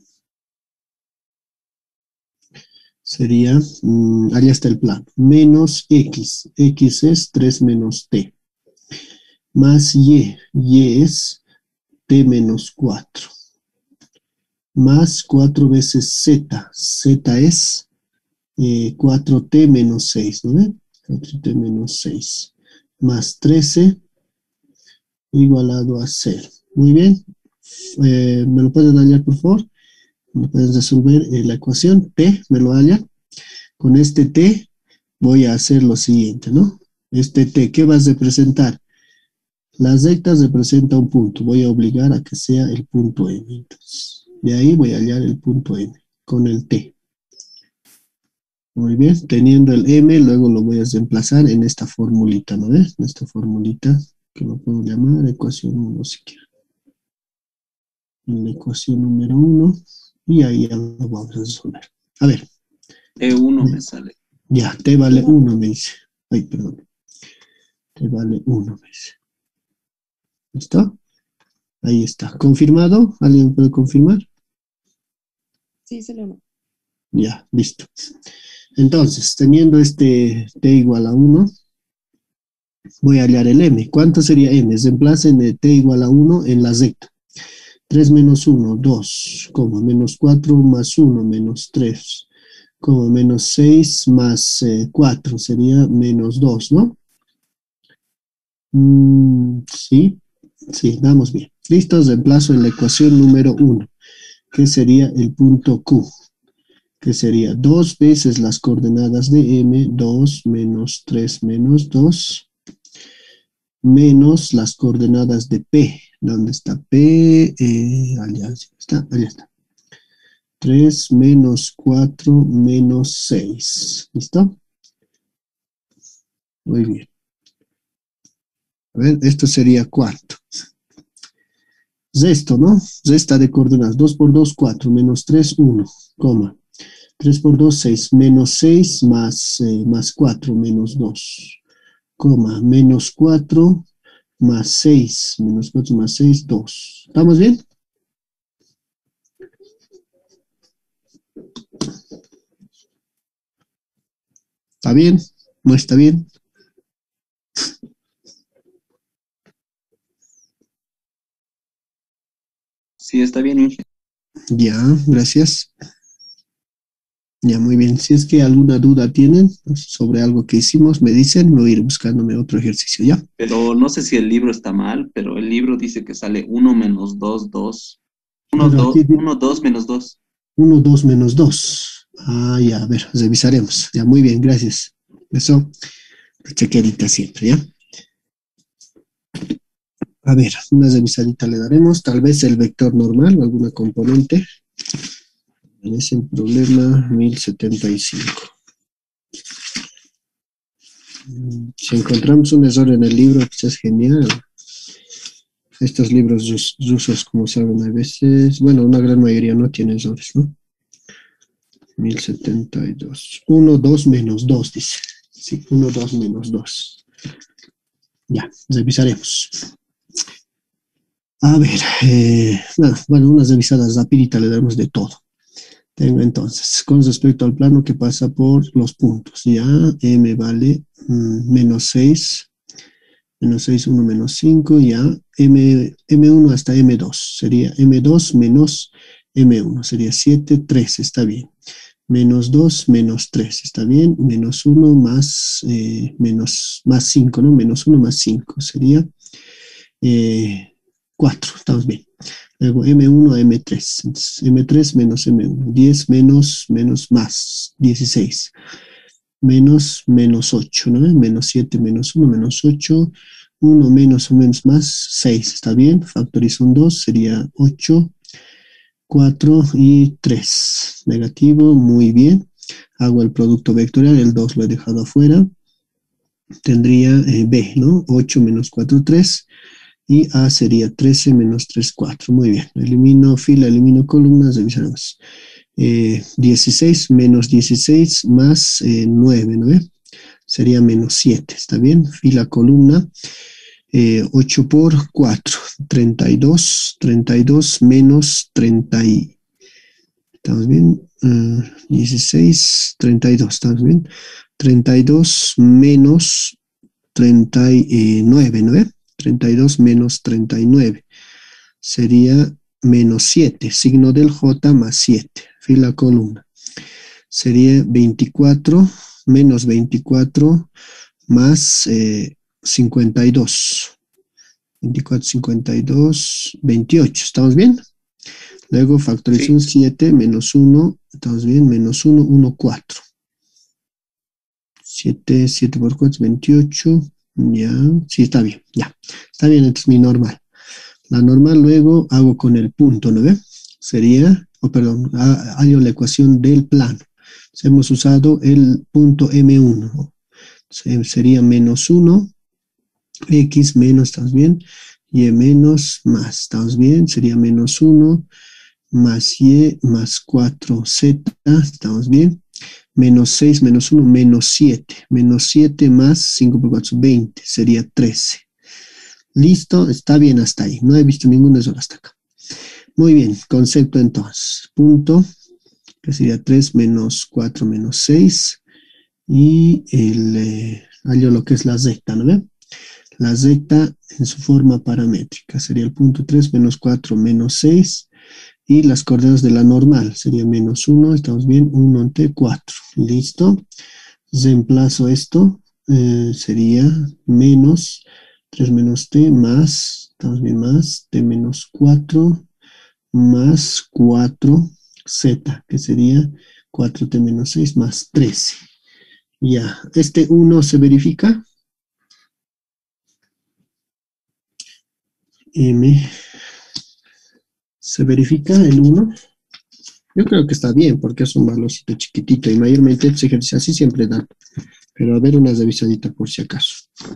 Sería, mmm, allá está el plano. Menos X. X es tres menos T. Más Y. Y es T menos cuatro. Más cuatro veces Z. Z es eh, cuatro T menos seis, ¿no ven? cuatro T menos seis. Más trece igualado a cero. Muy bien. Eh, ¿Me lo pueden hallar, por favor? ¿Me pueden resolver eh, la ecuación? T, ¿me lo hallan? Con este T voy a hacer lo siguiente, ¿no? Este T, ¿qué vas a representar? Las rectas representa un punto. Voy a obligar a que sea el punto M. Entonces, de ahí voy a hallar el punto M con el T. Muy bien, teniendo el M, luego lo voy a reemplazar en esta formulita, ¿no ves? En esta formulita que lo puedo llamar ecuación uno si quiero. En la ecuación número uno, y ahí ya lo vamos a resolver. A ver. E uno me sale. Ya, T vale uno, me dice. Ay, perdón. T vale uno, me dice. ¿Listo? Ahí está. ¿Confirmado? ¿Alguien puede confirmar? Sí, sale uno. Ya, listo. Entonces, teniendo este T igual a uno, voy a hallar el M. ¿Cuánto sería M? Reemplacen el T igual a uno en la recta. tres menos uno, dos, coma, menos cuatro más uno, menos tres, como menos seis más eh, cuatro, sería menos dos, ¿no? Mm, sí, sí, vamos bien. Listos, reemplazo en la ecuación número uno, que sería el punto Q, que sería dos veces las coordenadas de M, dos menos tres menos dos, menos las coordenadas de P. ¿Dónde está P? Eh, allá está, allá está. tres menos cuatro menos seis. ¿Listo? Muy bien. A ver, esto sería cuarto. Resto, ¿no? Resta de coordenadas. dos por dos, cuatro. Menos tres, uno. Coma. tres por dos, seis. Menos seis más, eh, más cuatro. Menos dos. Coma. Menos cuatro más seis. Menos cuatro más seis, dos. ¿Estamos bien? ¿Está bien? ¿No está bien? Sí, está bien, Inge. Ya, gracias. Ya, muy bien. Si es que alguna duda tienen sobre algo que hicimos, me dicen, me voy a ir buscándome otro ejercicio, ¿ya? Pero no sé si el libro está mal, pero el libro dice que sale uno menos dos, dos. uno, Pero aquí dos, uno, dos menos dos. uno, dos menos dos. Ah, ya, a ver, revisaremos. Ya, muy bien, gracias. Eso, chequerita siempre, ¿ya? A ver, una revisadita le daremos. Tal vez el vector normal o alguna componente. En ese problema mil setenta y cinco. Si encontramos un error en el libro, pues es genial. Estos libros rus- rusos, como saben, a veces, bueno, una gran mayoría no tienen errores, ¿no? mil setenta y dos. uno, dos menos dos, dice. Sí, uno, dos menos dos. Ya, revisaremos. A ver, eh, nada, bueno, unas revisadas rapiditas le damos de todo. Tengo entonces, con respecto al plano que pasa por los puntos, ya, m vale mm, menos seis, menos seis, uno menos cinco, ya, m, m uno hasta m dos, sería m dos menos m uno, sería siete, tres, está bien. Menos dos, menos tres, está bien. Menos uno más, eh, menos, más cinco, ¿no? Menos uno más cinco, sería eh, cuatro, estamos bien. Luego m uno a m tres, entonces, m tres menos m uno, diez menos, menos más, dieciséis, menos, menos ocho, ¿no? Menos siete, menos uno, menos ocho, uno menos o menos más, seis, ¿está bien? Factorizo un dos, sería ocho, cuatro y tres, negativo, muy bien. Hago el producto vectorial, el dos lo he dejado afuera, tendría eh, b, ¿no? ocho menos cuatro, tres. Y A sería trece menos tres, cuatro. Muy bien. Elimino fila, elimino columnas, revisaremos. Eh, dieciséis menos dieciséis más eh, nueve, ¿no ve? Sería menos siete, ¿está bien? Fila, columna. Eh, ocho por cuatro, treinta y dos. treinta y dos menos treinta. ¿Estamos bien? Uh, dieciséis, treinta y dos, ¿estamos bien? treinta y dos menos treinta y nueve, ¿no ve? treinta y dos menos treinta y nueve sería menos siete, signo del J más siete, fila columna. Sería veinticuatro menos veinticuatro más eh, cincuenta y dos. veinticuatro, cincuenta y dos, veintiocho, ¿estamos bien? Luego factorización sí. siete menos uno, ¿estamos bien? Menos uno, uno, cuatro. siete, siete por cuatro, veintiocho. Ya, sí, está bien, ya. Está bien, entonces mi normal. La normal luego hago con el punto, ¿no ve? Sería, oh, perdón, hallo la ecuación del plano. Entonces, hemos usado el punto eme uno. Entonces, sería menos uno, x menos, ¿estamos bien? Y menos más, ¿estamos bien? Sería menos uno, más y más cuatro zeta, ¿estamos bien? Menos seis, menos uno, menos siete. Menos siete más cinco por cuatro, veinte. Sería trece. Listo, está bien hasta ahí. No he visto ningún error hasta acá. Muy bien, concepto entonces. Punto, que sería tres menos cuatro menos seis. Y el, eh, hallo lo que es la recta, ¿no ve? La recta en su forma paramétrica. Sería el punto tres menos cuatro menos seis. Y las coordenadas de la normal sería menos uno, estamos bien, uno ante cuatro. Listo. Reemplazo esto, eh, sería menos tres menos t más, estamos bien, más t menos cuatro más cuatro z, que sería cuatro t menos seis más trece. Ya, este uno se verifica. M. ¿Se verifica el uno? Yo creo que está bien, porque es un valorcito chiquitito y mayormente estos ejercicios así siempre dan. Pero a ver una revisadita por si acaso.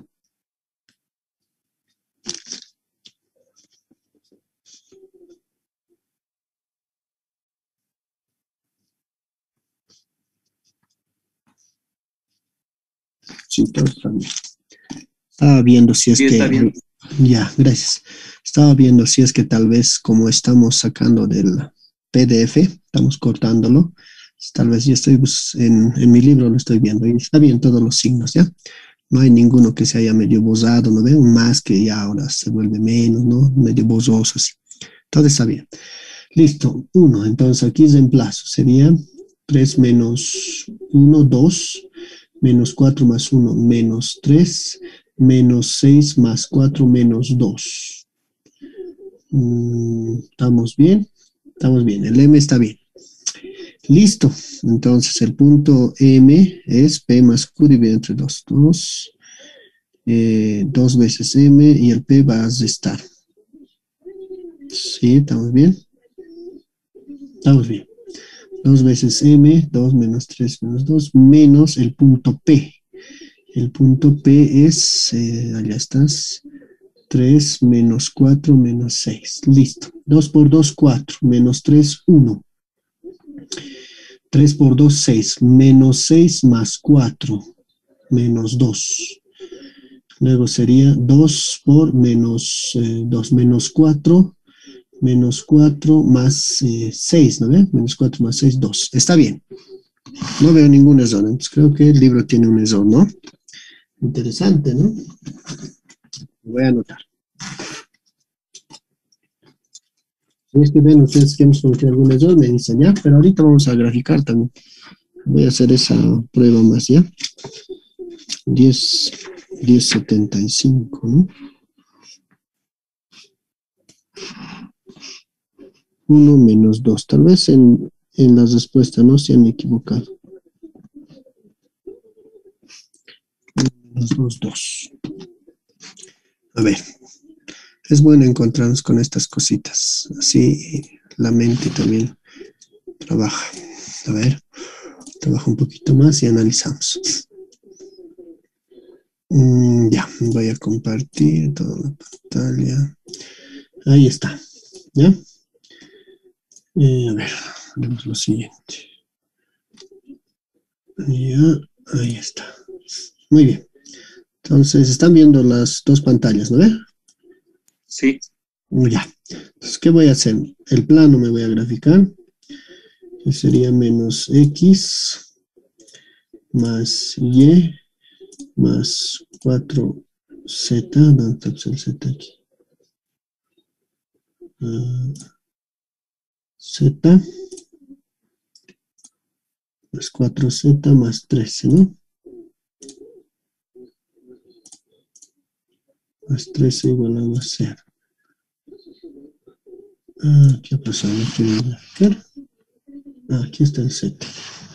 Sí, todo está bien. Estaba viendo si es Sí, que... está bien. Ya, gracias. Estaba viendo si es que tal vez como estamos sacando del P D F, estamos cortándolo, tal vez yo estoy pues, en, en mi libro lo estoy viendo y está bien todos los signos, ¿ya? No hay ninguno que se haya medio borrado, ¿no ven? Un más que ya ahora se vuelve menos, ¿no? Medio borroso así. Todo está bien. Listo, uno. Entonces aquí reemplazo. Sería tres menos uno, dos, menos cuatro más uno, menos tres, menos seis más cuatro, menos dos. Mm, ¿estamos bien? Estamos bien, el M está bien. Listo, entonces el punto M es P más Q dividido entre dos. dos, eh, dos veces M y el P va a restar. ¿Sí? ¿Estamos bien? Estamos bien. dos veces M, dos menos tres menos dos, menos el punto P. El punto P es, eh, allá estás, tres menos cuatro menos seis. Listo. dos por dos, cuatro. Menos tres, uno. tres por dos, seis. Menos seis más cuatro. Menos dos. Luego sería dos por menos eh, dos. Menos cuatro. Menos cuatro más eh, seis, ¿no ve? Menos cuatro más seis, dos. Está bien. No veo ningún error. Entonces creo que el libro tiene un error, ¿no? Interesante, ¿no? Voy a anotar. Si es que ven ustedes que hemos cometido algún error, me dicen ya, pero ahorita vamos a graficar también. Voy a hacer esa prueba más, ¿ya? diez, diez setenta y cinco, ¿no? uno menos dos. Tal vez en, en las respuestas no se han equivocado. Menos dos, dos. A ver. Es bueno encontrarnos con estas cositas. Así la mente también trabaja. A ver. Trabaja un poquito más y analizamos. Mm, ya. Voy a compartir toda la pantalla. Ahí está. ¿Ya? Eh, a ver, haremos lo siguiente. Ya, ahí está. Muy bien. Entonces, están viendo las dos pantallas, ¿no ve? Sí. Ya. Entonces, ¿qué voy a hacer? El plano me voy a graficar. Que sería menos X más Y más cuatro Z. ¿Dónde está el Z aquí? Uh, Z más cuatro Z más trece, ¿no? Más trece igual a cero. Ah, ¿qué ha pasado? No quiero graficar. Ah, aquí está el Z.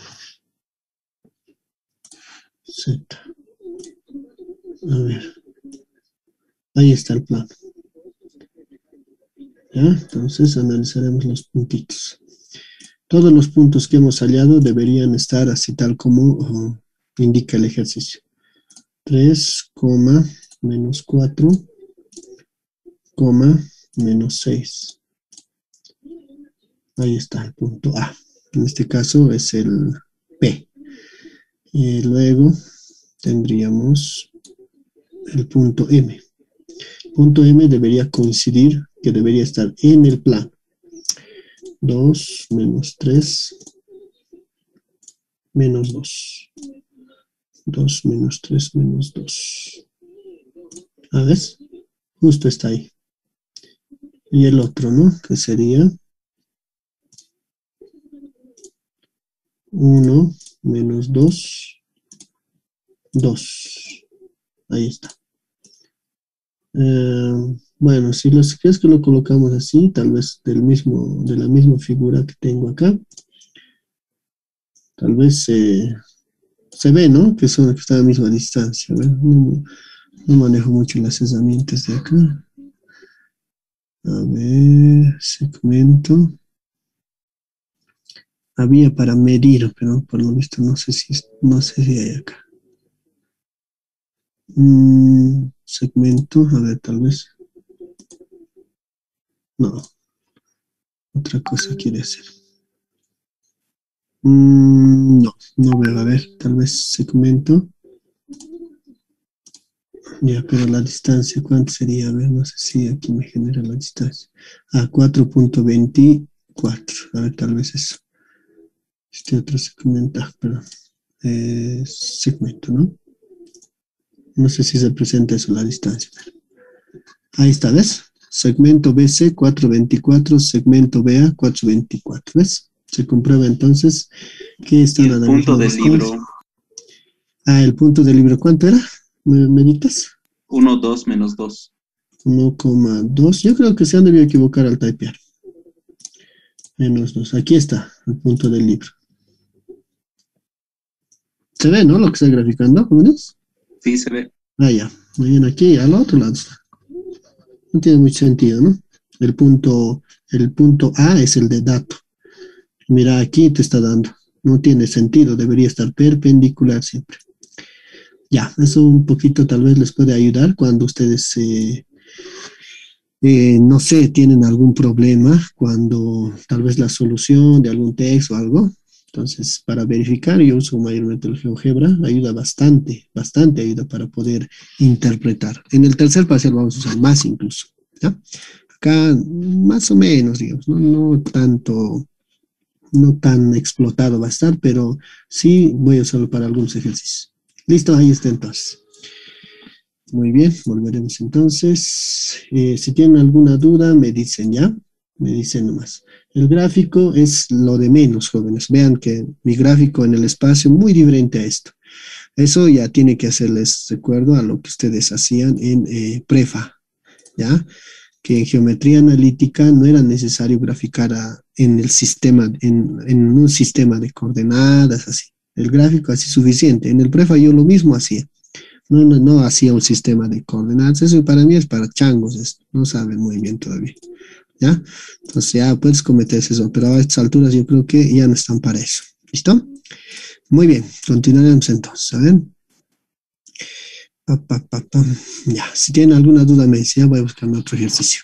Z. A ver. Ahí está el plano. ¿Ya? Entonces analizaremos los puntitos. Todos los puntos que hemos hallado deberían estar así tal como uh, indica el ejercicio. tres, menos cuatro, menos seis. Ahí está el punto A. En este caso es el P. Y luego tendríamos el punto M. El punto M debería coincidir, que debería estar en el plano. dos menos tres menos dos. dos menos tres menos dos. ¿Ah, ves? Justo está ahí. Y el otro, ¿no? Que sería uno menos dos, dos. Ahí está. Eh, bueno, si los crees que lo colocamos así, tal vez del mismo, de la misma figura que tengo acá, tal vez eh, se ve, ¿no? Que son que están a la misma distancia. ¿Ver? No, no manejo mucho las herramientas de acá. A ver, segmento. Había para medir, pero por lo visto no sé si, no sé si hay acá. Mm, segmento, a ver, tal vez. No. Otra cosa quiere hacer. Mm, no, no veo. A ver, tal vez segmento. Ya, pero la distancia, ¿cuánto sería? A ver, no sé si aquí me genera la distancia. Ah, cuatro punto veinticuatro. A ver, tal vez eso. Este otro segmento, ah, perdón. Eh, segmento, ¿no? No sé si se presenta eso la distancia. Pero ahí está, ¿ves? segmento B C cuatrocientos veinticuatro, segmento B A cuatrocientos veinticuatro, ¿ves? Se comprueba entonces que están Y el punto analizando del las libro, cosas. Ah, el punto del libro, ¿cuánto era? ¿Me meditas? uno, dos menos dos. uno coma dos, yo creo que se han debido equivocar al typear. Menos dos, aquí está el punto del libro. ¿Se ve, no? Lo que está graficando, jóvenes. Sí, se ve. Ah, ya. Muy bien, aquí al otro lado está. No tiene mucho sentido, ¿no? El punto, el punto A es el de dato. Mira, aquí te está dando. No tiene sentido, debería estar perpendicular siempre. Ya, eso un poquito tal vez les puede ayudar cuando ustedes, eh, eh, no sé, tienen algún problema, cuando tal vez la solución de algún texto o algo. Entonces, para verificar, yo uso mayormente el GeoGebra, ayuda bastante, bastante ayuda para poder interpretar. En el tercer parcial vamos a usar más incluso, ¿ya? Acá, más o menos, digamos, no, no tanto, no tan explotado va a estar, pero sí voy a usarlo para algunos ejercicios. Listo, ahí está entonces. Muy bien, volveremos entonces. Eh, si tienen alguna duda, me dicen ya, me dicen nomás. El gráfico es lo de menos, jóvenes. Vean que mi gráfico en el espacio muy diferente a esto. Eso ya tiene que hacerles recuerdo a lo que ustedes hacían en eh, Prefa, ¿ya? Que en geometría analítica no era necesario graficar a, en el sistema, en, en un sistema de coordenadas, así. El gráfico así suficiente. En el Prefa yo lo mismo hacía. No, no, no hacía un sistema de coordenadas. Eso para mí es para changos, esto. No saben muy bien todavía. ¿Ya? Entonces ya puedes cometer eso, pero a estas alturas yo creo que ya no están para eso. ¿Listo? Muy bien, continuaremos entonces, ¿saben? Pa, pa, pa, pa. Ya, si tienen alguna duda me decía, voy a buscarme otro ejercicio.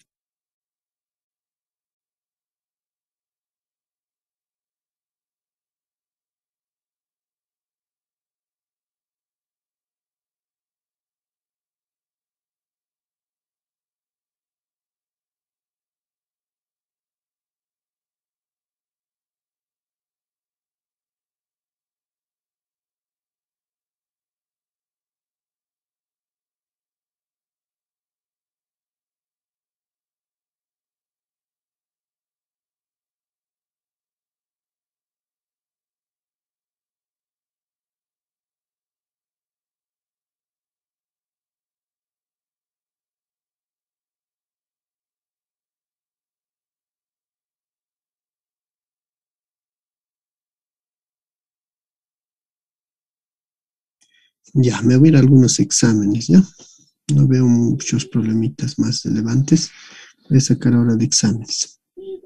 Ya, me voy a ir a algunos exámenes, ¿ya? No veo muchos problemitas más relevantes. Voy a sacar ahora de exámenes.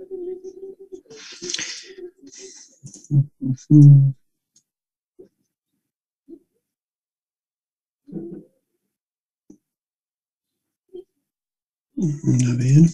A ver.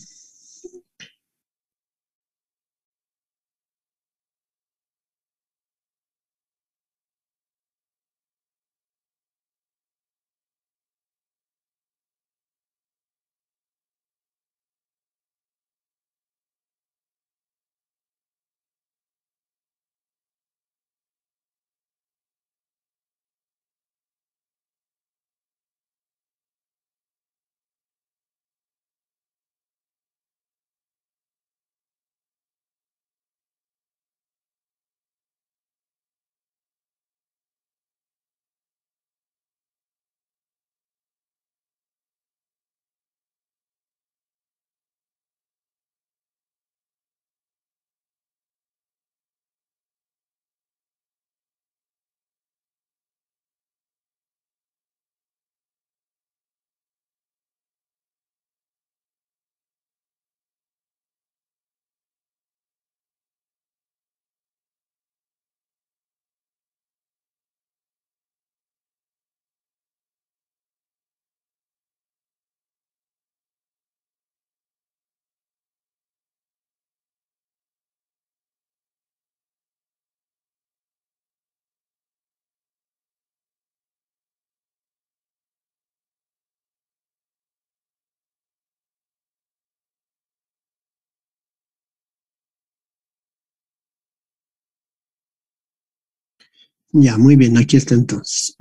Ya, muy bien, aquí está entonces.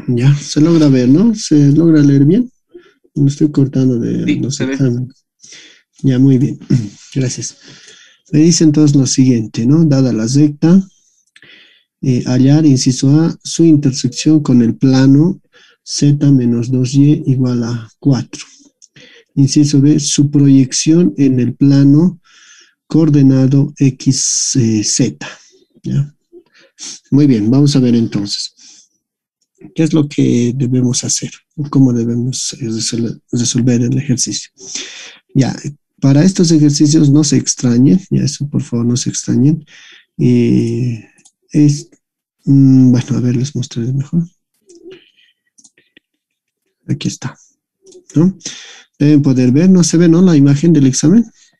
Ya, se logra ver, ¿no? ¿Se logra leer bien? Me estoy cortando de Sí, los se ve. exámenes. Ya, muy bien. Gracias. Me dice entonces lo siguiente, ¿no? Dada la recta, eh, hallar, inciso A, su intersección con el plano z menos dos y igual a cuatro. Inciso B, su proyección en el plano coordenado x, eh, z. ¿Ya? Muy bien, vamos a ver entonces. ¿Qué es lo que debemos hacer? ¿Cómo debemos eh, resol- resolver el ejercicio? Ya, para estos ejercicios no se extrañen, ya eso por favor no se extrañen. Eh, es, mm, bueno, a ver, les mostraré mejor. Aquí está, ¿no? Deben poder ver, ¿no se ve, no? La imagen del examen.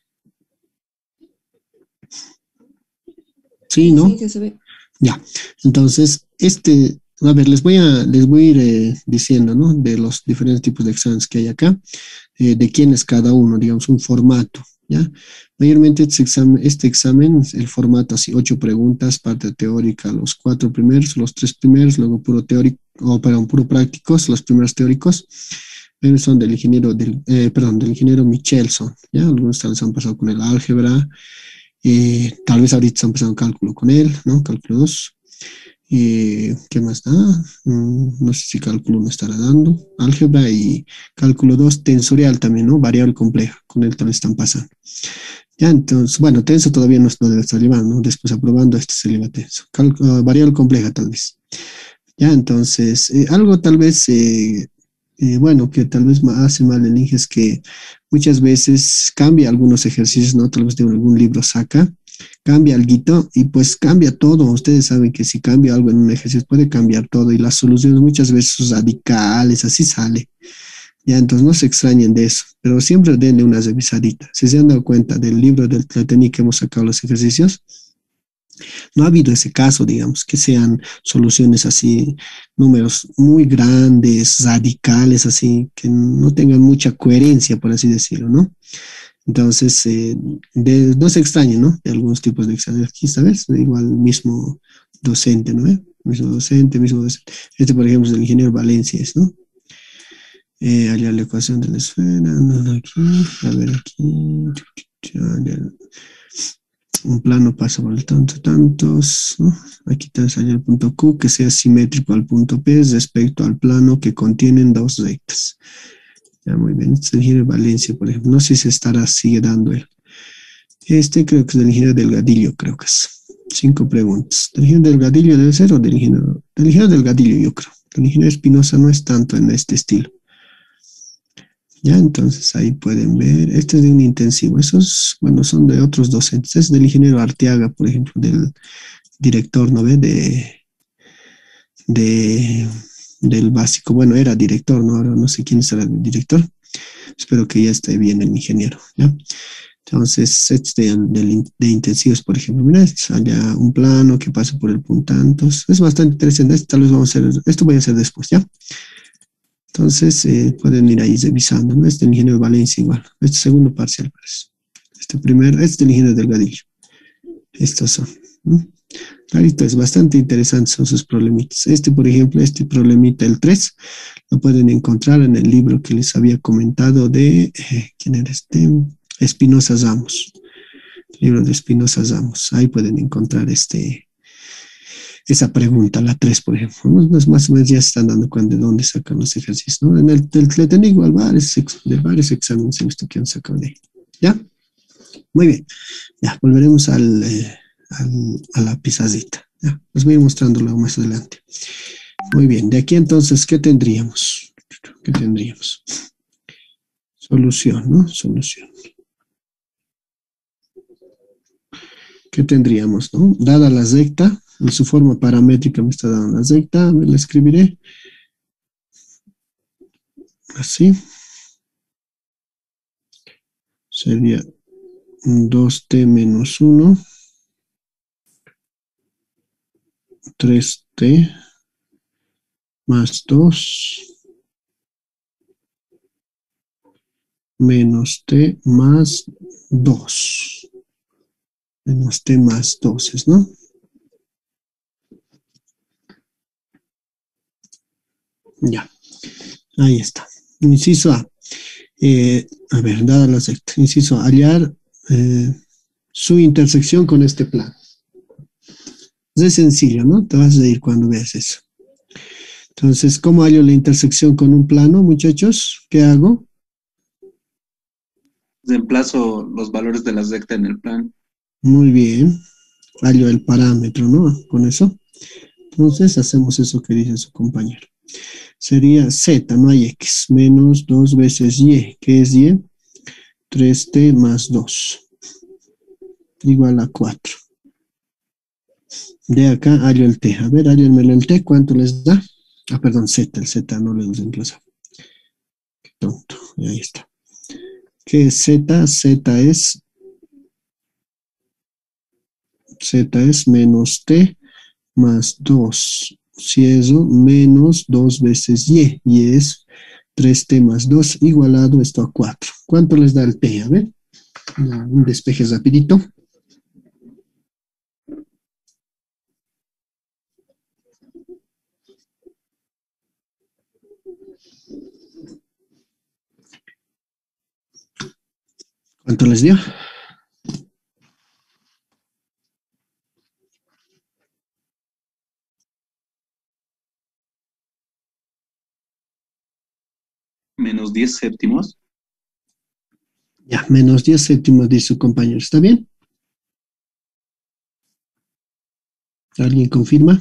Sí, Sí, ¿no? sí, sí se ve. Ya, entonces, este, a ver, les voy a, les voy a ir eh, diciendo, ¿no? De los diferentes tipos de exámenes que hay acá, eh, de quién es cada uno, digamos, un formato, ¿ya? Mayormente este examen, este examen, el formato así, ocho preguntas, parte teórica, los cuatro primeros, los tres primeros, luego puro teórico, o perdón, puro prácticos, los primeros teóricos, pero son del ingeniero, del, eh, perdón, del ingeniero Michelson, ¿ya? Algunos tal vez han pasado con el álgebra, eh, tal vez ahorita están empezando cálculo con él, ¿no? Cálculo dos. Eh, ¿qué más da? Mm, no sé si cálculo me estará dando. Álgebra y cálculo dos, tensorial también, ¿no? Variable compleja, con él también están pasando. Ya, entonces, bueno, tenso todavía no, no debe estar llevando, ¿no? Después aprobando, este se lleva tenso. Cal- uh, variable compleja tal vez. Ya, entonces, eh, algo tal vez, eh, eh, bueno, que tal vez ma- hace mal el Inge es que muchas veces cambia algunos ejercicios, ¿no? Tal vez de algún libro saca, cambia algo y pues cambia todo. Ustedes saben que si cambia algo en un ejercicio puede cambiar todo y las soluciones muchas veces son radicales, así sale. Ya, entonces no se extrañen de eso, pero siempre denle una revisadita. Si se han dado cuenta del libro del Tlatení que hemos sacado los ejercicios, no ha habido ese caso, digamos, que sean soluciones así, números muy grandes, radicales, así, que no tengan mucha coherencia, por así decirlo, ¿no? Entonces, eh, de, no se extrañen, ¿no? De algunos tipos de exámenes. Aquí, ¿sabes? Igual mismo docente, ¿no? ¿Eh? Mismo docente, mismo docente. Este, por ejemplo, es el ingeniero Valencia, ¿es, ¿no? Eh, hallar la ecuación de la esfera, no, no, aquí, a ver, aquí, un plano pasa por el tanto, tantos, ¿no? Aquí te enseña el punto Q que sea simétrico al punto P respecto al plano que contienen dos rectas. Ya, muy bien. Este es el ingeniero Valencia, por ejemplo. No sé si se estará, sigue dando él. Este creo que es del ingeniero Delgadillo, creo que es. Cinco preguntas. ¿Del ingeniero Delgadillo debe ser o del ingeniero? Del ingeniero Delgadillo, yo creo. El ingeniero Espinosa no es tanto en este estilo. Ya, entonces ahí pueden ver. Este es de un intensivo. Esos, bueno, son de otros docentes. Este es del ingeniero Arteaga, por ejemplo, del director, ¿no ve? De, de, del básico. Bueno, era director, ¿no? Ahora no sé quién será el director. Espero que ya esté bien el ingeniero, ¿ya? Entonces, este de, de, de intensivos, por ejemplo, mira, allá un plano que pasa por el puntantos. Es bastante interesante. Esto tal vez vamos a hacer, esto voy a hacer después, ¿ya? Entonces, eh, pueden ir ahí revisando, ¿no? Este ingeniero Valencia igual. Este segundo parcial, parece. Este primero, este es el ingeniero Delgadillo. Estos son, ¿no? Clarito, es bastante interesante, son sus problemitas. Este, por ejemplo, este problemita, el tres, lo pueden encontrar en el libro que les había comentado de, eh, ¿quién era este? Espinosa Ramos. Libro de Espinosa Ramos. Ahí pueden encontrar este, esa pregunta, la tres, por ejemplo. ¿No? Más o menos ya se están dando cuenta de dónde sacan los ejercicios, ¿no? En el Tletén igual varios, de varios exámenes he visto que han sacado de ahí. ¿Ya? Muy bien. Ya, volveremos al, eh, al, a la pizarrita. Ya, les voy a ir mostrándolo más adelante. Muy bien, de aquí entonces, ¿qué tendríamos? ¿Qué tendríamos? Solución, ¿no? Solución. ¿Qué tendríamos, no? Dada la recta, en su forma paramétrica me está dando la recta, me la escribiré. Así. Sería dos t menos uno, tres t más dos, menos t más dos. Menos t más dos, ¿no? Ya, ahí está. Inciso A. Eh, a ver, dada la secta. Inciso A, hallar eh, su intersección con este plano. Es sencillo, ¿no? Te vas a ir cuando veas eso. Entonces, ¿cómo hallo la intersección con un plano, muchachos? ¿Qué hago? Reemplazo los valores de la recta en el plan. Muy bien. Hallo el parámetro, ¿no? Con eso. Entonces, hacemos eso que dice su compañero. Sería Z, no hay X, menos dos veces Y. ¿Qué es Y? tres T más dos. Igual a cuatro. De acá hallo el T. A ver, hállenmelo el T. ¿Cuánto les da? Ah, perdón, Z. El Z no le reemplaza. Qué tonto. Y ahí está. ¿Qué es Z? Z es... Z es menos T más dos. Si eso, menos dos veces Y. Y es tres T más dos igualado esto a cuatro. ¿Cuánto les da el T? A ver. Un despeje rapidito. ¿Cuánto les dio? Menos diez séptimos. Ya, menos diez séptimos dice su compañero. ¿Está bien? ¿Alguien confirma?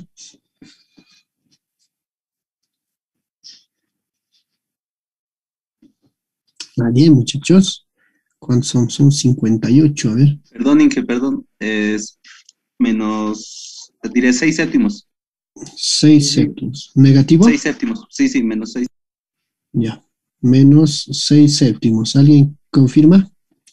Nadie, muchachos. ¿Cuántos son? Son cincuenta y ocho, a ver. Perdonen que perdón. Es menos, diré seis séptimos. seis séptimos. ¿Negativo? seis séptimos. Sí, sí, menos seis. Ya. Menos seis séptimos. ¿Alguien confirma?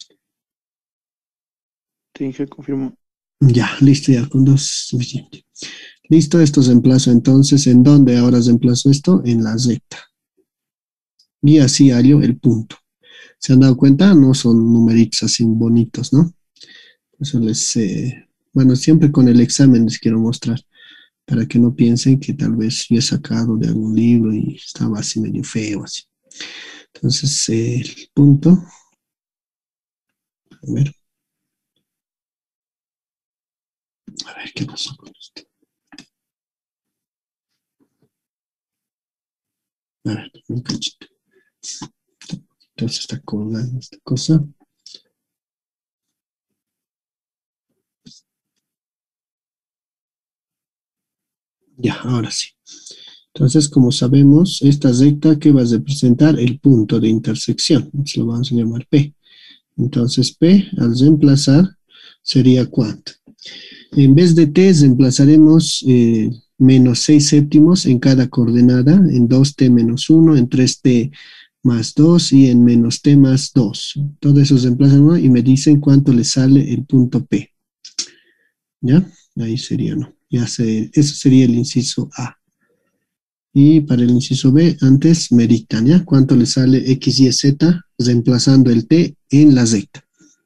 Sí, que confirmo. Ya, listo, ya, con dos es suficiente. Listo, esto reemplazo entonces. ¿En dónde ahora reemplazo esto? En la recta. Y así hallo el punto. ¿Se han dado cuenta? No son numeritos así bonitos, ¿no? Eso les, eh, bueno, siempre con el examen les quiero mostrar, para que no piensen que tal vez yo he sacado de algún libro y estaba así medio feo, así. Entonces, eh, el punto, a ver. A ver, ¿qué pasó con esto? A ver, un cachito. Entonces está colgada esta cosa. Ya, ahora sí. Entonces, como sabemos, esta recta que va a representar el punto de intersección. Entonces lo vamos a llamar P. Entonces P, al reemplazar, sería ¿cuánto? En vez de T, reemplazaremos eh, menos seis séptimos en cada coordenada, en dos T menos uno, en tres T más dos y en menos T más dos. Todo eso se reemplazan y me dicen cuánto le sale el punto P. ¿Ya? Ahí sería, ¿no? Ya sé, eso sería el inciso A. Y para el inciso B, antes meritan, ¿ya? ¿Cuánto le sale X, Y, Z reemplazando el T en la recta?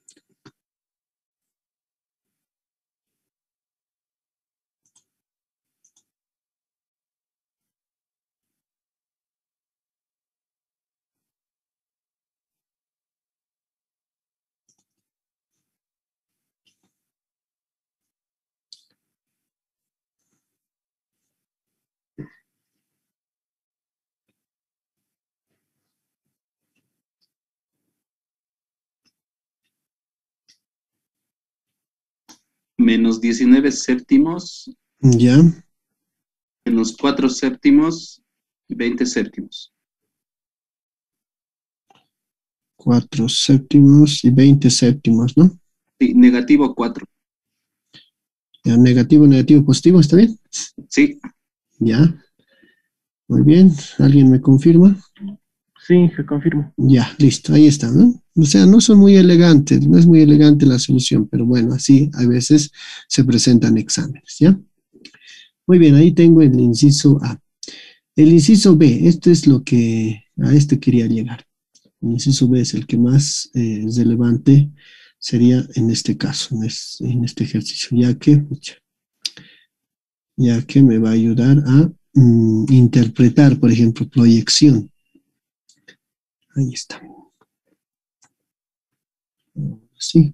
Menos diecinueve séptimos. ¿Ya? Menos cuatro séptimos y veinte séptimos. cuatro séptimos y veinte séptimos, ¿no? Sí, negativo cuatro. Ya, negativo, negativo, positivo, ¿está bien? Sí. Ya. Muy bien. ¿Alguien me confirma? Sí, que confirmo. Ya, listo, ahí está, ¿no? O sea, no son muy elegantes, no es muy elegante la solución, pero bueno, así a veces se presentan exámenes, ¿ya? Muy bien, ahí tengo el inciso A. El inciso B, esto es lo que, a este quería llegar. El inciso B es el que más eh, relevante sería en este caso, en, es, en este ejercicio, ya que, ya que me va a ayudar a mm, interpretar, por ejemplo, proyección. Ahí está. Sí.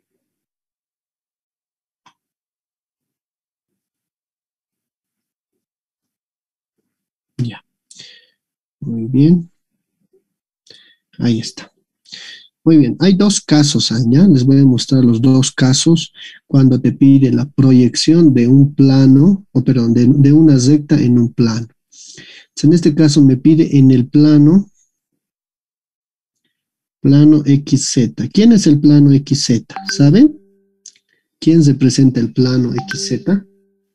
Ya. Muy bien. Ahí está. Muy bien. Hay dos casos, ¿ya? Les voy a mostrar los dos casos cuando te pide la proyección de un plano, o perdón, de, de una recta en un plano. Entonces, en este caso me pide en el plano, plano equis zeta. ¿Quién es el plano equis zeta? ¿Saben? ¿Quién representa el plano equis zeta?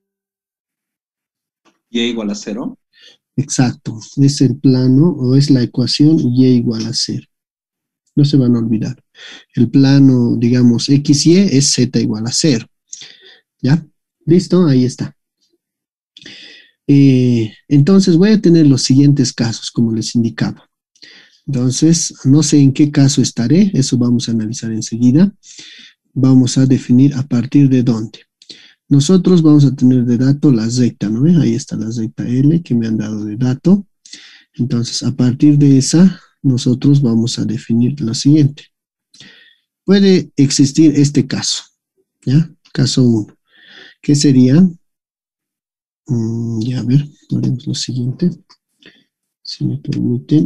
Y igual a cero. Exacto, es el plano o es la ecuación y igual a cero. No se van a olvidar. El plano, digamos, equis y es z igual a cero. ¿Ya? ¿Listo? Ahí está. Eh, entonces voy a tener los siguientes casos, como les indicaba. Entonces, no sé en qué caso estaré, eso vamos a analizar enseguida. Vamos a definir a partir de dónde. Nosotros vamos a tener de dato la recta, ¿no ven? Ahí está la recta L que me han dado de dato. Entonces, a partir de esa, nosotros vamos a definir lo siguiente. Puede existir este caso, ¿ya? Caso uno. ¿Qué sería? Mm, ya, a ver, haremos lo siguiente. Si me permiten.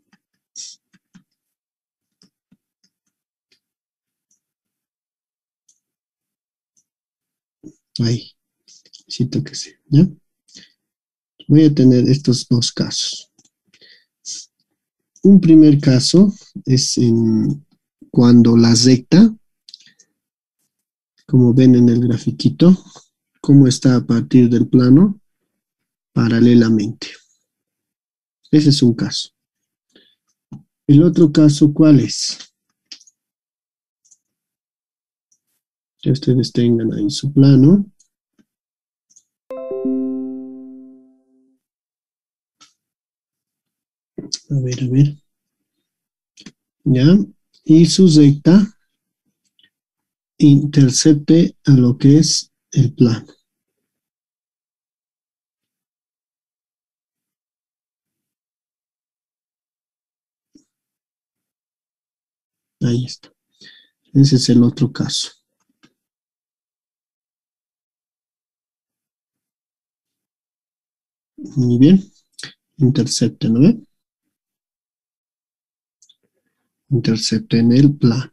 Ahí, necesito que sea, ¿ya? Voy a tener estos dos casos. Un primer caso es en cuando la recta, como ven en el grafiquito, cómo está a partir del plano, paralelamente. Ese es un caso. El otro caso, ¿cuál es? Que ustedes tengan ahí su plano. A ver, a ver. ¿Ya? Y su recta intercepte a lo que es el plano. Ahí está. Ese es el otro caso. Muy bien. Intercepte, ¿no ve? Intercepte en el plano.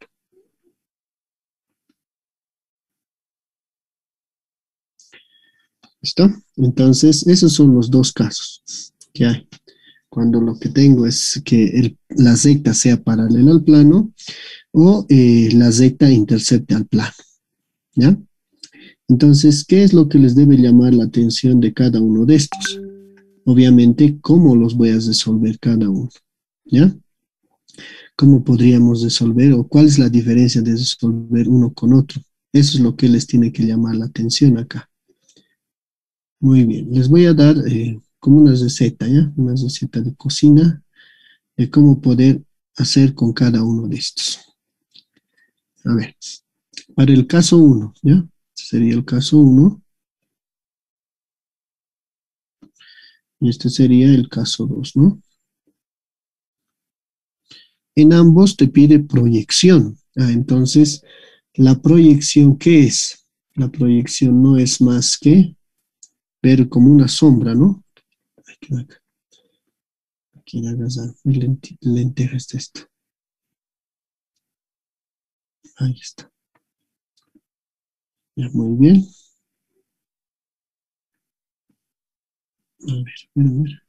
¿Listo? Entonces, esos son los dos casos que hay. Cuando lo que tengo es que el, la recta sea paralela al plano o eh, la recta intercepte al plano. ¿Ya? Entonces, ¿qué es lo que les debe llamar la atención de cada uno de estos? Obviamente, ¿cómo los voy a resolver cada uno? ¿Ya? ¿Cómo podríamos resolver o cuál es la diferencia de resolver uno con otro? Eso es lo que les tiene que llamar la atención acá. Muy bien, les voy a dar eh, como una receta, ¿ya? Una receta de cocina de cómo poder hacer con cada uno de estos. A ver, para el caso uno, ¿ya? Sería el caso uno. Y este sería el caso dos, ¿no? En ambos te pide proyección. Ah, entonces, ¿la proyección qué es? La proyección no es más que ver como una sombra, ¿no? Aquí, acá. Aquí la agarrar. Lenteja está esto. Ahí está. Ya, muy bien. A ver, a ver, a ver.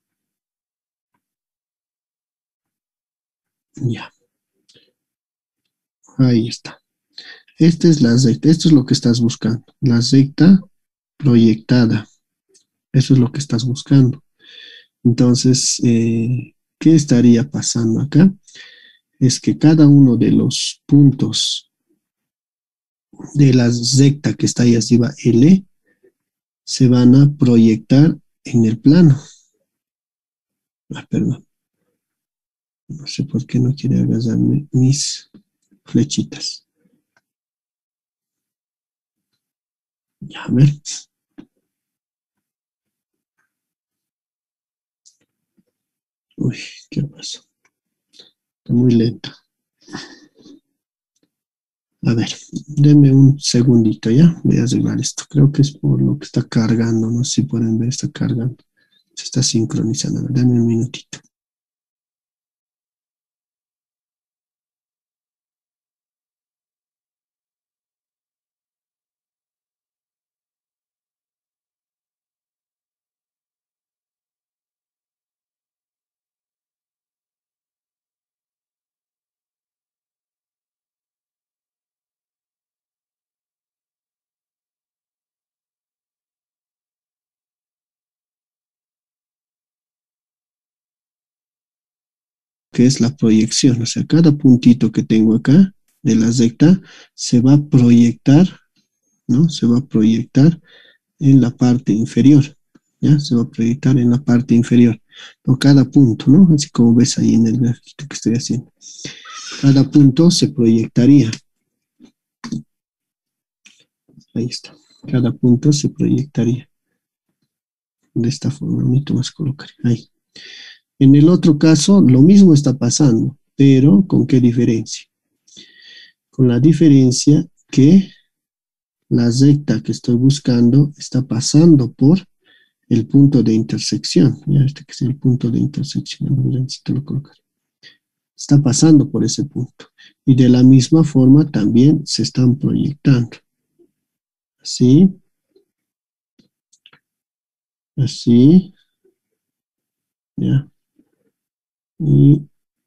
Ya. Ahí está. Esta es la recta. Esto es lo que estás buscando. La recta proyectada. Eso es lo que estás buscando. Entonces, eh, ¿qué estaría pasando acá? Es que cada uno de los puntos de la recta que está ahí arriba, L, se van a proyectar en el plano. Ah, perdón. No sé por qué no quiere agarrarme mis flechitas. Ya, a ver. Uy, ¿qué pasó? Está muy lento. A ver, denme un segundito, ¿ya? Voy a arreglar esto. Creo que es por lo que está cargando, no sé si pueden ver, está cargando. Se está sincronizando. A ver, denme un minutito. Que es la proyección, o sea, cada puntito que tengo acá de la recta se va a proyectar, ¿no? Se va a proyectar en la parte inferior, ¿ya? Se va a proyectar en la parte inferior, por cada punto, ¿no? Así como ves ahí en el gráfico que estoy haciendo. Cada punto se proyectaría. Ahí está. Cada punto se proyectaría. De esta forma, un más colocar. Ahí. En el otro caso, lo mismo está pasando, pero ¿con qué diferencia? Con la diferencia que la recta que estoy buscando está pasando por el punto de intersección. Ya este que es el punto de intersección. Necesito lo colocar. Está pasando por ese punto. Y de la misma forma también se están proyectando. Así. Así. Ya. Y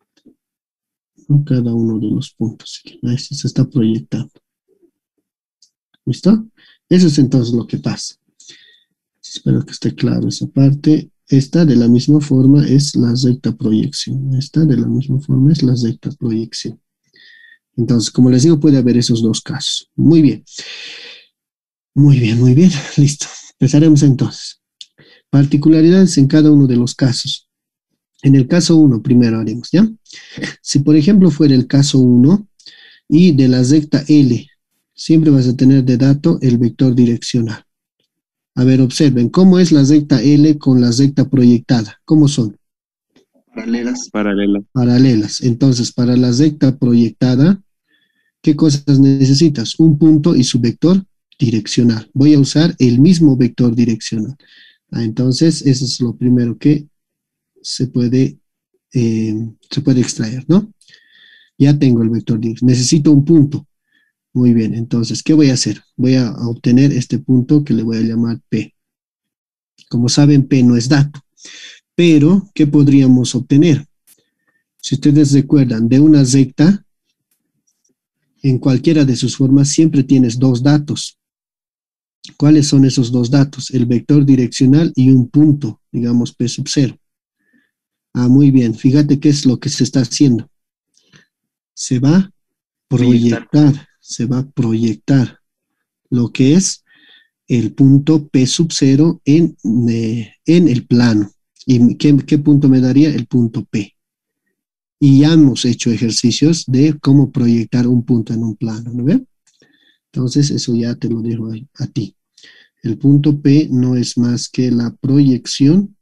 cada uno de los puntos. Ahí se está proyectando. ¿Listo? Eso es entonces lo que pasa. Espero que esté claro esa parte. Esta de la misma forma es la recta proyección. Esta de la misma forma es la recta proyección. Entonces, como les digo, puede haber esos dos casos. Muy bien. Muy bien, muy bien. Listo. Empezaremos entonces. Particularidades en cada uno de los casos. En el caso uno, primero haremos, ¿ya? Si, por ejemplo, fuera el caso uno y de la recta L, siempre vas a tener de dato el vector direccional. A ver, observen, ¿cómo es la recta L con la recta proyectada? ¿Cómo son? Paralelas. Paralela. Paralelas. Entonces, para la recta proyectada, ¿qué cosas necesitas? Un punto y su vector direccional. Voy a usar el mismo vector direccional. Ah, entonces, eso es lo primero que se puede, eh, se puede extraer, ¿no? Ya tengo el vector direccional. Necesito un punto. Muy bien, entonces, ¿qué voy a hacer? Voy a obtener este punto que le voy a llamar P. Como saben, P no es dato. Pero, ¿qué podríamos obtener? Si ustedes recuerdan, de una recta, en cualquiera de sus formas siempre tienes dos datos. ¿Cuáles son esos dos datos? El vector direccional y un punto, digamos P sub cero. Ah, muy bien. Fíjate qué es lo que se está haciendo. Se va a proyectar, proyectar. se va a proyectar lo que es el punto P sub cero en, eh, en el plano. ¿Y qué, qué punto me daría? El punto P. Y ya hemos hecho ejercicios de cómo proyectar un punto en un plano, ¿no ven? Entonces, eso ya te lo dejo ahí, a ti. El punto P no es más que la proyección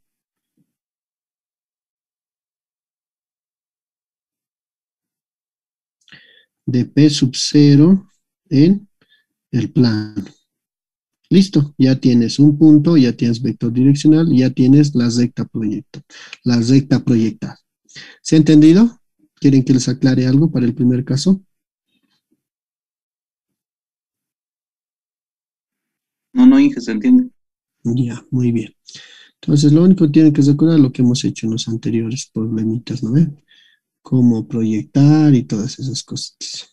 de P sub cero en el plano. Listo, ya tienes un punto, ya tienes vector direccional, ya tienes la recta proyecta, la recta proyectada. ¿Se ha entendido? ¿Quieren que les aclare algo para el primer caso? No, no, Inge, se entiende. Ya, muy bien. Entonces, lo único que tienen que recordar es lo que hemos hecho en los anteriores problemitas, ¿no ven? Cómo proyectar y todas esas cositas.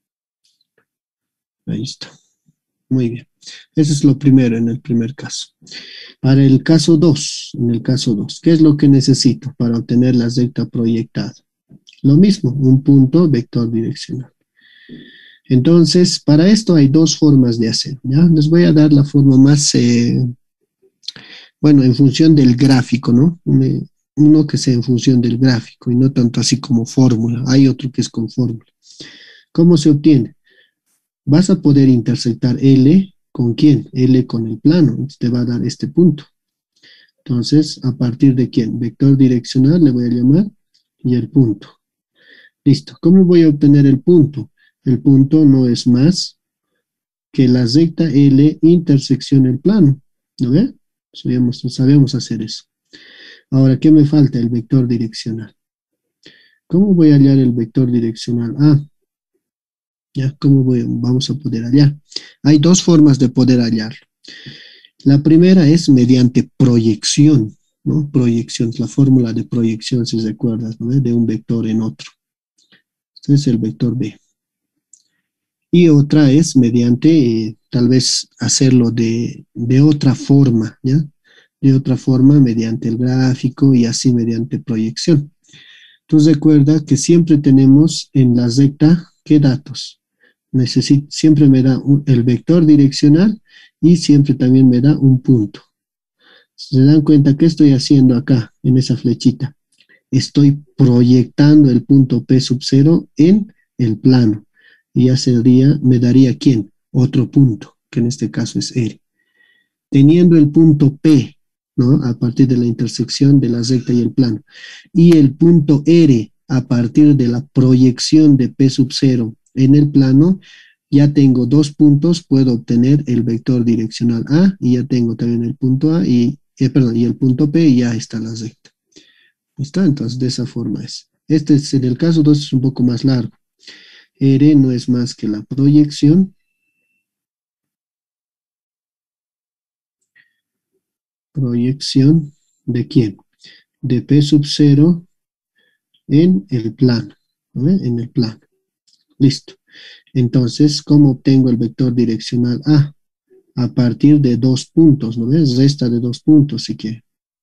Ahí está. Muy bien. Eso es lo primero en el primer caso. Para el caso dos, en el caso dos, ¿qué es lo que necesito para obtener la recta proyectada? Lo mismo, un punto vector direccional. Entonces, para esto hay dos formas de hacer, ¿ya? Les voy a dar la forma más, eh, bueno, en función del gráfico, ¿no? Me, uno que sea en función del gráfico y no tanto así como fórmula. Hay otro que es con fórmula. ¿Cómo se obtiene? Vas a poder intersectar L con quién? L con el plano. Entonces te va a dar este punto. Entonces, ¿a partir de quién? Vector direccional le voy a llamar y el punto. Listo. ¿Cómo voy a obtener el punto? El punto no es más que la recta L intersección el plano. ¿No ve? Sabemos, sabemos hacer eso. Ahora, ¿qué me falta? El vector direccional. ¿Cómo voy a hallar el vector direccional? Ah, ya, ¿cómo voy? Vamos a poder hallar. Hay dos formas de poder hallarlo. La primera es mediante proyección, ¿no? Proyección, la fórmula de proyección, si recuerdas, ¿no? De un vector en otro. Este es el vector B. Y otra es mediante, eh, tal vez, hacerlo de, de otra forma, ¿ya? De otra forma, mediante el gráfico y así mediante proyección. Entonces recuerda que siempre tenemos en la recta, ¿qué datos? Necesito, siempre me da un, el vector direccional y siempre también me da un punto. ¿Se dan cuenta qué estoy haciendo acá, en esa flechita? Estoy proyectando el punto P sub cero en el plano. Y ya sería, me daría ¿quién? Otro punto, que en este caso es R. Teniendo el punto P, ¿no? A partir de la intersección de la recta y el plano. Y el punto R a partir de la proyección de P sub cero en el plano, ya tengo dos puntos, puedo obtener el vector direccional A y ya tengo también el punto A y, eh, perdón, y el punto P y ya está la recta. ¿Listo? Entonces de esa forma es. Este es en el caso dos, es un poco más largo. R no es más que la proyección proyección de quién? De P sub cero en el plano, ¿no? En el plano. Listo. Entonces, ¿cómo obtengo el vector direccional A? A partir de dos puntos, ¿no ves? Resta de dos puntos, si quiere.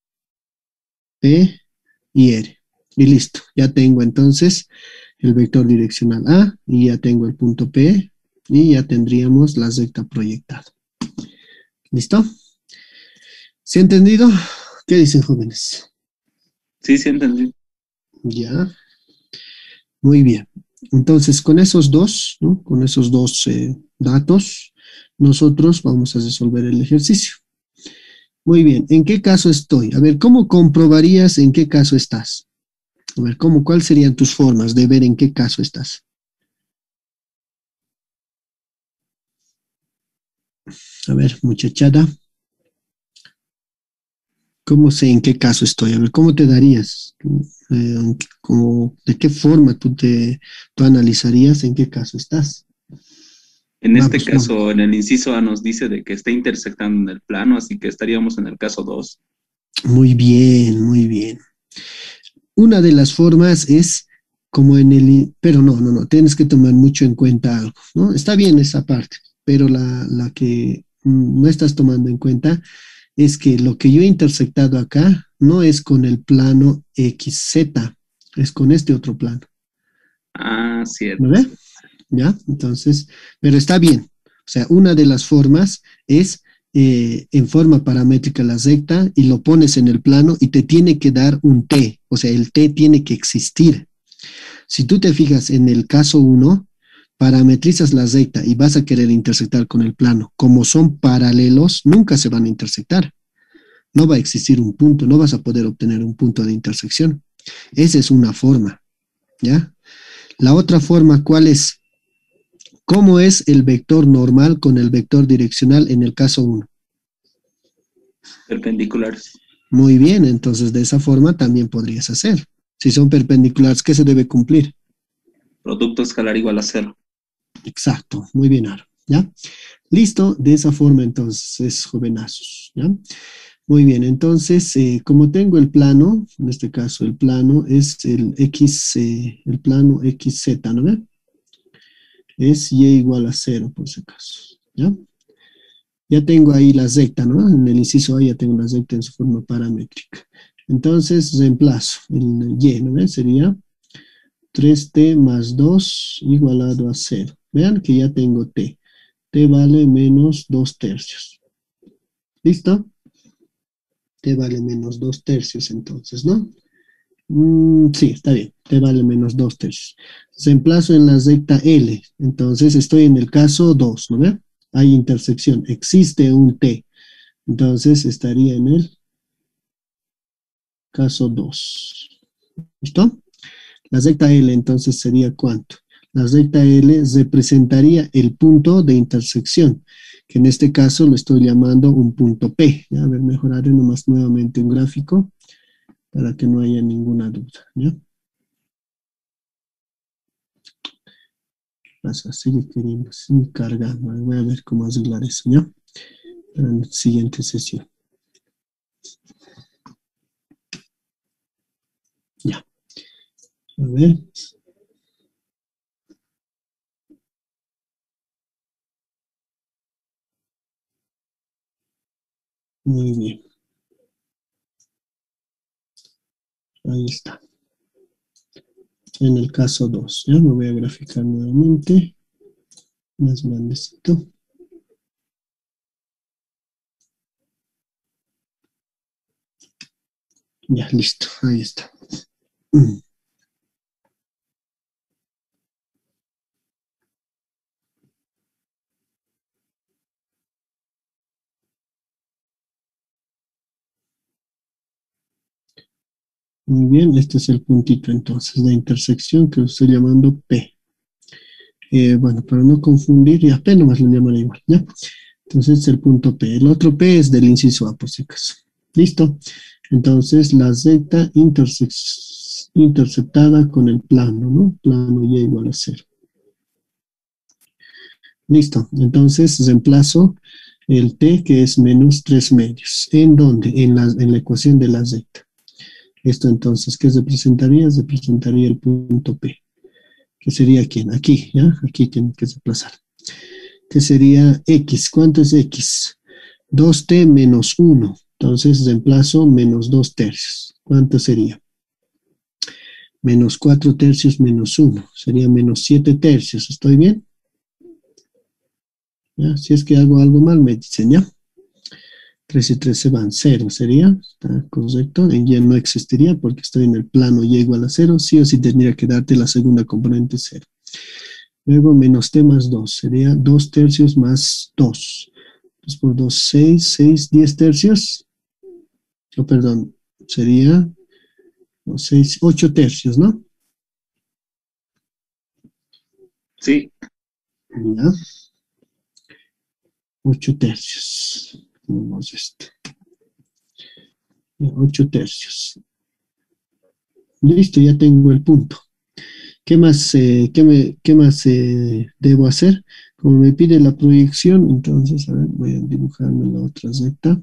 P y R. Y listo. Ya tengo entonces el vector direccional A y ya tengo el punto P y ya tendríamos la recta proyectada. ¿Listo? ¿Se ha entendido? ¿Qué dicen, jóvenes? Sí, sí, entendí. Ya. Muy bien. Entonces, con esos dos, ¿no? Con esos dos eh, datos, nosotros vamos a resolver el ejercicio. Muy bien. ¿En qué caso estoy? A ver, ¿cómo comprobarías en qué caso estás? A ver, ¿cómo, ¿cuáles serían tus formas de ver en qué caso estás? A ver, muchachada. ¿Cómo sé en qué caso estoy? A ver, ¿cómo te darías? Eh, ¿cómo, ¿De qué forma tú, te, tú analizarías en qué caso estás? En Vamos, este caso, vamos. en el inciso A nos dice de que está intersectando en el plano, así que estaríamos en el caso dos. Muy bien, muy bien. Una de las formas es como en el... Pero no, no, no, tienes que tomar mucho en cuenta algo, ¿no? Está bien esa parte, pero la, la que mm, no estás tomando en cuenta es que lo que yo he intersectado acá no es con el plano equis zeta, es con este otro plano. Ah, cierto. ¿No ve? ¿Ya? Entonces, pero está bien. O sea, una de las formas es eh, en forma paramétrica la recta y lo pones en el plano y te tiene que dar un t. O sea, el t tiene que existir. Si tú te fijas en el caso uno, parametrizas la recta y vas a querer intersectar con el plano. Como son paralelos, nunca se van a intersectar. No va a existir un punto, no vas a poder obtener un punto de intersección. Esa es una forma, ¿ya? La otra forma, ¿cuál es? ¿Cómo es el vector normal con el vector direccional en el caso uno? Perpendiculares. Muy bien, entonces de esa forma también podrías hacer. Si son perpendiculares, ¿qué se debe cumplir? Producto escalar igual a cero. Exacto, muy bien, Aro, ¿ya? Listo, de esa forma entonces, jovenazos, ¿ya? Muy bien, entonces, eh, como tengo el plano, en este caso el plano es el X, eh, el plano equis zeta, ¿no ve? Es Y igual a cero, por si acaso, ¿ya? Ya tengo ahí la recta, ¿no? En el inciso A ya tengo la recta en su forma paramétrica. Entonces, reemplazo el Y, ¿no ve? Sería tres t más dos igualado a cero. Vean que ya tengo t. T vale menos dos tercios. ¿Listo? T vale menos dos tercios entonces, ¿no? Mm, sí, está bien. T vale menos dos tercios. Reemplazo en la recta L. Entonces estoy en el caso dos, ¿no ve? Hay intersección. Existe un T. Entonces estaría en el caso dos. ¿Listo? La recta L entonces sería ¿cuánto? La recta L representaría el punto de intersección, que en este caso lo estoy llamando un punto P. ¿Ya? A ver, mejoraré nomás nuevamente un gráfico para que no haya ninguna duda. ¿Ya? Pasa, sigue queriendo, sigue cargando. Voy a ver cómo arreglar eso, ¿ya? En la siguiente sesión. Ya. A ver. Muy bien. Ahí está. En el caso dos, ya me voy a graficar nuevamente. Más grandecito. Ya, listo. Ahí está. Muy bien, este es el puntito entonces de intersección que lo estoy llamando P. Eh, bueno, para no confundir, ya P nomás lo llamaré igual, ¿ya? Entonces es el punto P. El otro P es del inciso A, por si acaso. ¿Listo? Entonces la recta interceptada con el plano, ¿no? Plano Y igual a cero. Listo. Entonces reemplazo el T, que es menos tres medios. ¿En dónde? En la, en la ecuación de la recta. Esto entonces, ¿qué representaría? Representaría el punto P. ¿Qué sería quién? Aquí, ¿ya? Aquí tiene que desplazar. ¿Qué sería X? ¿Cuánto es X? dos T menos uno. Entonces reemplazo menos dos tercios. ¿Cuánto sería? Menos cuatro tercios menos uno. Sería menos siete tercios. ¿Estoy bien? ¿Ya? Si es que hago algo mal, me dicen, ¿ya? tres y tres se van, cero sería, ¿está correcto? En Y no existiría porque estoy en el plano Y igual a cero, sí o sí tendría que darte la segunda componente cero. Luego menos T más dos, sería dos tercios más dos. dos por dos, seis, seis, diez tercios. Oh, perdón, sería no, seis, ocho tercios, ¿no? Sí. Ya. ocho tercios. Vamos esto. ocho tercios. Listo, ya tengo el punto. ¿Qué más, eh, qué me, qué más eh, debo hacer? Como me pide la proyección, entonces, a ver, voy a dibujarme la otra recta.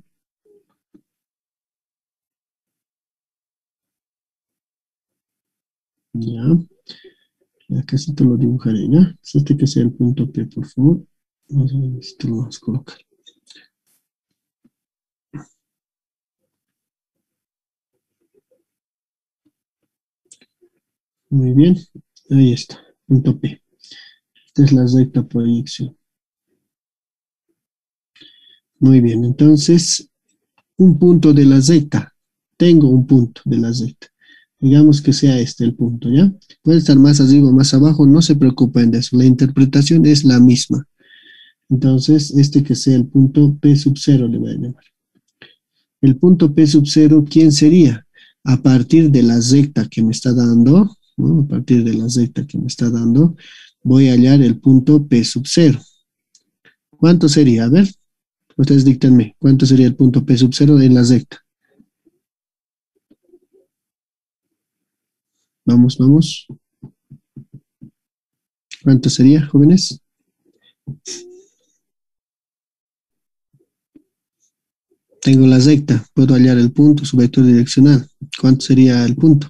Ya. Acá sí te lo dibujaré, ¿ya? Este que sea el punto P, por favor. Vamos a ver si te lo vas a colocar. Muy bien, ahí está, punto P. Esta es la recta proyección. Muy bien, entonces, un punto de la recta. Tengo un punto de la recta. Digamos que sea este el punto, ¿ya? Puede estar más arriba o más abajo, no se preocupen de eso. La interpretación es la misma. Entonces, este que sea el punto P sub cero le voy a llamar. El punto P sub cero, ¿quién sería? A partir de la recta que me está dando, ¿no? A partir de la recta que me está dando, voy a hallar el punto P sub cero. ¿Cuánto sería? A ver, ustedes díctenme, ¿cuánto sería el punto P sub cero en la recta? Vamos, vamos. ¿Cuánto sería, jóvenes? Tengo la recta, puedo hallar el punto, su vector direccional. ¿Cuánto sería el punto?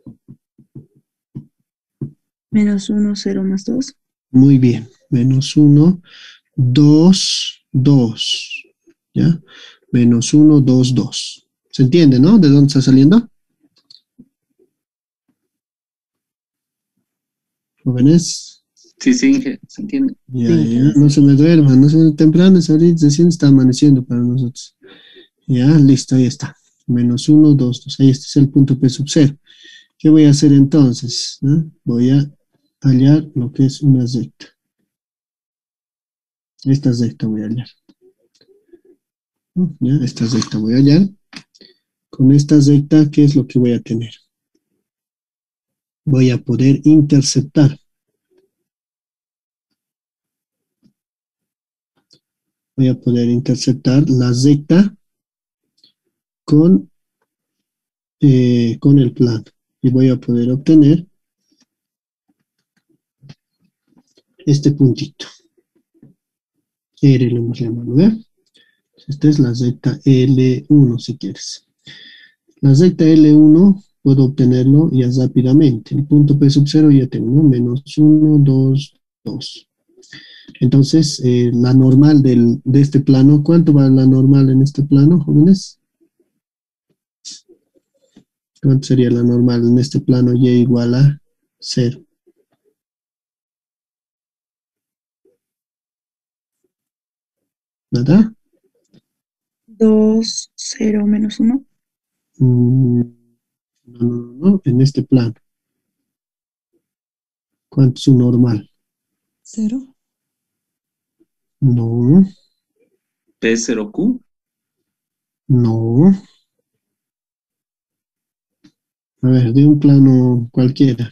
Menos uno, cero más dos. Muy bien, menos uno, dos, dos. ¿Ya? Menos uno, dos, dos. ¿Se entiende, no? ¿De dónde está saliendo? Jóvenes. Sí, sí, se entiende. Ya, ya, no se me duerman, no se me temprano, ahorita recién está amaneciendo para nosotros. Ya, listo, ahí está. Menos uno, dos, dos. Ahí este es el punto P sub cero. ¿Qué voy a hacer entonces? ¿No? Voy a hallar lo que es una recta. Esta recta voy a hallar. Ya, esta recta voy a hallar. Con esta Z, ¿qué es lo que voy a tener? Voy a poder interceptar. Voy a poder interceptar la Z con, eh, con el plano. Y voy a poder obtener este puntito. R lo hemos llamado, ¿ve? Esta es la Z L uno, si quieres. La Z L uno puedo obtenerlo ya rápidamente. El punto P sub cero ya tengo, ¿no? Menos uno, dos, dos. Entonces, eh, la normal del, de este plano, ¿cuánto va la normal en este plano, jóvenes? ¿Cuánto sería la normal en este plano? Y igual a cero. ¿Nada? dos, cero, menos uno. Mm, no, no, no, no, en este plano. ¿Cuánto es su normal? Cero. No, P cero Q. no. A ver, de un plano cualquiera.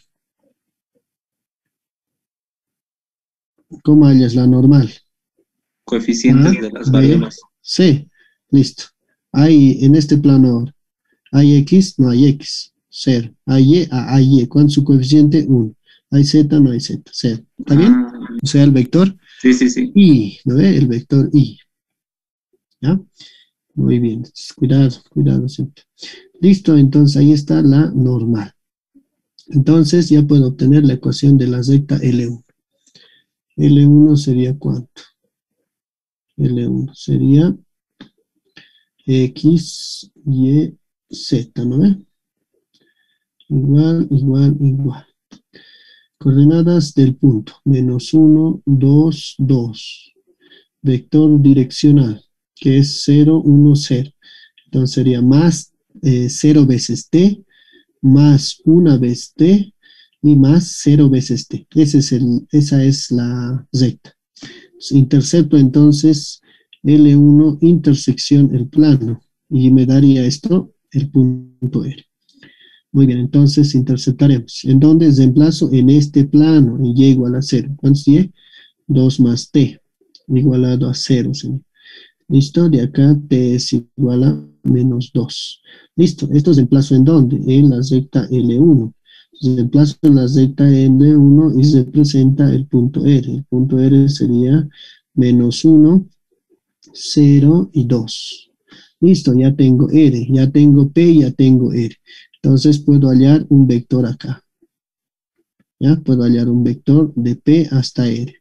¿Cómo hallas la normal? Coeficientes A, de las B, variables. C. Listo. Hay en este plano ahora. ¿Hay X? No hay X. Cero. ¿Hay Y? Ah, hay Y. ¿Cuánto es su coeficiente? uno. ¿Hay Z? No hay Z. Cero. ¿Está bien? Ah, O sea, el vector sí, sí, sí. Y. ¿No ve? El vector Y. ¿Ya? Muy bien. Entonces, cuidado, cuidado siempre. Listo. Entonces, ahí está la normal. Entonces, ya puedo obtener la ecuación de la Z L uno. L uno sería ¿cuánto? L uno sería X, Y, Z, ¿no ve? Igual, igual, igual. Coordenadas del punto. Menos uno, dos, dos. Vector direccional, que es cero, uno, cero. Entonces sería más eh, cero veces T, más una vez T, y más cero veces T. Ese es el, esa es la Z. Intercepto entonces L uno, intersección el plano. Y me daría esto, el punto R. Muy bien, entonces interceptaremos. ¿En dónde reemplazo? En este plano, y y igual a cero. ¿Cuánto es y? dos más t, igualado a cero, señor. ¿Listo? De acá t es igual a menos dos. Listo, ¿esto reemplazo en dónde? En la Z L uno. Reemplazo en la Z L uno y representa el punto R. El punto R sería menos uno, cero y dos. Listo, ya tengo R, ya tengo P, ya tengo R. Entonces puedo hallar un vector acá. ¿Ya? Puedo hallar un vector de P hasta R.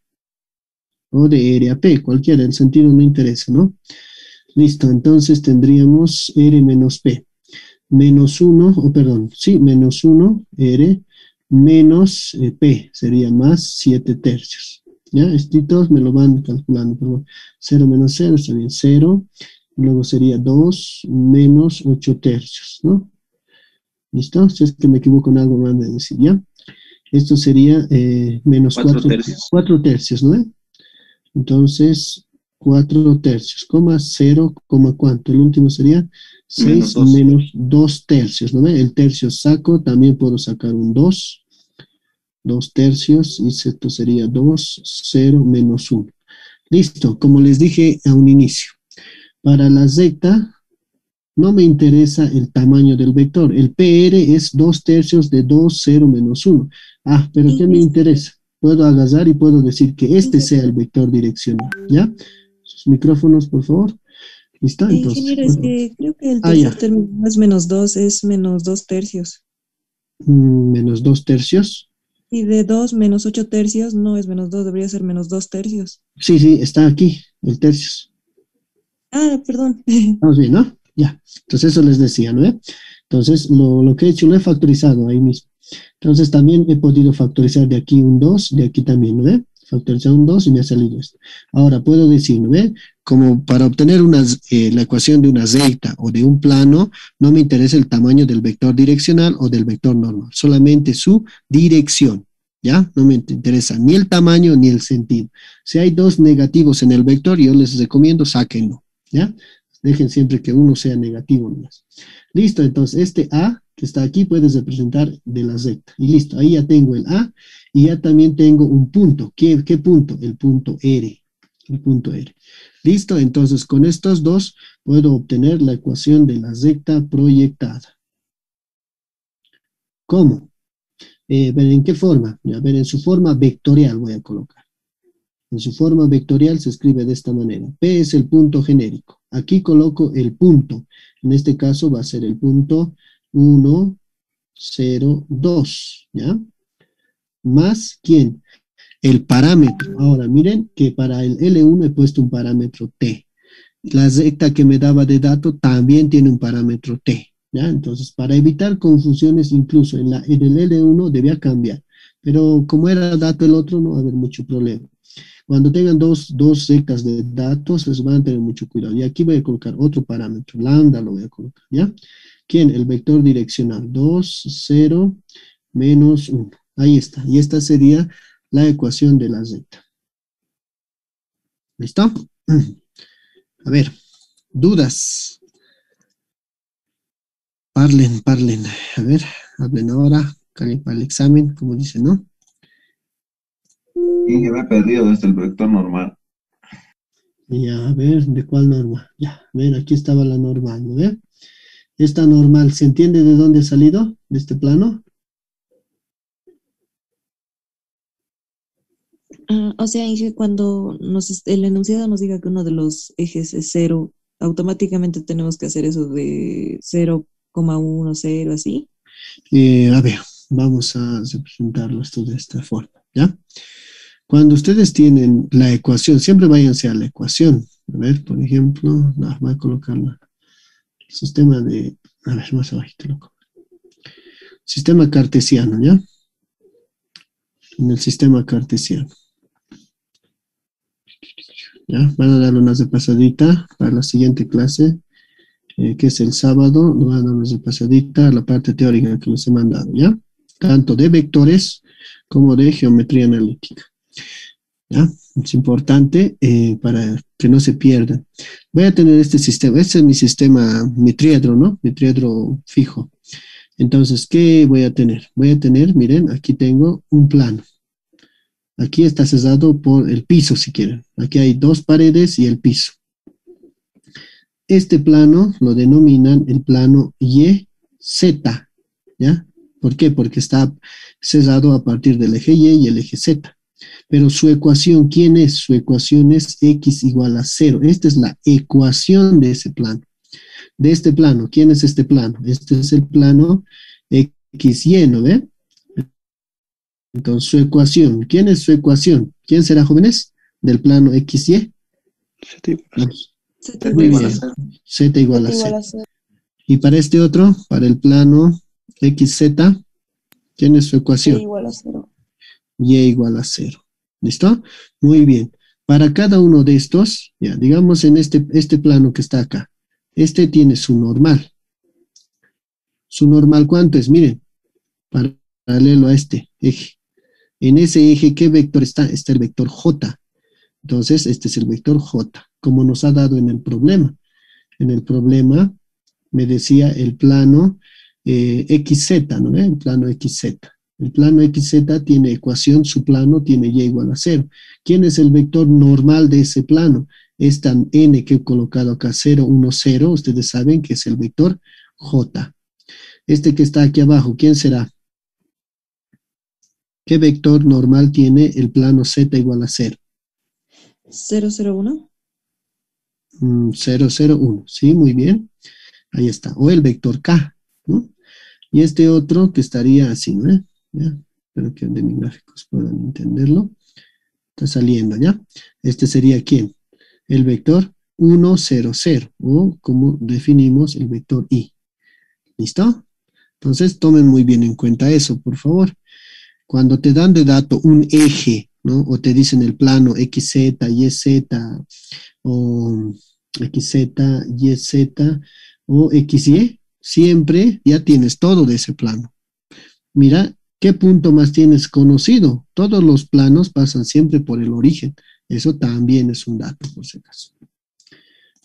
O de R a P, cualquiera, el sentido no interesa, ¿no? Listo, entonces tendríamos R menos P. Menos uno, o oh, perdón, sí, menos uno, R, menos eh, P, sería más siete tercios. ¿Ya? Estos me lo van calculando, por favor. cero menos cero sería cero. Luego sería dos menos ocho tercios, ¿no? ¿Listo? Si es que me equivoco en algo, van a decir, ¿ya? Esto sería eh, menos Cuatro cuatro tercios. cuatro tercios, ¿no? Entonces, cuatro tercios, coma cero, coma cuánto. El último sería seis Menos dos. menos dos tercios, ¿no? El tercio saco, también puedo sacar un dos. dos tercios, y esto sería dos, cero menos uno. Listo, como les dije a un inicio. Para la Z, no me interesa el tamaño del vector. El P R es dos tercios de dos, cero menos uno. Ah, pero ¿qué me interesa? Puedo agarrar y puedo decir que este sea el vector direccional, ¿ya? Sus micrófonos, por favor. ¿Listo? Eh, Entonces, ingeniero, es que creo que el Ah, tercer ya. término no es menos dos, es menos dos tercios. mm, menos dos tercios. Y de dos menos ocho tercios no es menos dos, debería ser menos dos tercios. Sí, sí, está aquí, el tercios. Ah, perdón. Estamos bien, ¿no? Ya. Entonces eso les decía, ¿no? Entonces lo, lo que he hecho lo he factorizado ahí mismo. Entonces también he podido factorizar de aquí un dos, de aquí también, ¿no ve? Factorizar un dos y me ha salido esto. Ahora puedo decir, ¿no ve? Como para obtener una, eh, la ecuación de una recta o de un plano, no me interesa el tamaño del vector direccional o del vector normal, solamente su dirección, ¿ya? No me interesa ni el tamaño ni el sentido. Si hay dos negativos en el vector, yo les recomiendo, sáquenlo, ¿ya? Dejen siempre que uno sea negativo nomás. Listo, entonces este A que está aquí puedes representar de la recta. Y listo, ahí ya tengo el A y ya también tengo un punto. ¿Qué, qué punto? El punto R. El punto R. Listo, entonces con estos dos puedo obtener la ecuación de la recta proyectada. ¿Cómo? Eh, ver, ¿en qué forma? A ver, en su forma vectorial voy a colocar. En su forma vectorial se escribe de esta manera. P es el punto genérico. Aquí coloco el punto. En este caso va a ser el punto uno, cero, dos. ¿Ya? Más, ¿quién? El parámetro. Ahora, miren que para el L uno he puesto un parámetro T. La recta que me daba de dato también tiene un parámetro T. ¿Ya? Entonces, para evitar confusiones, incluso en, la, en el L uno debía cambiar. Pero como era dato el otro, no va a haber mucho problema. Cuando tengan dos, dos rectas de datos, les van a tener mucho cuidado. Y aquí voy a colocar otro parámetro, lambda lo voy a colocar, ¿ya? ¿Quién? El vector direccional, dos, cero, menos uno. Ahí está. Y esta sería la ecuación de la recta. ¿Listo? A ver, dudas. Parlen, parlen. A ver, hablen ahora, carguen para el examen, como dice, ¿no? Y me he perdido desde el vector normal. Ya, a ver, ¿de cuál norma? Ya, ven, aquí estaba la normal, ¿no ve? Esta normal, ¿se entiende de dónde ha salido? ¿De este plano? Ah, o sea, Inge, cuando nos, el enunciado nos diga que uno de los ejes es cero, automáticamente tenemos que hacer eso de cero coma uno cero, así. Eh, a ver, vamos a representarlo esto de esta forma, ¿ya? Cuando ustedes tienen la ecuación, siempre váyanse a la ecuación. A ver, por ejemplo, no, voy a colocarla. El sistema de, a ver, más abajito lo coloco. Sistema cartesiano, ¿ya? En el sistema cartesiano. ¿Ya? Van a dar una repasadita para la siguiente clase, eh, que es el sábado. Nos van a dar una repasadita a la parte teórica que les he mandado, ¿ya? Tanto de vectores como de geometría analítica. ¿Ya? Es importante eh, para que no se pierdan. Voy a tener este sistema, este es mi sistema, mi triedro, ¿no? Mi triedro fijo. Entonces, ¿qué voy a tener? Voy a tener, miren, aquí tengo un plano. Aquí está cerrado por el piso, si quieren. Aquí hay dos paredes y el piso. Este plano lo denominan el plano Y Z, ¿ya? ¿Por qué? Porque está cerrado a partir del eje Y y el eje Z. Pero su ecuación, ¿quién es? Su ecuación es X igual a cero. Esta es la ecuación de ese plano. De este plano, ¿quién es este plano? Este es el plano X Y, ¿no ve? Entonces, su ecuación, ¿quién es su ecuación? ¿Quién será, jóvenes? Del plano X Y. Z Muy igual a bien. cero. Z igual a igual cero. a cero. Y para este otro, para el plano X Z, ¿quién es su E ecuación? igual a cero. Y igual a cero. ¿Listo? Muy bien. Para cada uno de estos, ya, digamos en este, este plano que está acá, este tiene su normal. ¿Su normal cuánto es? Miren, paralelo a este eje. En ese eje, ¿qué vector está? Está el vector J. Entonces, este es el vector J, como nos ha dado en el problema. En el problema me decía el plano eh, X Z, ¿no ve? El plano X Z. El plano X Z tiene ecuación, su plano tiene Y igual a cero. ¿Quién es el vector normal de ese plano? Esta N que he colocado acá, cero, uno, cero, ustedes saben que es el vector J. Este que está aquí abajo, ¿quién será? ¿Qué vector normal tiene el plano Z igual a cero? cero cero uno. Mm, cero, cero, uno, ¿sí? Muy bien. Ahí está. O el vector K, ¿no? Y este otro que estaría así, ¿no? ¿Ya? Espero que de mis gráficos puedan entenderlo. Está saliendo, ¿ya? Este sería ¿quién? El vector uno, cero, cero, o como definimos el vector I. ¿Listo? Entonces tomen muy bien en cuenta eso, por favor. Cuando te dan de dato un eje, ¿no? O te dicen el plano X Z, Y Z, o X Z, Y Z, o X Y, siempre ya tienes todo de ese plano. Mira, ¿qué punto más tienes conocido? Todos los planos pasan siempre por el origen. Eso también es un dato, por si acaso.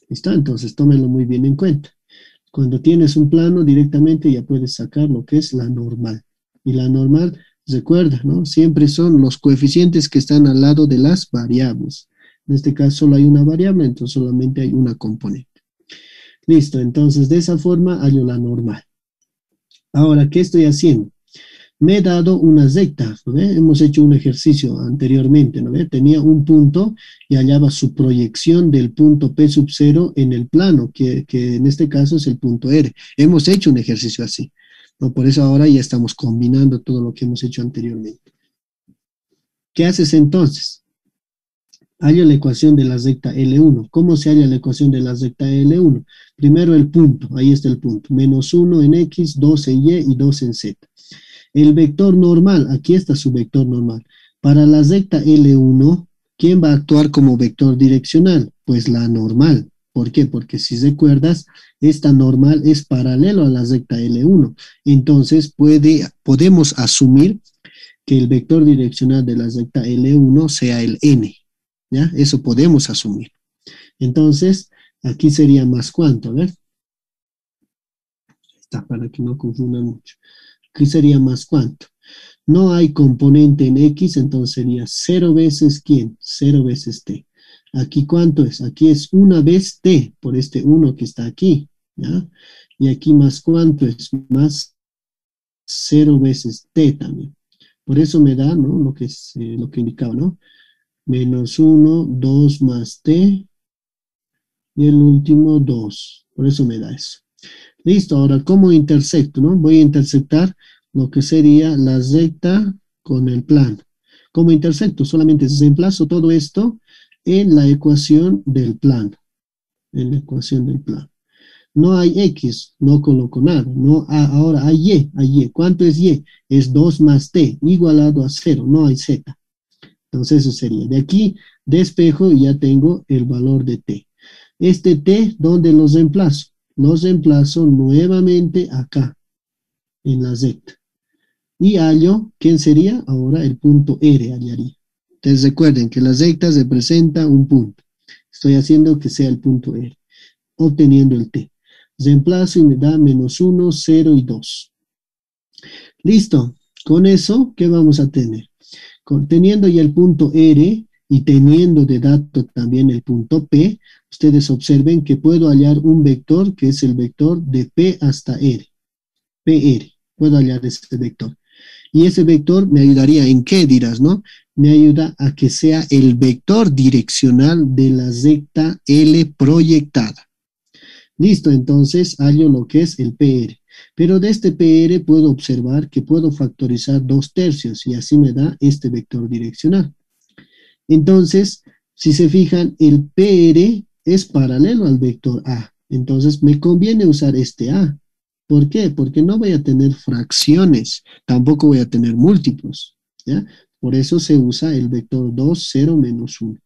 ¿Listo? Entonces, tómenlo muy bien en cuenta. Cuando tienes un plano, directamente ya puedes sacar lo que es la normal. Y la normal, recuerda, ¿no? Siempre son los coeficientes que están al lado de las variables. En este caso solo hay una variable, entonces solamente hay una componente. Listo, entonces de esa forma hallo la normal. Ahora, ¿qué estoy haciendo? Me he dado una recta, ¿no ve? Hemos hecho un ejercicio anteriormente, ¿no ve? Tenía un punto y hallaba su proyección del punto P sub cero en el plano, que, que en este caso es el punto R. Hemos hecho un ejercicio así, ¿no? Por eso ahora ya estamos combinando todo lo que hemos hecho anteriormente. ¿Qué haces entonces? Hallo la ecuación de la recta L uno. ¿Cómo se halla la ecuación de la recta L uno? Primero el punto, ahí está el punto. Menos uno en X, dos en Y y dos en Z. El vector normal, aquí está su vector normal. Para la recta L uno, ¿quién va a actuar como vector direccional? Pues la normal. ¿Por qué? Porque si recuerdas, esta normal es paralelo a la recta L uno. Entonces puede, podemos asumir que el vector direccional de la recta L uno sea el N. ¿Ya? Eso podemos asumir. Entonces, aquí sería más cuánto, a ver. Está para que no confundan mucho. Aquí sería más cuánto. No hay componente en X, entonces sería cero veces ¿quién? cero veces T. Aquí ¿cuánto es? Aquí es una vez T, por este uno que está aquí. ¿Ya? Y aquí más cuánto es? Más cero veces T también. Por eso me da, ¿no? Lo que, es, eh, lo que indicaba, ¿no? Menos uno, dos más T, y el último dos. Por eso me da eso. Listo, ahora, ¿cómo intersecto, no? Voy a intersectar lo que sería la recta con el plano. ¿Cómo intersecto? Solamente reemplazo todo esto en la ecuación del plano. En la ecuación del plano. No hay X, no coloco nada. No, ahora hay Y, hay Y. ¿Cuánto es Y? Es dos más T, igualado a cero, no hay Z. Entonces eso sería. De aquí despejo y ya tengo el valor de T. Este T, ¿dónde los reemplazo? Los reemplazo nuevamente acá, en la recta. Y hallo, ¿quién sería? Ahora el punto R hallaría. Entonces recuerden que la recta representa un punto. Estoy haciendo que sea el punto R, obteniendo el T. Reemplazo y me da menos uno, cero y dos. Listo. Con eso, ¿qué vamos a tener? Teniendo ya el punto R y teniendo de dato también el punto P, ustedes observen que puedo hallar un vector que es el vector de P hasta R. P R, puedo hallar ese vector. Y ese vector me ayudaría en qué, dirás, ¿no? Me ayuda a que sea el vector direccional de la recta L proyectada. Listo, entonces hallo lo que es el P R. Pero de este P R puedo observar que puedo factorizar dos tercios y así me da este vector direccional. Entonces, si se fijan, el P R es paralelo al vector A. Entonces, me conviene usar este A. ¿Por qué? Porque no voy a tener fracciones, tampoco voy a tener múltiplos. ¿Ya? Por eso se usa el vector dos, cero, menos uno.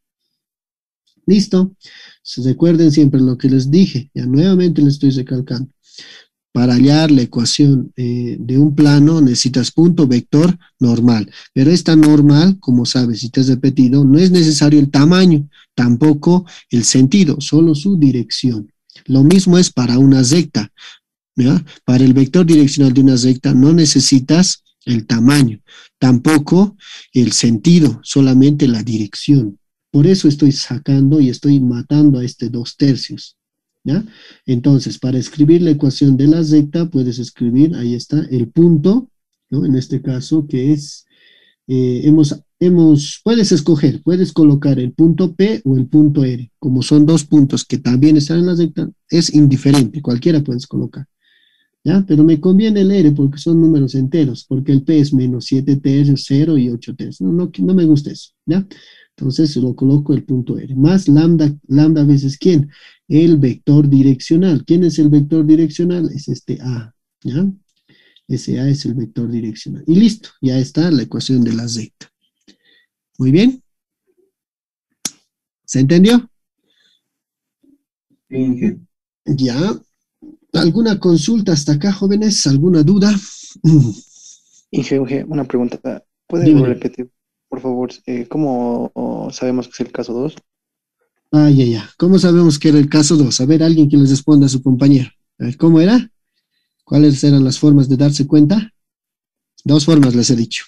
¿Listo? Recuerden siempre lo que les dije. Ya nuevamente les estoy recalcando. Para hallar la ecuación eh, de un plano necesitas punto vector normal. Pero esta normal, como sabes, si te has repetido, no es necesario el tamaño, tampoco el sentido, solo su dirección. Lo mismo es para una recta. ¿Ya? Para el vector direccional de una recta no necesitas el tamaño, tampoco el sentido, solamente la dirección. Por eso estoy sacando y estoy matando a este dos tercios. ¿Ya? Entonces, para escribir la ecuación de la recta, puedes escribir, ahí está, el punto, ¿no? En este caso, que es, eh, hemos, hemos, puedes escoger, puedes colocar el punto P o el punto R. Como son dos puntos que también están en la recta, es indiferente, cualquiera puedes colocar. ¿Ya? Pero me conviene el R porque son números enteros, porque el P es menos siete tercios, cero y ocho tercios. No, no, no me gusta eso, ¿ya? Entonces lo coloco el punto R. Más lambda, lambda veces ¿quién? El vector direccional. ¿Quién es el vector direccional? Es este A, ¿ya? Ese A es el vector direccional. Y listo, ya está la ecuación de la recta. Muy bien. ¿Se entendió? Inge. Ya. ¿Alguna consulta hasta acá, jóvenes? ¿Alguna duda? Inge, Inge, una pregunta. ¿Puede Dímelo. repetir, por favor, eh, cómo sabemos que es el caso dos? Ah, ya, ya. ¿Cómo sabemos que era el caso dos? A ver, alguien que les responda a su compañero. A ver, ¿cómo era? ¿Cuáles eran las formas de darse cuenta? Dos formas les he dicho.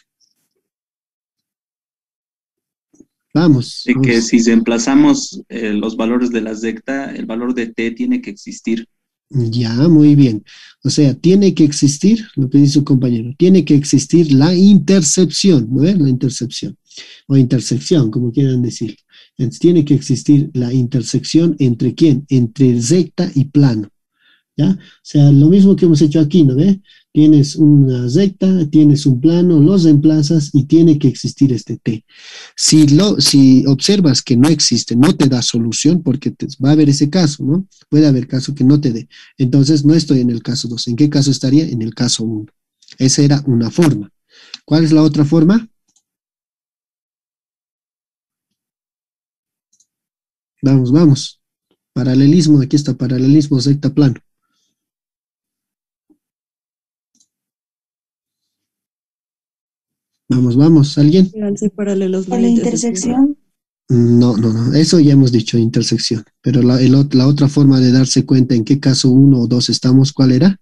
Vamos. De que vamos. si reemplazamos eh, los valores de la zecta, el valor de t tiene que existir. Ya, muy bien. O sea, tiene que existir, lo que dice su compañero, tiene que existir la intercepción, ¿no es? La intercepción, o intersección, como quieran decir. Entonces, tiene que existir la intersección entre quién, entre recta y plano, ¿ya? O sea, lo mismo que hemos hecho aquí, ¿no ve? Tienes una recta, tienes un plano, los reemplazas y tiene que existir este T. Si, lo, si observas que no existe, no te da solución, porque te, va a haber ese caso, ¿no? Puede haber caso que no te dé. Entonces, no estoy en el caso dos. ¿En qué caso estaría? En el caso uno. Esa era una forma. ¿Cuál es la otra forma? Vamos, vamos. Paralelismo, aquí está, paralelismo recta plano. Vamos, vamos, ¿alguien? Al ser paralelos, ¿Por la intersección? No, no, no, eso ya hemos dicho, intersección. Pero la, el, la otra forma de darse cuenta en qué caso uno o dos estamos, ¿cuál era?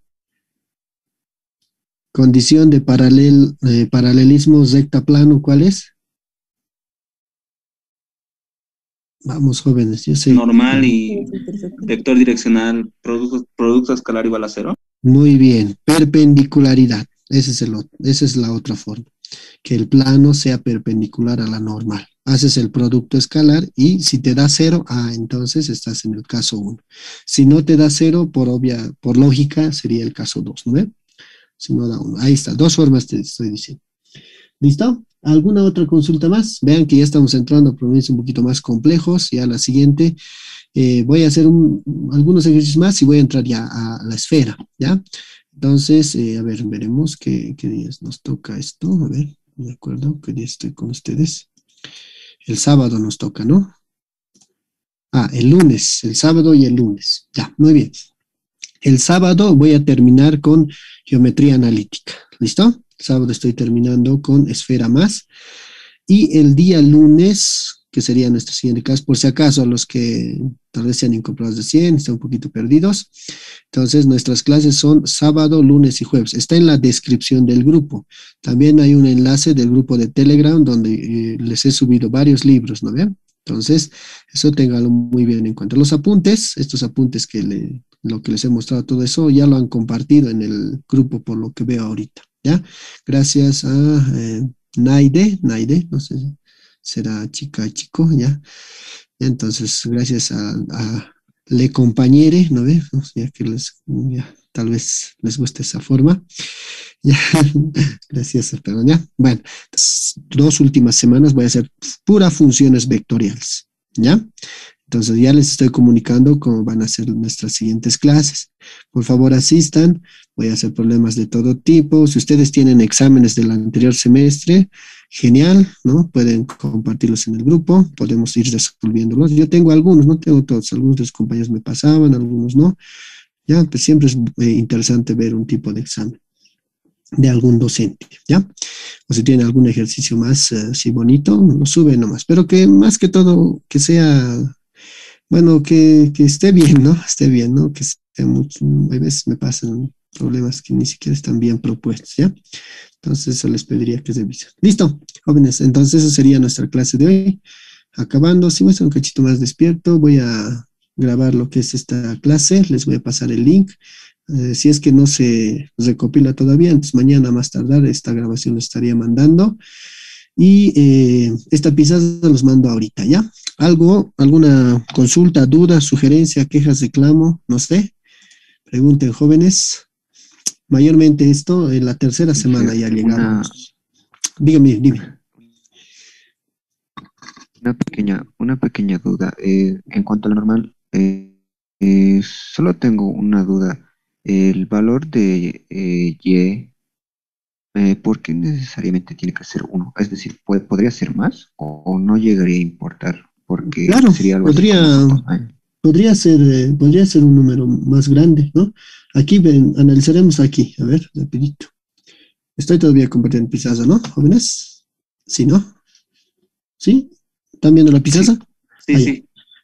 Condición de paralel, eh, paralelismo recta plano, ¿cuál es? Vamos, jóvenes, yo sé. Normal y vector direccional, producto, producto escalar igual a cero. Muy bien, perpendicularidad. Ese es el, esa es la otra forma. Que el plano sea perpendicular a la normal. Haces el producto escalar y si te da cero, ah, entonces estás en el caso uno. Si no te da cero, por obvia, por lógica, sería el caso dos, ¿no ve? Si no da uno. Ahí está, dos formas te estoy diciendo. ¿Listo? ¿Alguna otra consulta más? Vean que ya estamos entrando a problemas un poquito más complejos. Ya la siguiente, eh, voy a hacer un, algunos ejercicios más y voy a entrar ya a la esfera, ¿ya? Entonces, eh, a ver, veremos qué, qué días nos toca esto. A ver, ¿de acuerdo? ¿Qué día estoy con ustedes? El sábado nos toca, ¿no? Ah, el lunes, el sábado y el lunes. Ya, muy bien. El sábado voy a terminar con geometría analítica. ¿Listo? El sábado estoy terminando con esfera más. Y el día lunes, que sería nuestro siguiente caso, por si acaso a los que tal vez sean incorporados de cien, están un poquito perdidos. Entonces, nuestras clases son sábado, lunes y jueves. Está en la descripción del grupo. También hay un enlace del grupo de Telegram donde eh, les he subido varios libros, ¿no ven? Entonces, eso ténganlo muy bien en cuenta. Los apuntes, estos apuntes que le, lo que les he mostrado, todo eso, ya lo han compartido en el grupo por lo que veo ahorita, ¿ya? Gracias a eh, Naide, Naide, no sé, será chica, chico, ¿ya? Entonces, gracias a, a Le Compañere, ¿no ve? Ya que les, ya, tal vez les guste esa forma. Ya, gracias, perdón, ya. Bueno, entonces, dos últimas semanas voy a hacer pura funciones vectoriales, ¿ya? Entonces ya les estoy comunicando cómo van a ser nuestras siguientes clases. Por favor, asistan. Voy a hacer problemas de todo tipo. Si ustedes tienen exámenes del anterior semestre, genial, ¿no? Pueden compartirlos en el grupo. Podemos ir resolviéndolos. Yo tengo algunos, no tengo todos. Algunos de los compañeros me pasaban, algunos no. Ya, pues siempre es eh, interesante ver un tipo de examen de algún docente, ¿ya? O si tiene algún ejercicio más uh, así bonito, lo sube nomás. Pero que más que todo, que sea... Bueno, que, que esté bien, ¿no? Esté bien, ¿no? Que sea mucho, a veces me pasan problemas que ni siquiera están bien propuestos, ¿ya? Entonces, eso les pediría que revisen. Listo, jóvenes, entonces esa sería nuestra clase de hoy. Acabando, si muestran un cachito más despierto, voy a grabar lo que es esta clase, les voy a pasar el link. Eh, si es que no se recopila todavía, entonces mañana más tardar esta grabación la estaría mandando. Y eh, esta pizarra los mando ahorita, ¿ya? ¿Algo, alguna consulta, duda, sugerencia, quejas, reclamo? No sé. Pregunten, jóvenes. Mayormente esto en la tercera semana ya llegamos. Dígame, dime. Una pequeña, una pequeña duda. Eh, en cuanto a lo normal, eh, eh, solo tengo una duda. El valor de eh, Y, eh, ¿por qué necesariamente tiene que ser uno? Es decir, ¿puede, ¿podría ser más o, o no llegaría a importar? Porque claro, sería algo podría, así como, ¿eh? podría, ser, eh, podría ser un número más grande, ¿no? Aquí ven, analizaremos aquí. A ver, rapidito. Estoy todavía compartiendo pizarra, ¿no, jóvenes? ¿Sí, no? ¿Sí? ¿Están viendo la pizarra? Sí, sí. Ah, sí.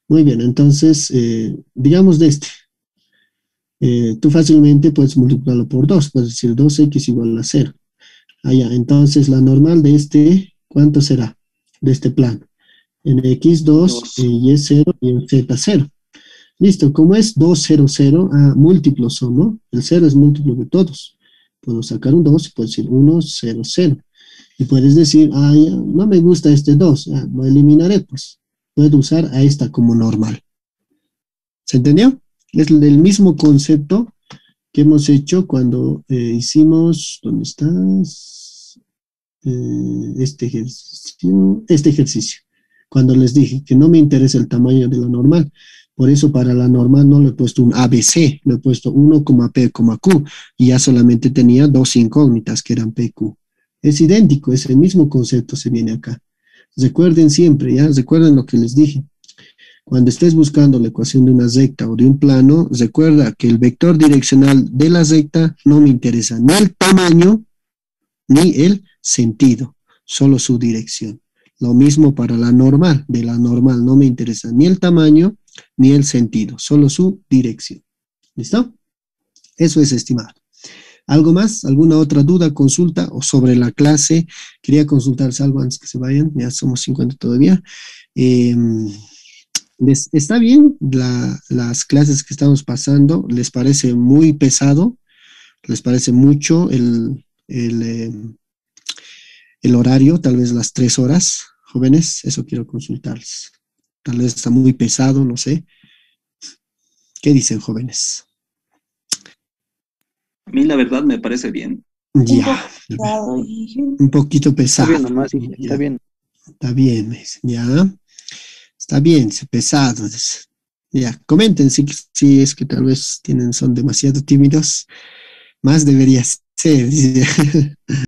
Muy bien, entonces, eh, digamos de este. Eh, tú fácilmente puedes multiplicarlo por dos, puedes decir dos equis igual a cero. Allá, entonces la normal de este, ¿cuánto será? De este plano. En X dos, Dos. en Y cero y en Z cero. Listo, como es dos, cero, cero, ah, múltiplos son, ¿no? El cero es múltiplo de todos. Puedo sacar un dos y puedo decir uno, cero, cero. Y puedes decir, ah, ya, no me gusta este dos, ah, lo eliminaré, pues. Puedo usar a esta como normal. ¿Se entendió? Es el mismo concepto que hemos hecho cuando eh, hicimos, ¿dónde estás? Eh, este ejercicio, este ejercicio. Cuando les dije que no me interesa el tamaño de la normal. Por eso para la normal no le he puesto un A B C, le he puesto uno, P, Q, y ya solamente tenía dos incógnitas que eran P Q. Es idéntico, es el mismo concepto, se viene acá. Recuerden siempre, ya, recuerden lo que les dije. Cuando estés buscando la ecuación de una recta o de un plano, recuerda que el vector direccional de la recta no me interesa ni el tamaño ni el sentido, solo su dirección. Lo mismo para la normal, de la normal no me interesa ni el tamaño ni el sentido, solo su dirección. ¿Listo? Eso es, estimado. ¿Algo más? ¿Alguna otra duda, consulta o sobre la clase? Quería consultarles algo antes que se vayan, ya somos cincuenta todavía. Eh, ¿les está bien la, las clases que estamos pasando? ¿Les parece muy pesado? ¿Les parece mucho el, el, eh, el horario, tal vez las tres horas? Jóvenes, eso quiero consultarles. Tal vez está muy pesado, no sé. ¿Qué dicen, jóvenes? A mí la verdad me parece bien. Ya, un poquito pesado. Está bien nomás, sí, está bien. Está bien, ya. Está bien, es pesado. Ya, comenten si, si es que tal vez tienen, son demasiado tímidos. Más debería ser.